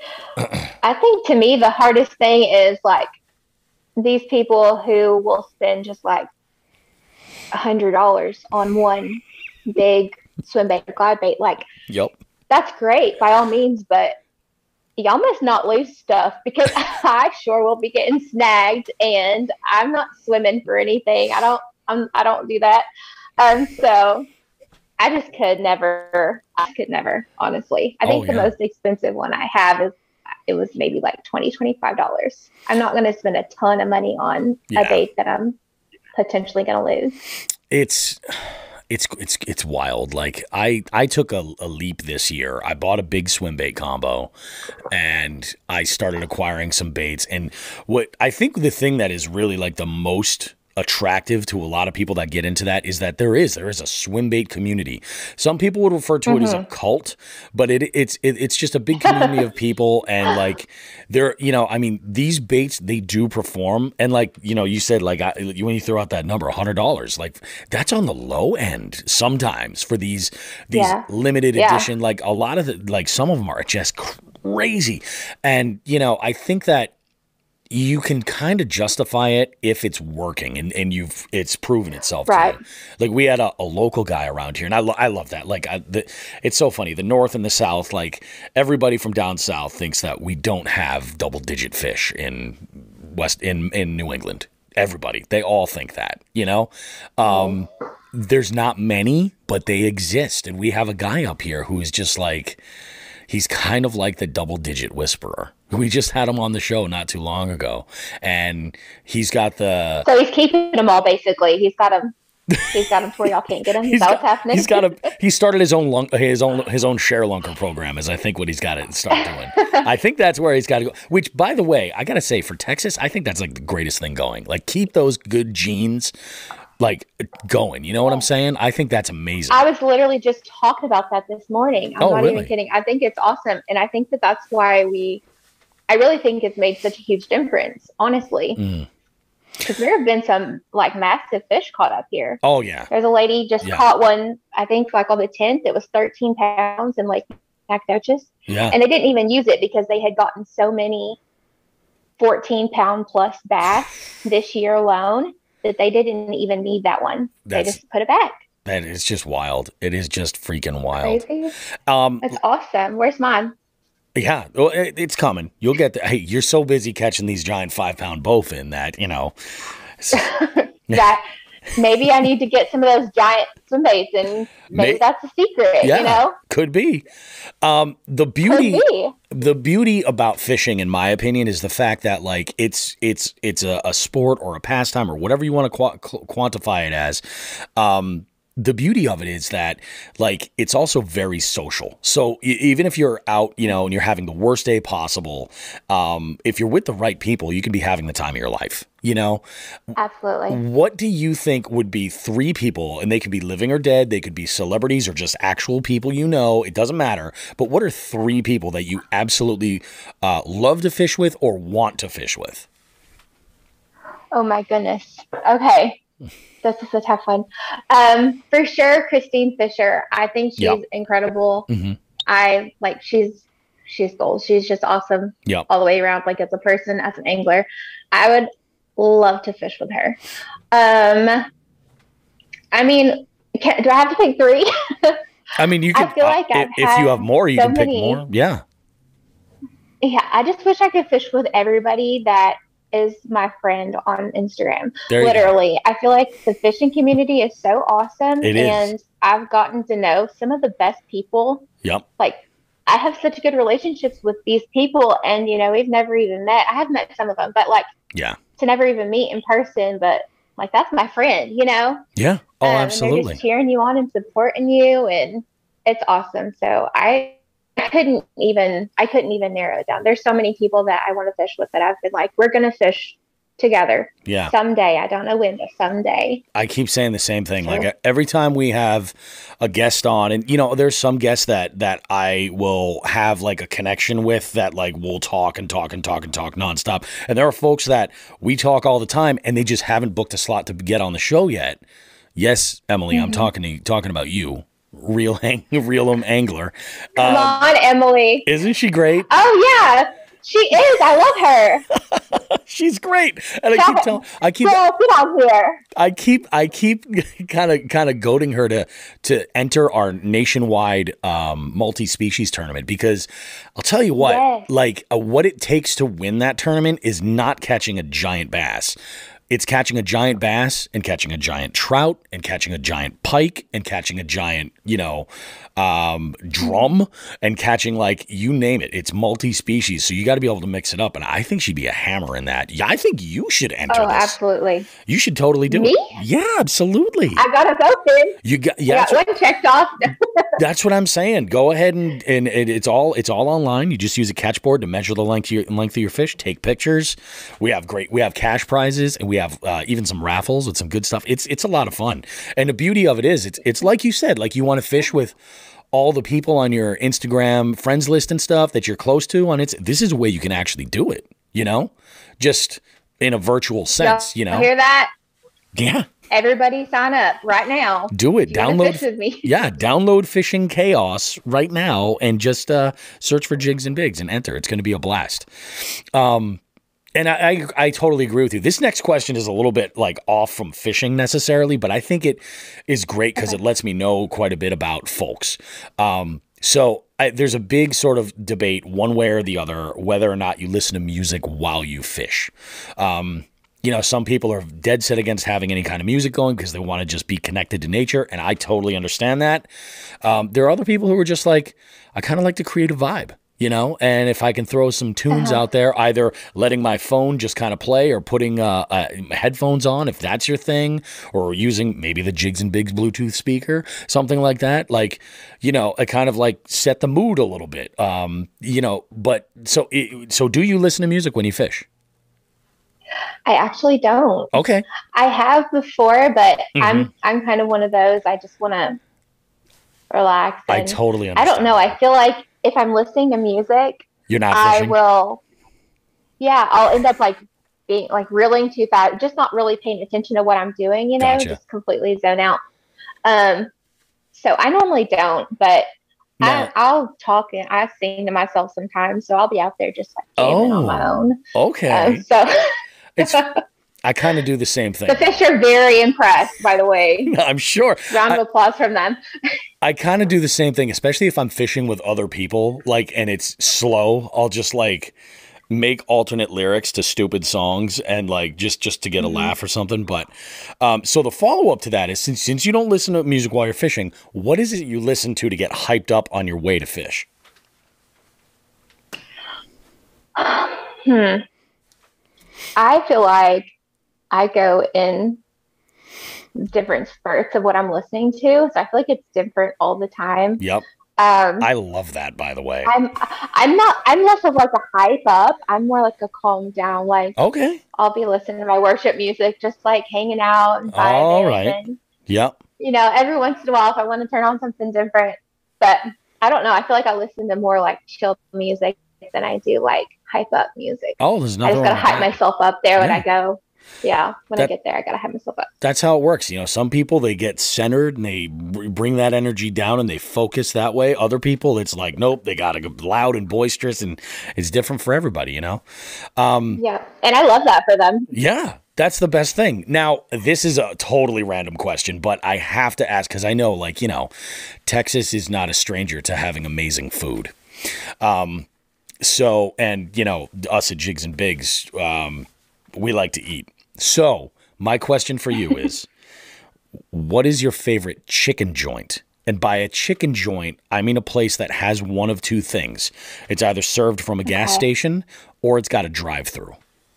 I think to me, the hardest thing is like these people who will spend just like a hundred dollars on one big swim bait or glide bait. Like, Yep. that's great by all means, but y'all must not lose stuff because I sure will be getting snagged and I'm not swimming for anything. I don't, I'm, I don't do that. Um, so I just could never, I could never, honestly. I think Oh, the yeah. most expensive one I have is, it was maybe like twenty, twenty-five dollars. I'm not going to spend a ton of money on Yeah. a bait that I'm potentially going to lose. It's it's it's it's wild. Like I I took a, a leap this year. I bought a big swim bait combo and I started acquiring some baits. And what I think the thing that is really like the most attractive to a lot of people that get into that is that there is there is a swim bait community. Some people would refer to it as a cult, but it it's it, it's just a big community of people, and like they're, you know, I mean, these baits, they do perform, and like, you know, you said like I, when you throw out that number a hundred dollars, like that's on the low end sometimes for these these Yeah. limited Yeah. edition. Like a lot of the, like some of them are just crazy, and you know, I think that you can kind of justify it if it's working and, and you've it's proven itself. Right. To you. Like we had a, a local guy around here, and I, lo- I love that. Like I, the, it's so funny. The North and the South, like everybody from down South thinks that we don't have double digit fish in West in, in New England. Everybody, they all think that, you know, um, there's not many, but they exist. And we have a guy up here who is just like, he's kind of like the double digit whisperer. We just had him on the show not too long ago, and he's got the. So he's keeping them all basically. He's got them. He's got them to where y'all can't get them. Is that what's happening? He's got a. He started his own lunk, his own his own share lunker program. Is I think what he's got to start doing. I think that's where he's got to go. Which, by the way, I gotta say for Texas, I think that's like the greatest thing going. Like keep those good genes, like going. You know what I'm saying? I think that's amazing. I was literally just talking about that this morning. I'm oh, not really? even kidding. I think it's awesome, and I think that that's why we. I really think it's made such a huge difference, honestly. Mm. Because there have been some like massive fish caught up here. Oh yeah. There's a lady just yeah. caught one, I think like on the tenth, it was thirteen pounds in Lake Nacogdoches. Yeah. And they didn't even use it because they had gotten so many fourteen pound plus bass this year alone that they didn't even need that one. That's, they just put it back. That is just wild. It is just freaking wild. Crazy. Um, That's awesome. Where's mine? Yeah, well, it, it's coming. You'll get the. Hey, you're so busy catching these giant five pound bowfin that you know. that maybe I need to get some of those giant swim baits, and maybe May, that's a secret. Yeah, you know, could be. Um, the beauty, could be. the beauty about fishing, in my opinion, is the fact that like it's it's it's a, a sport or a pastime or whatever you want to qu- quantify it as. Um, The beauty of it is that, like, it's also very social. So e- even if you're out, you know, and you're having the worst day possible, um, if you're with the right people, you can be having the time of your life, you know? Absolutely. What do you think would be three people, and they could be living or dead, they could be celebrities or just actual people you know, it doesn't matter, but what are three people that you absolutely uh, love to fish with or want to fish with? Oh, my goodness. Okay. This is a tough one. Um, for sure, Christine Fisher. I think she's yep. incredible. Mm-hmm. I like she's she's gold. She's just awesome yep. all the way around. Like as a person, as an angler, I would love to fish with her. Um, I mean, can, do I have to pick three? I mean, you can. I feel like uh, I've if, if you have more, you so can pick many, more. Yeah. Yeah, I just wish I could fish with everybody that is my friend on Instagram. There Literally. I feel like the fishing community is so awesome. It and is. I've gotten to know some of the best people. Yep. Like I have such good relationships with these people, and you know, we've never even met. I have met some of them, but like yeah. to never even meet in person, but like that's my friend, you know? Yeah. Oh, um, absolutely. And they're just cheering you on and supporting you, and it's awesome. So I I couldn't even I couldn't even narrow it down. There's so many people that I want to fish with that I've been like, we're gonna fish together. Yeah. Someday. I don't know when, but someday. I keep saying the same thing. Like every time we have a guest on, and you know, there's some guests that that I will have like a connection with that like we'll talk and talk and talk and talk nonstop. And there are folks that we talk all the time and they just haven't booked a slot to get on the show yet. Yes, Emily, mm-hmm. I'm talking to talking about you. Real hang, real angler. Come um, on, Emily. Isn't she great? Oh yeah, she is. I love her. She's great, and I keep telling, I keep, Girl, get out here. I keep, I keep, kind of, kind of goading her to to enter our nationwide um, multi-species tournament because I'll tell you what, yes. like uh, what it takes to win that tournament is not catching a giant bass. It's catching a giant bass and catching a giant trout and catching a giant pike and catching a giant, you know, um, drum and catching like you name it. It's multi-species. So you got to be able to mix it up. And I think she'd be a hammer in that. Yeah, I think you should enter oh, this. Absolutely. You should totally do Me? it. Yeah, absolutely. I got to go, Finn. You got, yeah, I got one checked off. That's what I'm saying. Go ahead and, and it, it's all it's all online. You just use a catch board to measure the length of your, length of your fish, take pictures. We have great, we have cash prizes and we have uh, even some raffles with some good stuff. It's it's a lot of fun. And the beauty of it is it's it's like you said, like you want to fish with all the people on your Instagram friends list and stuff that you're close to on it. This is a way you can actually do it, you know, just in a virtual sense, you know. Hear that? Yeah. Everybody sign up right now. Do it. Download. Fish with me. Yeah, download Fishing Chaos right now and just uh, search for Jigs and Bigs and enter. It's going to be a blast. Um, And I, I I totally agree with you. This next question is a little bit like off from fishing necessarily, but I think it is great because okay. it lets me know quite a bit about folks. Um, so I, there's a big sort of debate one way or the other whether or not you listen to music while you fish. Um, you know, some people are dead set against having any kind of music going because they want to just be connected to nature, and I totally understand that. Um, there are other people who are just like, I kind of like to create a vibe. You know, and if I can throw some tunes uh-huh. out there, either letting my phone just kind of play or putting uh, uh, headphones on, if that's your thing, or using maybe the Jigs and Bigs Bluetooth speaker, something like that. Like, you know, I kind of like set the mood a little bit. Um, you know, but so so do you listen to music when you fish? I actually don't. Okay. I have before, but mm-hmm. I'm I'm kind of one of those. I just want to relax. I totally understand. I don't know. I feel like if I'm listening to music, you're not I fishing? will, yeah, I'll end up like being like reeling too fast, just not really paying attention to what I'm doing, you know, Gotcha. just completely zone out. Um, so I normally don't, but no. I, I'll talk and I sing to myself sometimes. So I'll be out there just like jamming oh, on my own. Okay. Um, so it's, I kind of do the same thing. The fish are very impressed, by the way. I'm sure. Round of I, applause from them. I kind of do the same thing, especially if I'm fishing with other people, like, and it's slow. I'll just like make alternate lyrics to stupid songs and like just just to get a mm-hmm. laugh or something. But um, so the follow up to that is since since you don't listen to music while you're fishing, what is it you listen to to get hyped up on your way to fish? Hmm. I feel like I go in different spurts of what I'm listening to. So I feel like it's different all the time. Yep. Um, I love that, by the way. I'm I'm not I'm less of like a hype up. I'm more like a calm down. Like okay, I'll be listening to my worship music, just like hanging out and vibing. All right. And, yep. You know, every once in a while, if I want to turn on something different, but I don't know. I feel like I listen to more like chill music than I do like hype up music. Oh, there's nothing. I just gotta hype that. myself up there yeah. when I go. Yeah, when that, I get there, I gotta hype myself up. That's how it works. You know, some people they get centered and they bring that energy down and they focus that way. Other people, it's like nope, they gotta go loud and boisterous, and it's different for everybody. You know. Um, yeah, and I love that for them. Yeah. That's the best thing. Now, this is a totally random question, but I have to ask because I know, like, you know, Texas is not a stranger to having amazing food. Um, so, and, you know, us at Jigs and Bigs, um, we like to eat. So, my question for you is, what is your favorite chicken joint? And by a chicken joint, I mean a place that has one of two things. It's either served from a gas okay. station or it's got a drive-through.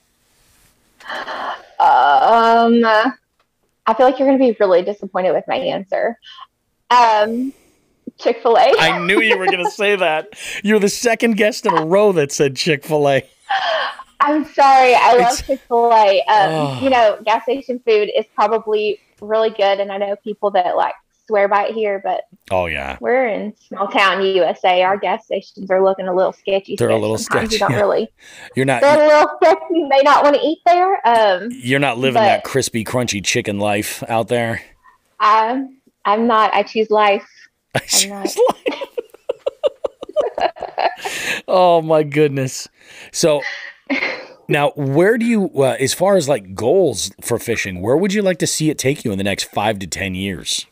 Um, I feel like you're going to be really disappointed with my answer. Um, Chick-fil-A. I knew you were going to say that. You're the second guest in a row that said Chick-fil-A. I'm sorry. I love It's, Chick-fil-A. Um, oh. You know, gas station food is probably really good, and I know people that like swear by it here, but oh yeah, we're in small town U S A. Our gas stations are looking a little sketchy. They're a little Sometimes sketchy. You don't yeah. really. You're not. They're a little sketchy. You may not want to eat there. Um, you're not living but that crispy, crunchy chicken life out there. I'm. I'm not. I choose life. I I'm choose not. life. Oh my goodness. So. Now, where do you, uh, as far as like goals for fishing, where would you like to see it take you in the next five to ten years?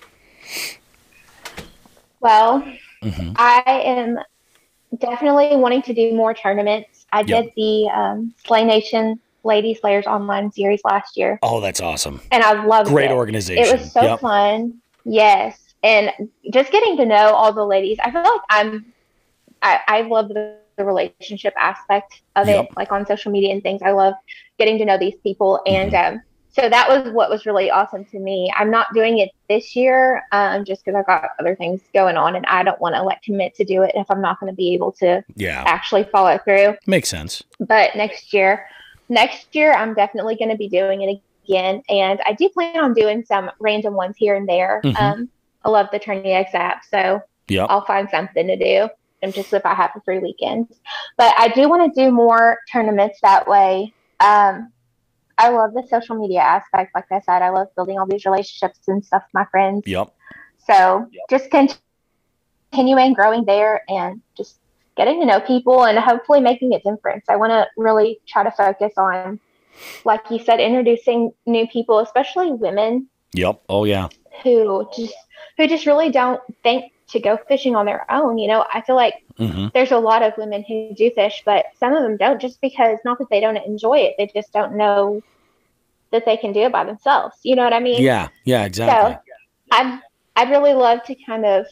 Well, mm-hmm. I am definitely wanting to do more tournaments. I yep. did the um, Slay Nation Lady Slayers online series last year. Oh, that's awesome. And I loved it. Great organization. It was so yep. fun. Yes. And just getting to know all the ladies, I feel like I'm, I, I love the, the relationship aspect of yep. it, like on social media and things. I love getting to know these people. And mm-hmm. um, so that was what was really awesome to me. I'm not doing it this year um, just because I've got other things going on and I don't want to like commit to do it if I'm not going to be able to yeah. actually follow through. Makes sense. But next year, next year, I'm definitely going to be doing it again. And I do plan on doing some random ones here and there. Mm-hmm. Um, I love the Tourney X app, so yep. I'll find something to do. And just if I have a free weekend. But I do want to do more tournaments that way. Um, I love the social media aspect. Like I said, I love building all these relationships and stuff with my friends. Yep. So yep. just continuing growing there and just getting to know people and hopefully making a difference. I want to really try to focus on, like you said, introducing new people, especially women. Yep. Oh yeah. Who just who just really don't think to go fishing on their own. You know, I feel like Mm-hmm. there's a lot of women who do fish, but some of them don't, just because not that they don't enjoy it, they just don't know that they can do it by themselves. You know what I mean? Yeah. Yeah. Exactly. So I'd I'd really love to kind of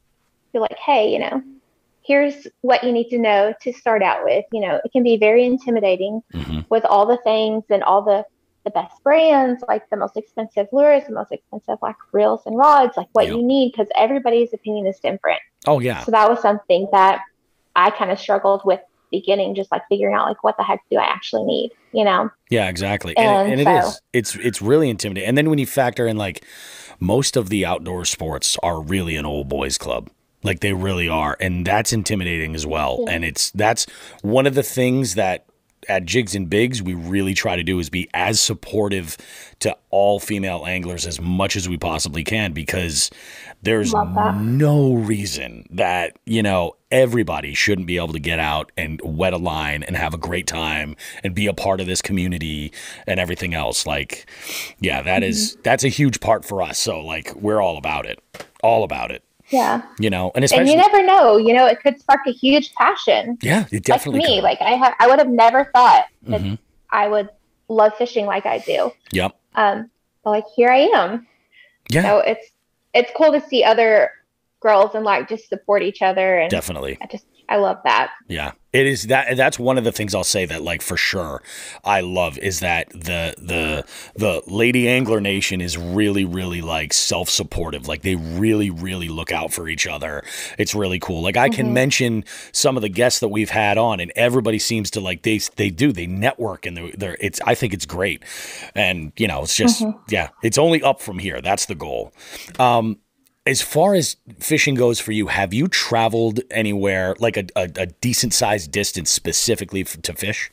be like, hey, you know, here's what you need to know to start out with. You know, it can be very intimidating Mm-hmm. with all the things and all the, the best brands, like the most expensive lures, the most expensive like reels and rods, like what Yep. you need, because everybody's opinion is different. Oh yeah. So that was something that I kind of struggled with beginning, just like figuring out like what the heck do I actually need, you know? Yeah, exactly. And, And and it so- is. It's it's really intimidating. And then when you factor in like most of the outdoor sports are really an old boys club. Like they really are. And that's intimidating as well. Yeah. And it's that's one of the things that at Jigs and Bigs we really try to do is be as supportive to all female anglers as much as we possibly can, because there's Love that. no reason that, you know, everybody shouldn't be able to get out and wet a line and have a great time and be a part of this community and everything else. Like, yeah, that is Mm-hmm. that's a huge part for us. So like we're all about it. All about it. Yeah. You know, and And especially you never know, you know, it could spark a huge passion. yeah, it definitely like me, could. like I have, I would have never thought that Mhm. I would love fishing like I do. Yep. Um, but like here I am. Yeah, So it's it's cool to see other girls and like just support each other, and definitely. I just I love that. Yeah, it is that. That's one of the things I'll say that, like, for sure, I love is that the the the Lady Angler Nation is really, really like self-supportive. Like they really, really look out for each other. It's really cool. Like I can Mhm. mention some of the guests that we've had on, and everybody seems to like they they do they network and they're, they're it's I think it's great, and you know it's just Mhm. yeah, it's only up from here. That's the goal. Um, As far as fishing goes for you, have you traveled anywhere like a, a, a decent sized distance specifically f- to fish?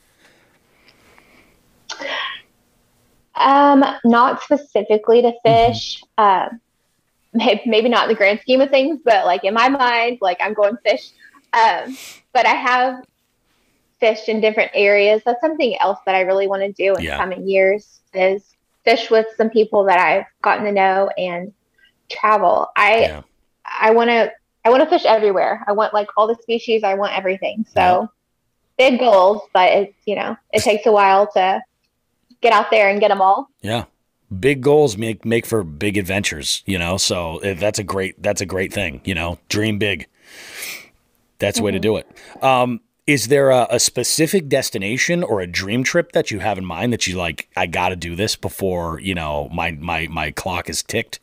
Um, not specifically to fish. Um, may- maybe not in the grand scheme of things, but like in my mind, like I'm going fish. Um, but I have fished in different areas. That's something else that I really want to do in Yeah. coming years is fish with some people that I've gotten to know and travel. I Yeah. I want to I want to fish everywhere. I want like all the species. I want everything. So big goals, but it you know it takes a while to get out there and get them all. Yeah. Big goals make make for big adventures, you know. So eh, that's a great that's a great thing, you know. Dream big. That's the way to do it. Um, is there a, a specific destination or a dream trip that you have in mind that you like? I got to do this before you know my my my clock is ticked.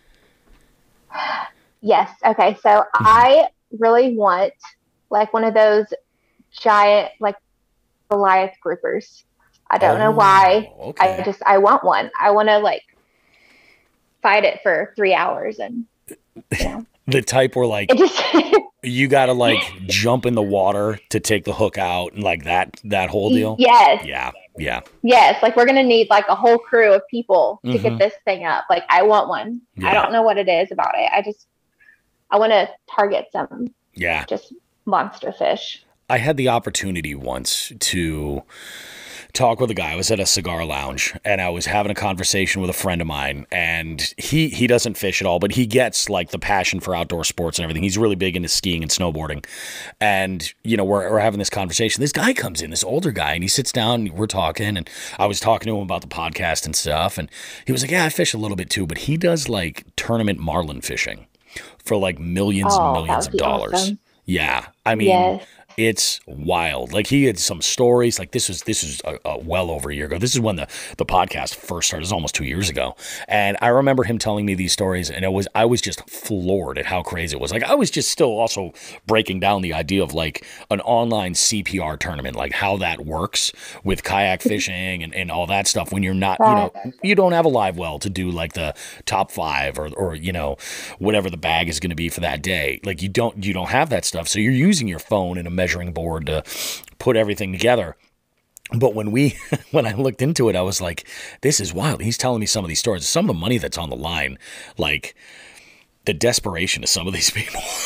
Yes. Okay. So I really want like one of those giant like Goliath groupers. I don't know why. Oh, okay. I just I want one. I want to like fight it for three hours and you know The type where like it just you got to like jump in the water to take the hook out and like that that whole deal. yes. Yeah. Yeah. Yes, like we're gonna need like a whole crew of people to Mhm. get this thing up. Like I want one. Yeah. I don't know what it is about it. I just I want to target some Yeah. just monster fish. I had the opportunity once to talk with a guy. I was at a cigar lounge and I was having a conversation with a friend of mine, and he he doesn't fish at all, but he gets like the passion for outdoor sports and everything. He's really big into skiing and snowboarding. And, you know, we're, we're having this conversation. This guy comes in, this older guy, and he sits down and we're talking, and I was talking to him about the podcast and stuff. And he was like, yeah, I fish a little bit too, but he does like tournament marlin fishing for like millions Oh, and that millions would of be dollars. awesome. Yeah. I mean, Yes. it's wild. Like he had some stories. Like this was this was a, a well over a year ago. This is when the the podcast first started. It was almost two years ago. And I remember him telling me these stories, and it was I was just floored at how crazy it was. Like I was just still also breaking down the idea of like an online C P R tournament, like how that works with kayak fishing and, and all that stuff. When you're not, you know, you don't have a live well to do like the top five or or you know whatever the bag is going to be for that day. Like you don't you don't have that stuff, so you're using your phone and a measuring board to put everything together. But when we when I looked into it, I was like, this is wild. He's telling me some of these stories, some of the money that's on the line, like the desperation of some of these people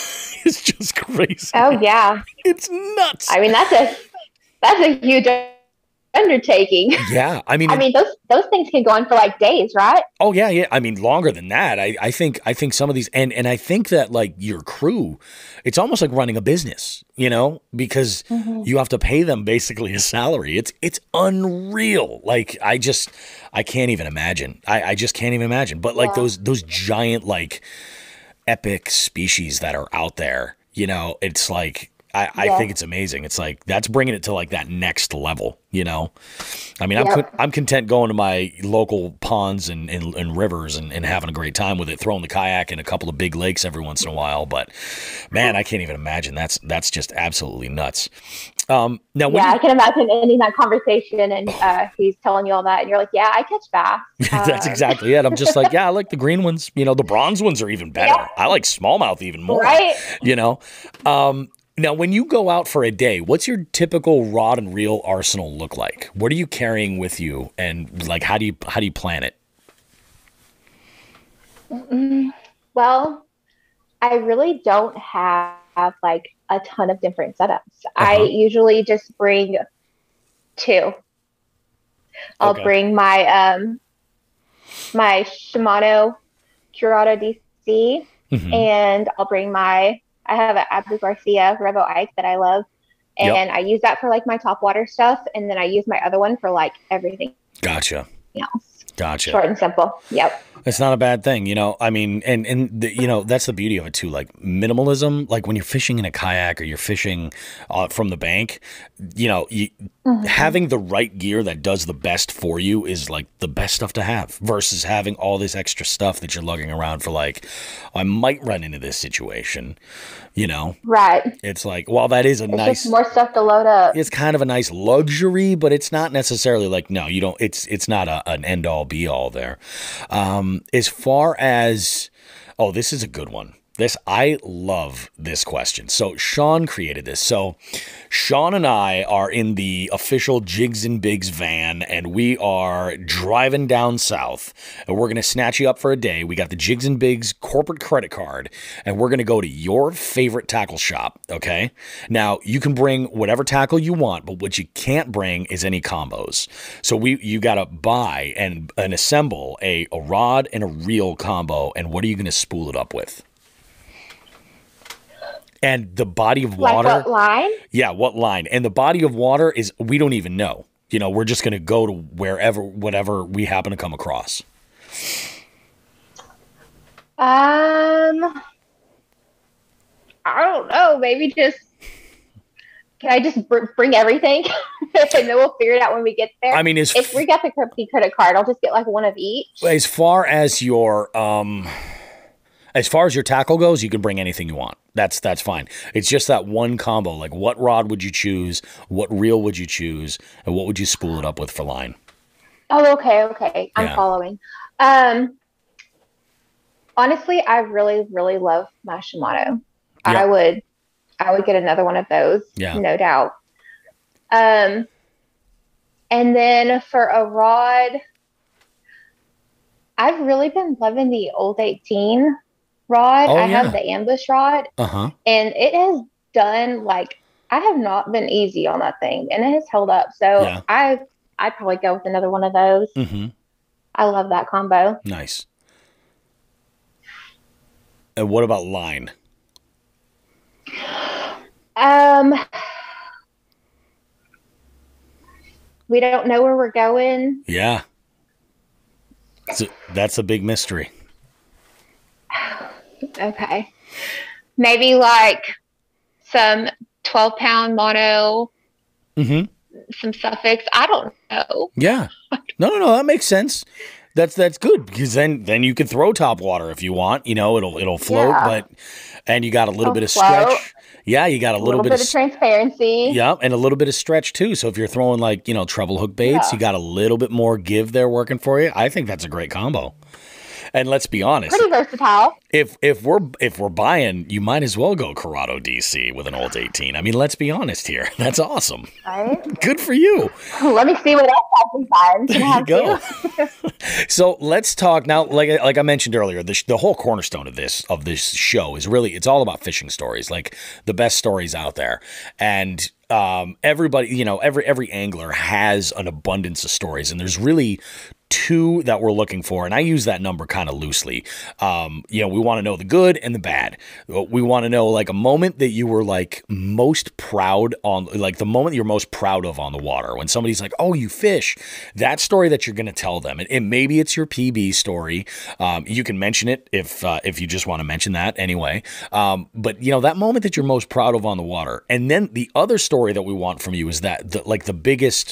is just crazy. Oh yeah, it's nuts. I mean, that's a that's a huge undertaking. Yeah, I mean, I mean, those those things can go on for like days, right? Oh yeah, yeah. I mean, longer than that. I, I think I think some of these, and and I think that like your crew, it's almost like running a business, you know, because mm-hmm. you have to pay them basically a salary. It's it's unreal. Like I just I can't even imagine. I, I just can't even imagine. But like yeah. those those giant like epic species that are out there, you know, it's like. I, I yeah. think it's amazing. It's like that's bringing it to like that next level, you know. I mean, I'm yep. I'm content going to my local ponds and, and, and rivers and, and having a great time with it, throwing the kayak in a couple of big lakes every once in a while. But man, I can't even imagine. That's that's just absolutely nuts. Um, now, yeah, you, I can imagine ending that conversation and uh, he's telling you all that, and you're like, "Yeah, I catch bass." That's uh, exactly it. I'm just like, yeah, I like the green ones. You know, the bronze ones are even better. Yeah. I like smallmouth even more. Right? You know. Um, Now, when you go out for a day, what's your typical rod and reel arsenal look like? What are you carrying with you, and like how do you how do you plan it? Mm, well, I really don't have like a ton of different setups. Uh-huh. I usually just bring two. I'll okay. bring my um my Shimano Curado D C, mm-hmm. and I'll bring my. I have an Abu Garcia Revo Ike that I love, and yep. I use that for like my top water stuff, and then I use my other one for like everything. Gotcha. Else. Gotcha. Short and simple. Yep. It's not a bad thing, you know. I mean, and and the, you know that's the beauty of it too. Like minimalism, like when you're fishing in a kayak or you're fishing uh, from the bank, you know, you, mm-hmm. having the right gear that does the best for you is like the best stuff to have. Versus having all this extra stuff that you're lugging around for like, I might run into this situation, you know. Right. It's like, well, that is a it's nice just more stuff to load up. It's kind of a nice luxury, but it's not necessarily like no, you don't. It's it's not a, an end all be all there. Um, As far as, oh, this is a good one. This, I love this question. So Sean created this. So Sean and I are in the official Jigs and Bigs van, and we are driving down south, and we're going to snatch you up for a day. We got the Jigs and Bigs corporate credit card, and we're going to go to your favorite tackle shop, okay? Now, you can bring whatever tackle you want, but what you can't bring is any combos. So we you got to buy and, and assemble a, a rod and a reel combo, and what are you going to spool it up with? And the body of water. Like what line? Yeah, what line? And the body of water is, we don't even know. You know, we're just going to go to wherever, whatever we happen to come across. Um, I don't know. Maybe just, can I just br- bring everything? And then we'll figure it out when we get there. I mean, as if we got the credit card, I'll just get like one of each. As far as your, um... As far as your tackle goes, you can bring anything you want. That's that's fine. It's just that one combo. Like, what rod would you choose? What reel would you choose? And what would you spool it up with for line? Oh, okay, okay. I'm yeah. following. Um, honestly, I really, really love my Shimano. Yeah. I would, I would get another one of those. Yeah, no doubt. Um, and then for a rod, I've really been loving the Old eighteen rod. Oh, I yeah. have the ambush rod, uh-huh. and it has done like I have not been easy on that thing, and it has held up. So yeah. I I'd probably go with another one of those. Mm-hmm. I love that combo. Nice. And what about line? Um, we don't know where we're going. Yeah. So that's a big mystery. Okay. Maybe like some twelve pound mono, mm-hmm. some Suffolk. I don't know. Yeah. No, no, no. That makes sense. That's that's good because then then you can throw top water if you want. You know, it'll it'll float, yeah. but and you got a little it'll bit of float. stretch. Yeah, you got a, a little, little bit, bit of, of transparency. Yeah, and a little bit of stretch too. So if you're throwing like, you know, treble hook baits, yeah. you got a little bit more give there working for you. I think that's a great combo. And let's be honest, pretty versatile. if if we're if we're buying, you might as well go Corrado D C with an old eighteen. I mean, let's be honest here. That's awesome. Right? Good for you. Let me see what else I can find. There you go. So let's talk now. Like like I mentioned earlier, the, the whole cornerstone of this of this show is really it's all about fishing stories, like the best stories out there, and. Um, everybody, you know, every every angler has an abundance of stories, and there's really two that we're looking for, and I use that number kind of loosely. Um, you know, we want to know the good and the bad. We want to know like a moment that you were like most proud on, like the moment you're most proud of on the water. When somebody's like, "Oh, you fish," that story that you're going to tell them, and, and maybe it's your P B story. Um, you can mention it if uh, if you just want to mention that anyway. Um, but you know that moment that you're most proud of on the water, and then the other story that we want from you is that the, like the biggest.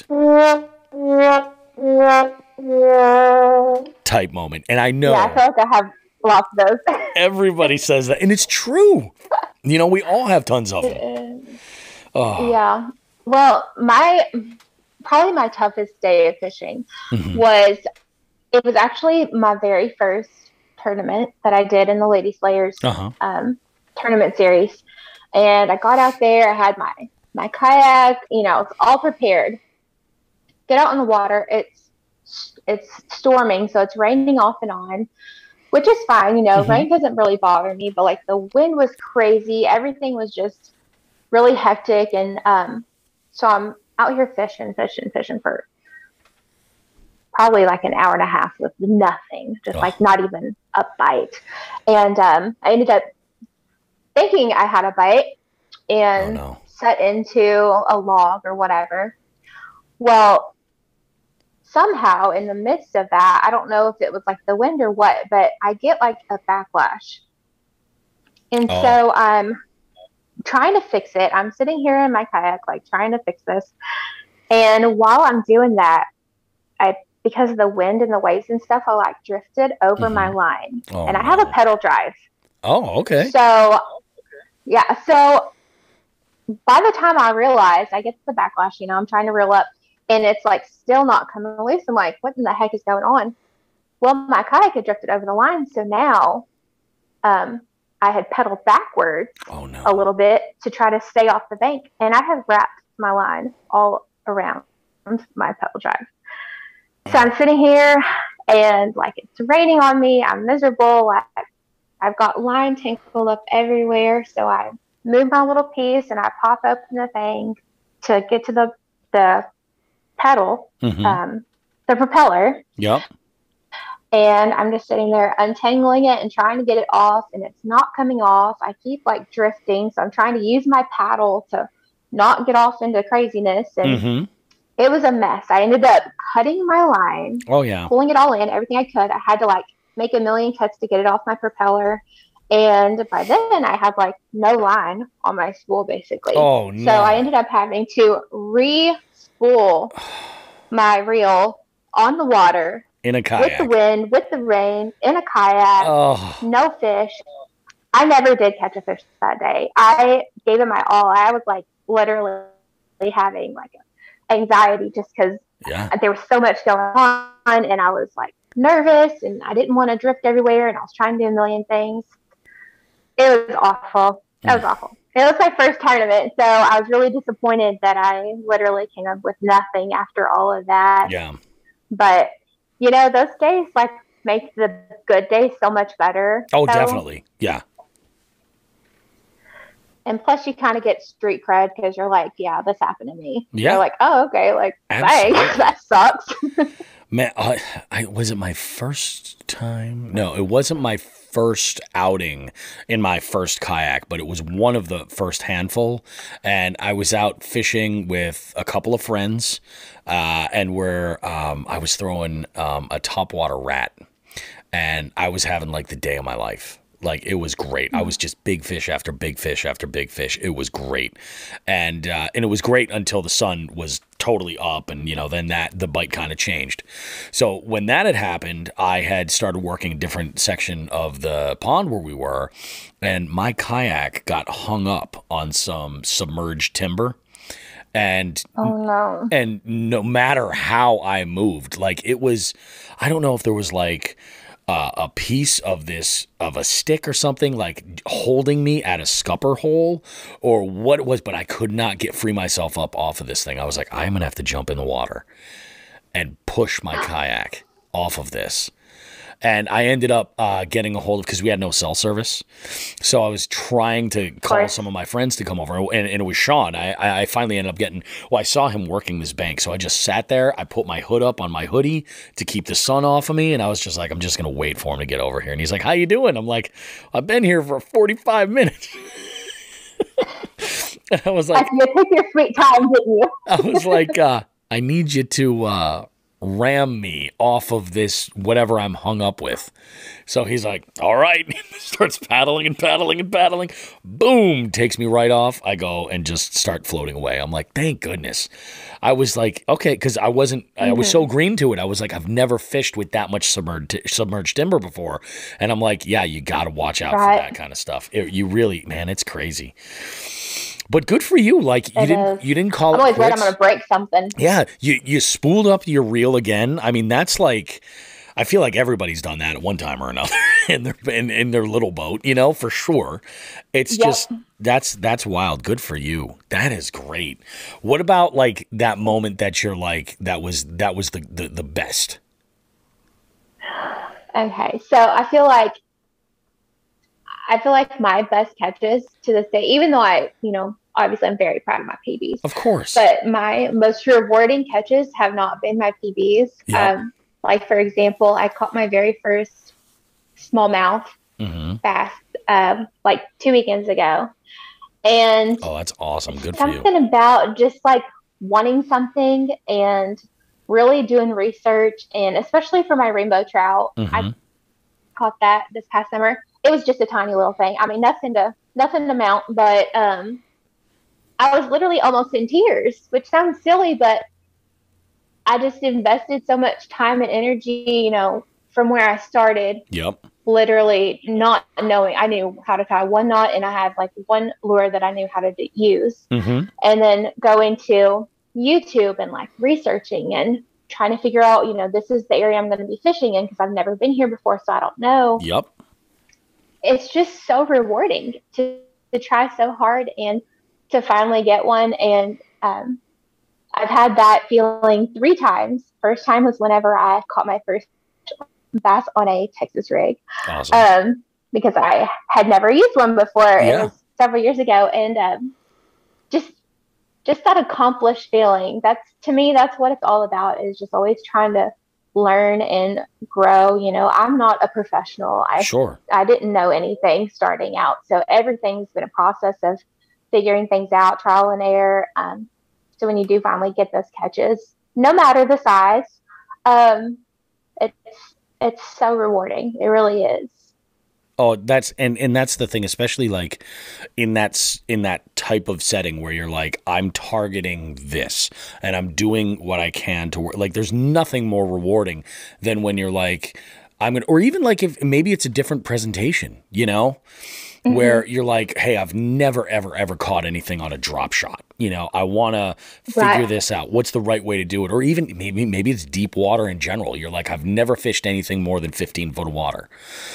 type moment. And I know Yeah, I feel like I have lots of those. everybody says that, and it's true. You know, we all have tons of them. Oh. Yeah. Well, my probably my toughest day of fishing Mhm. was it was actually my very first tournament that I did in the Lady Slayers Uh-huh. um, tournament series. And I got out there, I had my my kayak, you know, it's all prepared. Get out in the water. It's it's storming, so it's raining off and on, which is fine. You know, Mhm. rain doesn't really bother me, but like the wind was crazy. Everything was just really hectic. And um, so I'm out here fishing, fishing, fishing for probably like an hour and a half with nothing, just Oh. like not even a bite. And um, I ended up thinking I had a bite and Oh, no. set into a log or whatever. Well, somehow in the midst of that, I don't know if it was like the wind or what, but I get like a backlash. And Oh. so I'm trying to fix it. I'm sitting here in my kayak, like trying to fix this. And while I'm doing that, I, because of the wind and the waves and stuff, I like drifted over Mhm. my line. Oh, and I have a no. pedal drive. Oh, okay. So, yeah. So by the time I realize, I get the backlash, you know, I'm trying to reel up and it's like still not coming loose. I'm like, what in the heck is going on? Well, my kayak had drifted over the line. So now um, I had pedaled backwards Oh, no. a little bit to try to stay off the bank. And I have wrapped my line all around my pedal drive. So I'm sitting here and like it's raining on me. I'm miserable. I, I've got line tangled up everywhere. So I move my little piece and I pop open the thing to get to the the pedal, Mhm. um, the propeller. Yep. And I'm just sitting there untangling it and trying to get it off, and it's not coming off. I keep like drifting, so I'm trying to use my paddle to not get off into craziness. And Mm-hmm. it was a mess. I ended up cutting my line, Oh, yeah. pulling it all in, everything I could. I had to like make a million cuts to get it off my propeller. And by then I had like no line on my spool basically. Oh, no. So I ended up having to re-spool my reel on the water In a with the kayak. wind, with the rain, in a kayak, Oh, no fish. I never did catch a fish that day. I gave it my all. I was like literally having like anxiety just because yeah. there was so much going on and I was like nervous and I didn't want to drift everywhere and I was trying to do a million things. It was awful. It was awful. It was my first tournament, so I was really disappointed that I literally came up with nothing after all of that. Yeah. But, you know, those days like make the good days so much better. Oh, So- definitely. Yeah. And plus you kind of get street cred because you're like, yeah, this happened to me. Yeah. You're like, oh, okay. Like, Absolutely. thanks. That sucks. Man, I, I was it my first time? No, it wasn't my first outing in my first kayak, but it was one of the first handful. And I was out fishing with a couple of friends, uh, and we're um, I was throwing um, a topwater rat, and I was having like the day of my life. Like, it was great. I was just big fish after big fish after big fish. It was great. And uh, and it was great until the sun was totally up, and, you know, then that the bite kind of changed. So when that had happened, I had started working a different section of the pond where we were, and my kayak got hung up on some submerged timber. And Oh, no. and no matter how I moved, like, it was, I don't know if there was like uh, a piece of this, of a stick or something, like holding me at a scupper hole or what it was, but I could not get free myself up off of this thing. I was like, I'm going to have to jump in the water and push my kayak off of this. And I ended up uh, getting a hold of, because we had no cell service. So I was trying to call some of my friends to come over. And, and it was Sean. I, I finally ended up getting, well, I saw him working this bank. So I just sat there. I put my hood up on my hoodie to keep the sun off of me. And I was just like, I'm just going to wait for him to get over here. And he's like, how you doing? I'm like, I've been here for forty-five minutes. And I was like, you took your sweet time, didn't you? I was like, uh, I need you to uh, ram me off of this, whatever I'm hung up with. So he's like, all right. Starts paddling and paddling and paddling. Boom, takes me right off. I go and just start floating away. I'm like, thank goodness. I was like, okay, because I wasn't, mm-hmm. I was so green to it. I was like, I've never fished with that much submerged, submerged timber before. And I'm like, yeah, you got to watch out right. for that kind of stuff. It, you really, man, it's crazy. But good for you. Like you it didn't, is. you didn't call I'm it always quits. worried I'm going to break something. Yeah, you you spooled up your reel again. I mean, that's like, I feel like everybody's done that at one time or another in their in, in their little boat. You know, for sure. It's yep. just that's that's wild. Good for you. That is great. What about like that moment that you're like that was that was the the, the best? Okay, so I feel like. I feel like my best catches to this day, even though I, you know, obviously I'm very proud of my P Bs. Of course. But my most rewarding catches have not been my P Bs. Yep. Um, like, for example, I caught my very first smallmouth mm-hmm. bass um, like two weekends ago. And oh, that's awesome. Good for you. Something about just like wanting something and really doing research. And especially for my rainbow trout, mm-hmm. I caught that this past summer. It was just a tiny little thing. I mean, nothing to nothing to mount, but um, I was literally almost in tears, which sounds silly, but I just invested so much time and energy, you know, from where I started. Yep. Literally not knowing. I knew how to tie one knot, and I had like one lure that I knew how to d- use. Mm-hmm. And then go into YouTube and like researching and trying to figure out, you know, this is the area I'm going to be fishing in because I've never been here before, so I don't know. Yep. It's just so rewarding to, to try so hard and to finally get one. And um, I've had that feeling three times. First time was whenever I caught my first bass on a Texas rig. Awesome. Um, because I had never used one before. Yeah. It was several years ago. And um, just just that accomplished feeling. That's, to me, that's what it's all about, is just always trying to learn and grow. You know, I'm not a professional. I sure. I didn't know anything starting out. So everything's been a process of figuring things out, trial and error. Um, so when you do finally get those catches, no matter the size, um, it's, it's so rewarding. It really is. Oh, that's and, and that's the thing, especially like in that in that type of setting where you're like, I'm targeting this and I'm doing what I can to work. Like, there's nothing more rewarding than when you're like, I'm gonna, or even like if maybe it's a different presentation, you know, mm-hmm. where you're like, hey, I've never, ever, ever caught anything on a drop shot. You know, I want to figure right. this out. What's the right way to do it? Or even maybe maybe it's deep water in general. You're like, I've never fished anything more than fifteen foot of water.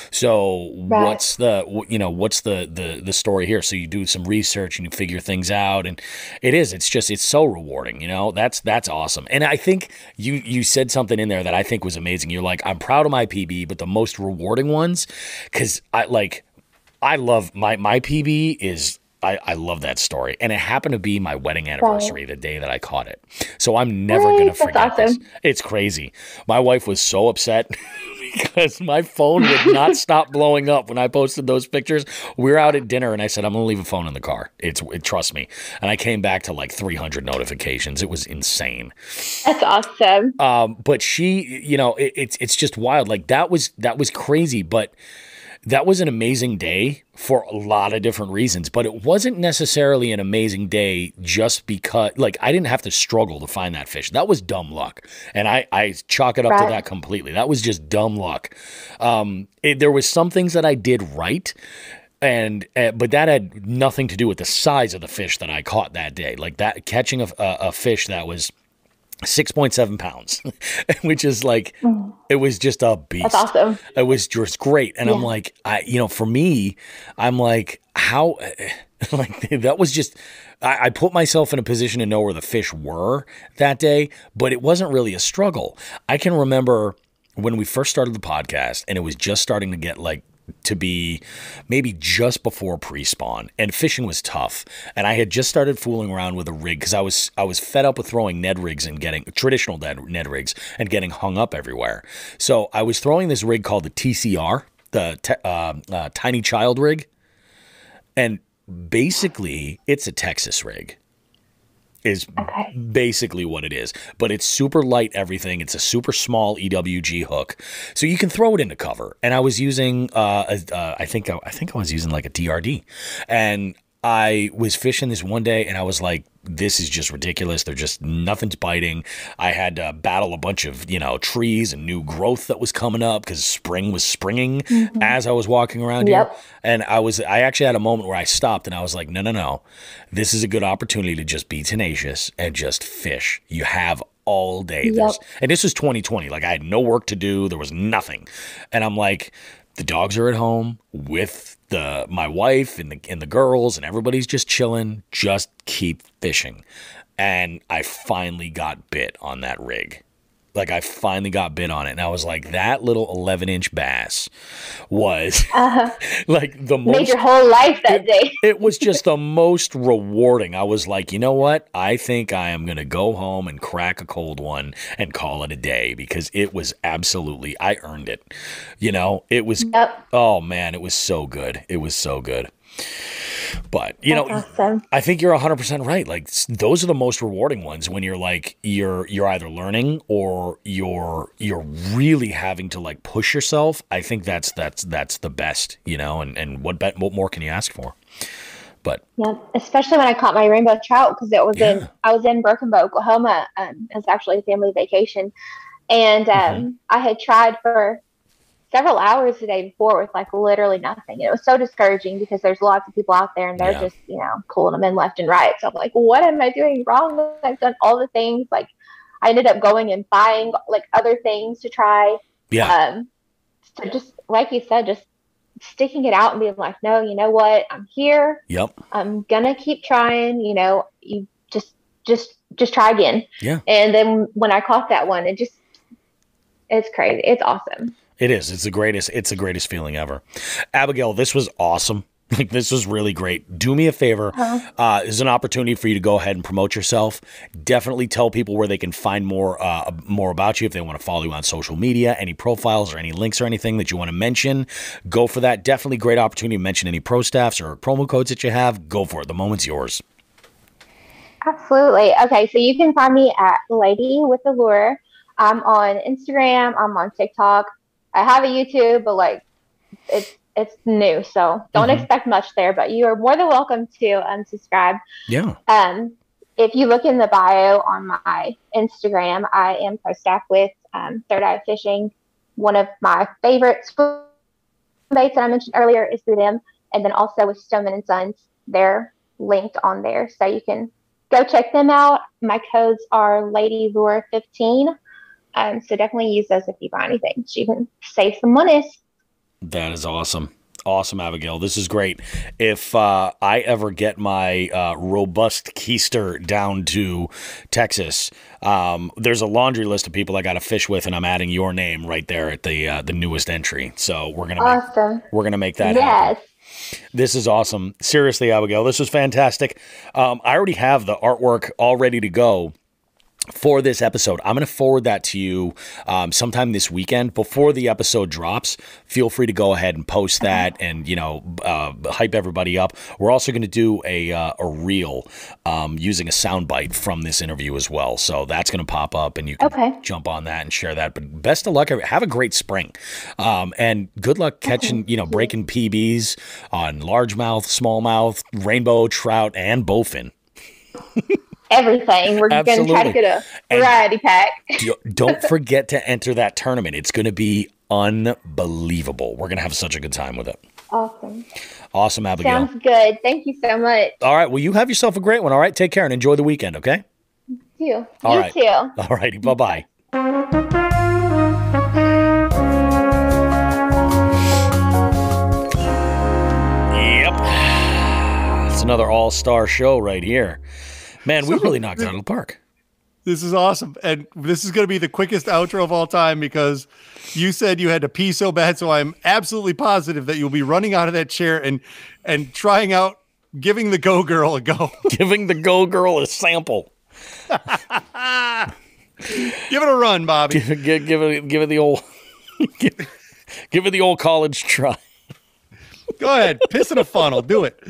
So right. what's the, you know, what's the, the, the story here? So you do some research and you figure things out. And it is, it's just, it's so rewarding, you know, that's, that's awesome. And I think you, you said something in there that I think was amazing. You're like, I'm proud of my P B, but the most rewarding ones, because I like, I love my, my P B is, I, I love that story. And it happened to be my wedding anniversary, the day that I caught it. So I'm never going to forget awesome. this. It's crazy. My wife was so upset because my phone would not stop blowing up when I posted those pictures. We were out at dinner and I said, I'm going to leave a phone in the car. It's it, trust me. And I came back to like three hundred notifications. It was insane. That's awesome. Um, but she, you know, it, it's it's just wild. Like that was that was crazy. But that was an amazing day for a lot of different reasons, but it wasn't necessarily an amazing day just because, like, I didn't have to struggle to find that fish. That was dumb luck. And I, I chalk it up right. to that completely. That was just dumb luck. Um, it, there was some things that I did right, and uh, but that had nothing to do with the size of the fish that I caught that day. Like that, catching a, a, a fish that was six point seven pounds, which is like, mm. it was just a beast. That's awesome. It was just great. And yeah. I'm like, I, you know, for me, I'm like, how, like that was just, I, I put myself in a position to know where the fish were that day, but it wasn't really a struggle. I can remember when we first started the podcast and it was just starting to get like, to be maybe just before pre-spawn, and fishing was tough, and I had just started fooling around with a rig because I was I was fed up with throwing Ned rigs and getting traditional Ned, Ned rigs and getting hung up everywhere. So I was throwing this rig called the T C R, the te, uh, uh, Tiny Child rig, and basically it's a Texas rig. Is okay. basically what it is, but it's super light everything. It's a super small E W G hook, so you can throw it into cover. And I was using, uh, a, uh, I think I, I think I was using like a D R D, and I was fishing this one day, and I was like, this is just ridiculous. They're just, nothing's biting. I had to battle a bunch of, you know, trees and new growth that was coming up because spring was springing mm-hmm. as I was walking around yep. here. And I was, I actually had a moment where I stopped and I was like, no, no, no. This is a good opportunity to just be tenacious and just fish. You have all day. Yep. And this was twenty twenty. Like I had no work to do. There was nothing. And I'm like, the dogs are at home with the my wife and the and the girls, and everybody's just chilling. Just keep fishing. And I finally got bit on that rig. Like I finally got bit on it, and I was like, that little eleven inch bass was uh, like the most. Made your whole life that it, day. It was just the most rewarding. I was like, you know what? I think I am gonna go home and crack a cold one and call it a day, because it was absolutely, I earned it. You know, it was. Yep. Oh man, it was so good. It was so good. But, you That's know, awesome. I think you're one hundred percent right. Like, those are the most rewarding ones, when you're like, you're you're either learning or you're you're really having to like push yourself. I think that's that's that's the best, you know, and, and what bet, what more can you ask for? But yeah, especially when I caught my rainbow trout, because it was yeah. in I was in Broken Bow, Oklahoma. Um, it was actually a family vacation, and um, mm-hmm. I had tried for several hours the day before with like literally nothing. And it was so discouraging because there's lots of people out there and they're yeah. just, you know, pulling them in left and right. So I'm like, what am I doing wrong? I've done all the things. Like I ended up going and buying like other things to try. Yeah. Um, so just like you said, just sticking it out and being like, no, you know what? I'm here. Yep. I'm gonna keep trying. You know, you just, just, just try again. Yeah. And then when I caught that one, it just, it's crazy. It's awesome. It is. It's the greatest. It's the greatest feeling ever. Abigail, this was awesome. Like, this was really great. Do me a favor. Uh-huh. Uh, this is an opportunity for you to go ahead and promote yourself. Definitely tell people where they can find more uh, more about you if they want to follow you on social media, any profiles or any links or anything that you want to mention. Go for that. Definitely great opportunity to mention any pro staffs or promo codes that you have. Go for it. The moment's yours. Absolutely. Okay, so you can find me at Lady with the Lure. I'm on Instagram. I'm on TikTok. I have a YouTube, but like it's it's new, so don't mm-hmm. expect much there. But you are more than welcome to unsubscribe. Yeah. Um, if you look in the bio on my Instagram, I am pro staff with um, Third Eye Fishing. One of my favorite swim baits that I mentioned earlier is through them, and then also with Stoneman and Sons. They're linked on there, so you can go check them out. My codes are Lady Lure fifteen. Um, so definitely use those if you buy anything, so you can save some money. That is awesome. Awesome, Abigail. This is great. If uh, I ever get my uh, robust keister down to Texas, um, there's a laundry list of people I got to fish with, and I'm adding your name right there at the uh, the newest entry. So we're gonna awesome. make, we're gonna make that yes. happen. This is awesome. Seriously, Abigail, this was fantastic. Um, I already have the artwork all ready to go for this episode. I'm going to forward that to you um, sometime this weekend before the episode drops. Feel free to go ahead and post that and, you know, uh, hype everybody up. We're also going to do a uh, a reel um, using a soundbite from this interview as well. So that's going to pop up and you can okay. jump on that and share that. But best of luck. Have a great spring. Um, and good luck catching, okay. you know, breaking P Bs on largemouth, smallmouth, rainbow trout, and bowfin. Everything. We're going to try to get a variety and pack. Don't forget to enter that tournament. It's going to be unbelievable. We're going to have such a good time with it. Awesome. Awesome, Abigail. Sounds good. Thank you so much. All right. Well, you have yourself a great one. All right. Take care and enjoy the weekend, okay? too. All you right. too. All righty. Bye-bye. Yep. It's another all-star show right here. Man, we really knocked it out of the park. This is awesome. And this is going to be the quickest outro of all time because you said you had to pee so bad. So I'm absolutely positive that you'll be running out of that chair and and trying out giving the Go Girl a go. Giving the Go Girl a sample. Give it a run, Bobby. Give, give, give it give it the old give, give it the old college try. Go ahead. Piss in a funnel. Do it.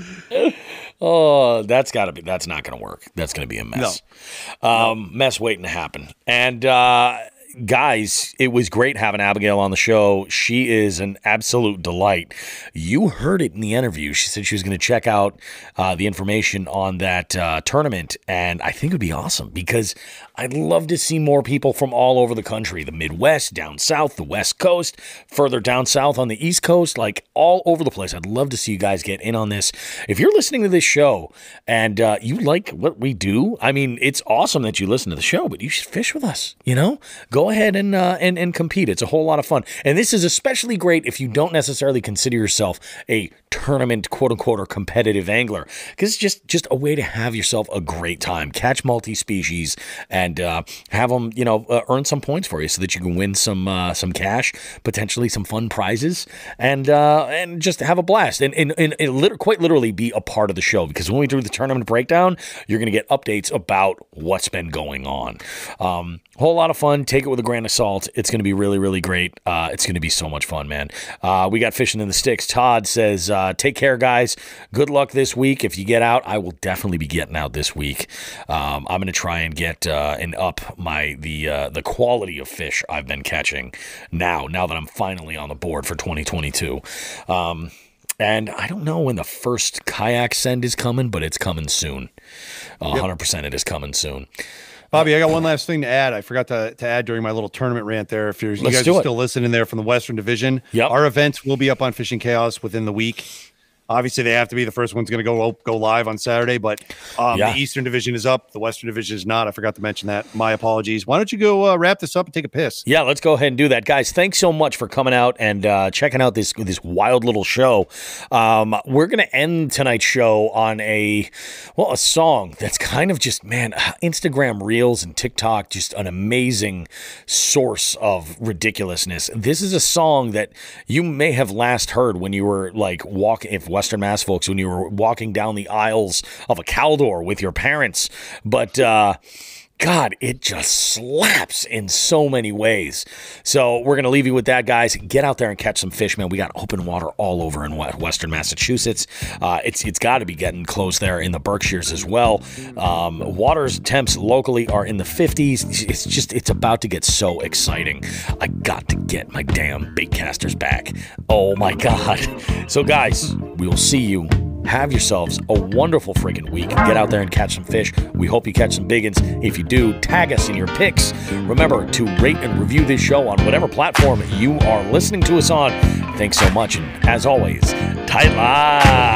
Oh, that's got to be, that's not going to work. That's going to be a mess. No. Um, no. Mess waiting to happen. And, uh, guys, it was great having Abigail on the show. She is an absolute delight. You heard it in the interview. She said she was going to check out uh, the information on that uh, tournament, and I think it would be awesome because I'd love to see more people from all over the country, the Midwest, down south, the West Coast, further down south on the East Coast, like all over the place. I'd love to see you guys get in on this. If you're listening to this show and uh, you like what we do, I mean, it's awesome that you listen to the show, but you should fish with us, you know? Go ahead and, uh, and and compete. It's a whole lot of fun. And this is especially great if you don't necessarily consider yourself a tournament, quote unquote, or competitive angler, because it's just, just a way to have yourself a great time. Catch multi-species and uh, have them, you know, uh, earn some points for you so that you can win some uh, some cash, potentially some fun prizes, and uh, and just have a blast. And, and, and, and lit- quite literally be a part of the show, because when we do the tournament breakdown, you're going to get updates about what's been going on. Um, whole lot of fun. Take it with a grain of salt. It's going to be really, really great. Uh, it's going to be so much fun, man. Uh, we got Fishing in the Sticks. Todd says, uh, take care, guys. Good luck this week. If you get out, I will definitely be getting out this week. Um, I'm going to try and get uh, and up my the uh, the quality of fish I've been catching now, now that I'm finally on the board for twenty twenty-two. Um, and I don't know when the first kayak send is coming, but it's coming soon. Uh, one hundred percent it is coming soon. Bobby, I got one last thing to add. I forgot to, to add during my little tournament rant there. If you're, you Let's guys do are it. still listening there from the Western Division, Yep. our events will be up on Fishing Chaos within the week. Obviously, they have to be. The first one's going to go go live on Saturday, but um, Yeah. the Eastern Division is up. The Western Division is not. I forgot to mention that. My apologies. Why don't you go uh, wrap this up and take a piss? Yeah, let's go ahead and do that. Guys, thanks so much for coming out and uh, checking out this this wild little show. Um, we're going to end tonight's show on a, well, a song that's kind of just, man, Instagram Reels and TikTok, just an amazing source of ridiculousness. This is a song that you may have last heard when you were like walking, if Western Mass folks, when you were walking down the aisles of a Caldor with your parents. But, uh, God, it just slaps in so many ways. So we're going to leave you with that, guys. Get out there and catch some fish, man. We got open water all over in Western Massachusetts. Uh, it's It's got to be getting close there in the Berkshires as well. Um, water's temps locally are in the fifties. It's just, it's about to get so exciting. I got to get my damn bait casters back. Oh, my God. So, guys, we will see you. Have yourselves a wonderful freaking week. Get out there and catch some fish. We hope you catch some big uns. If you do, tag us in your pics. Remember to rate and review this show on whatever platform you are listening to us on. Thanks so much, and as always, tight line.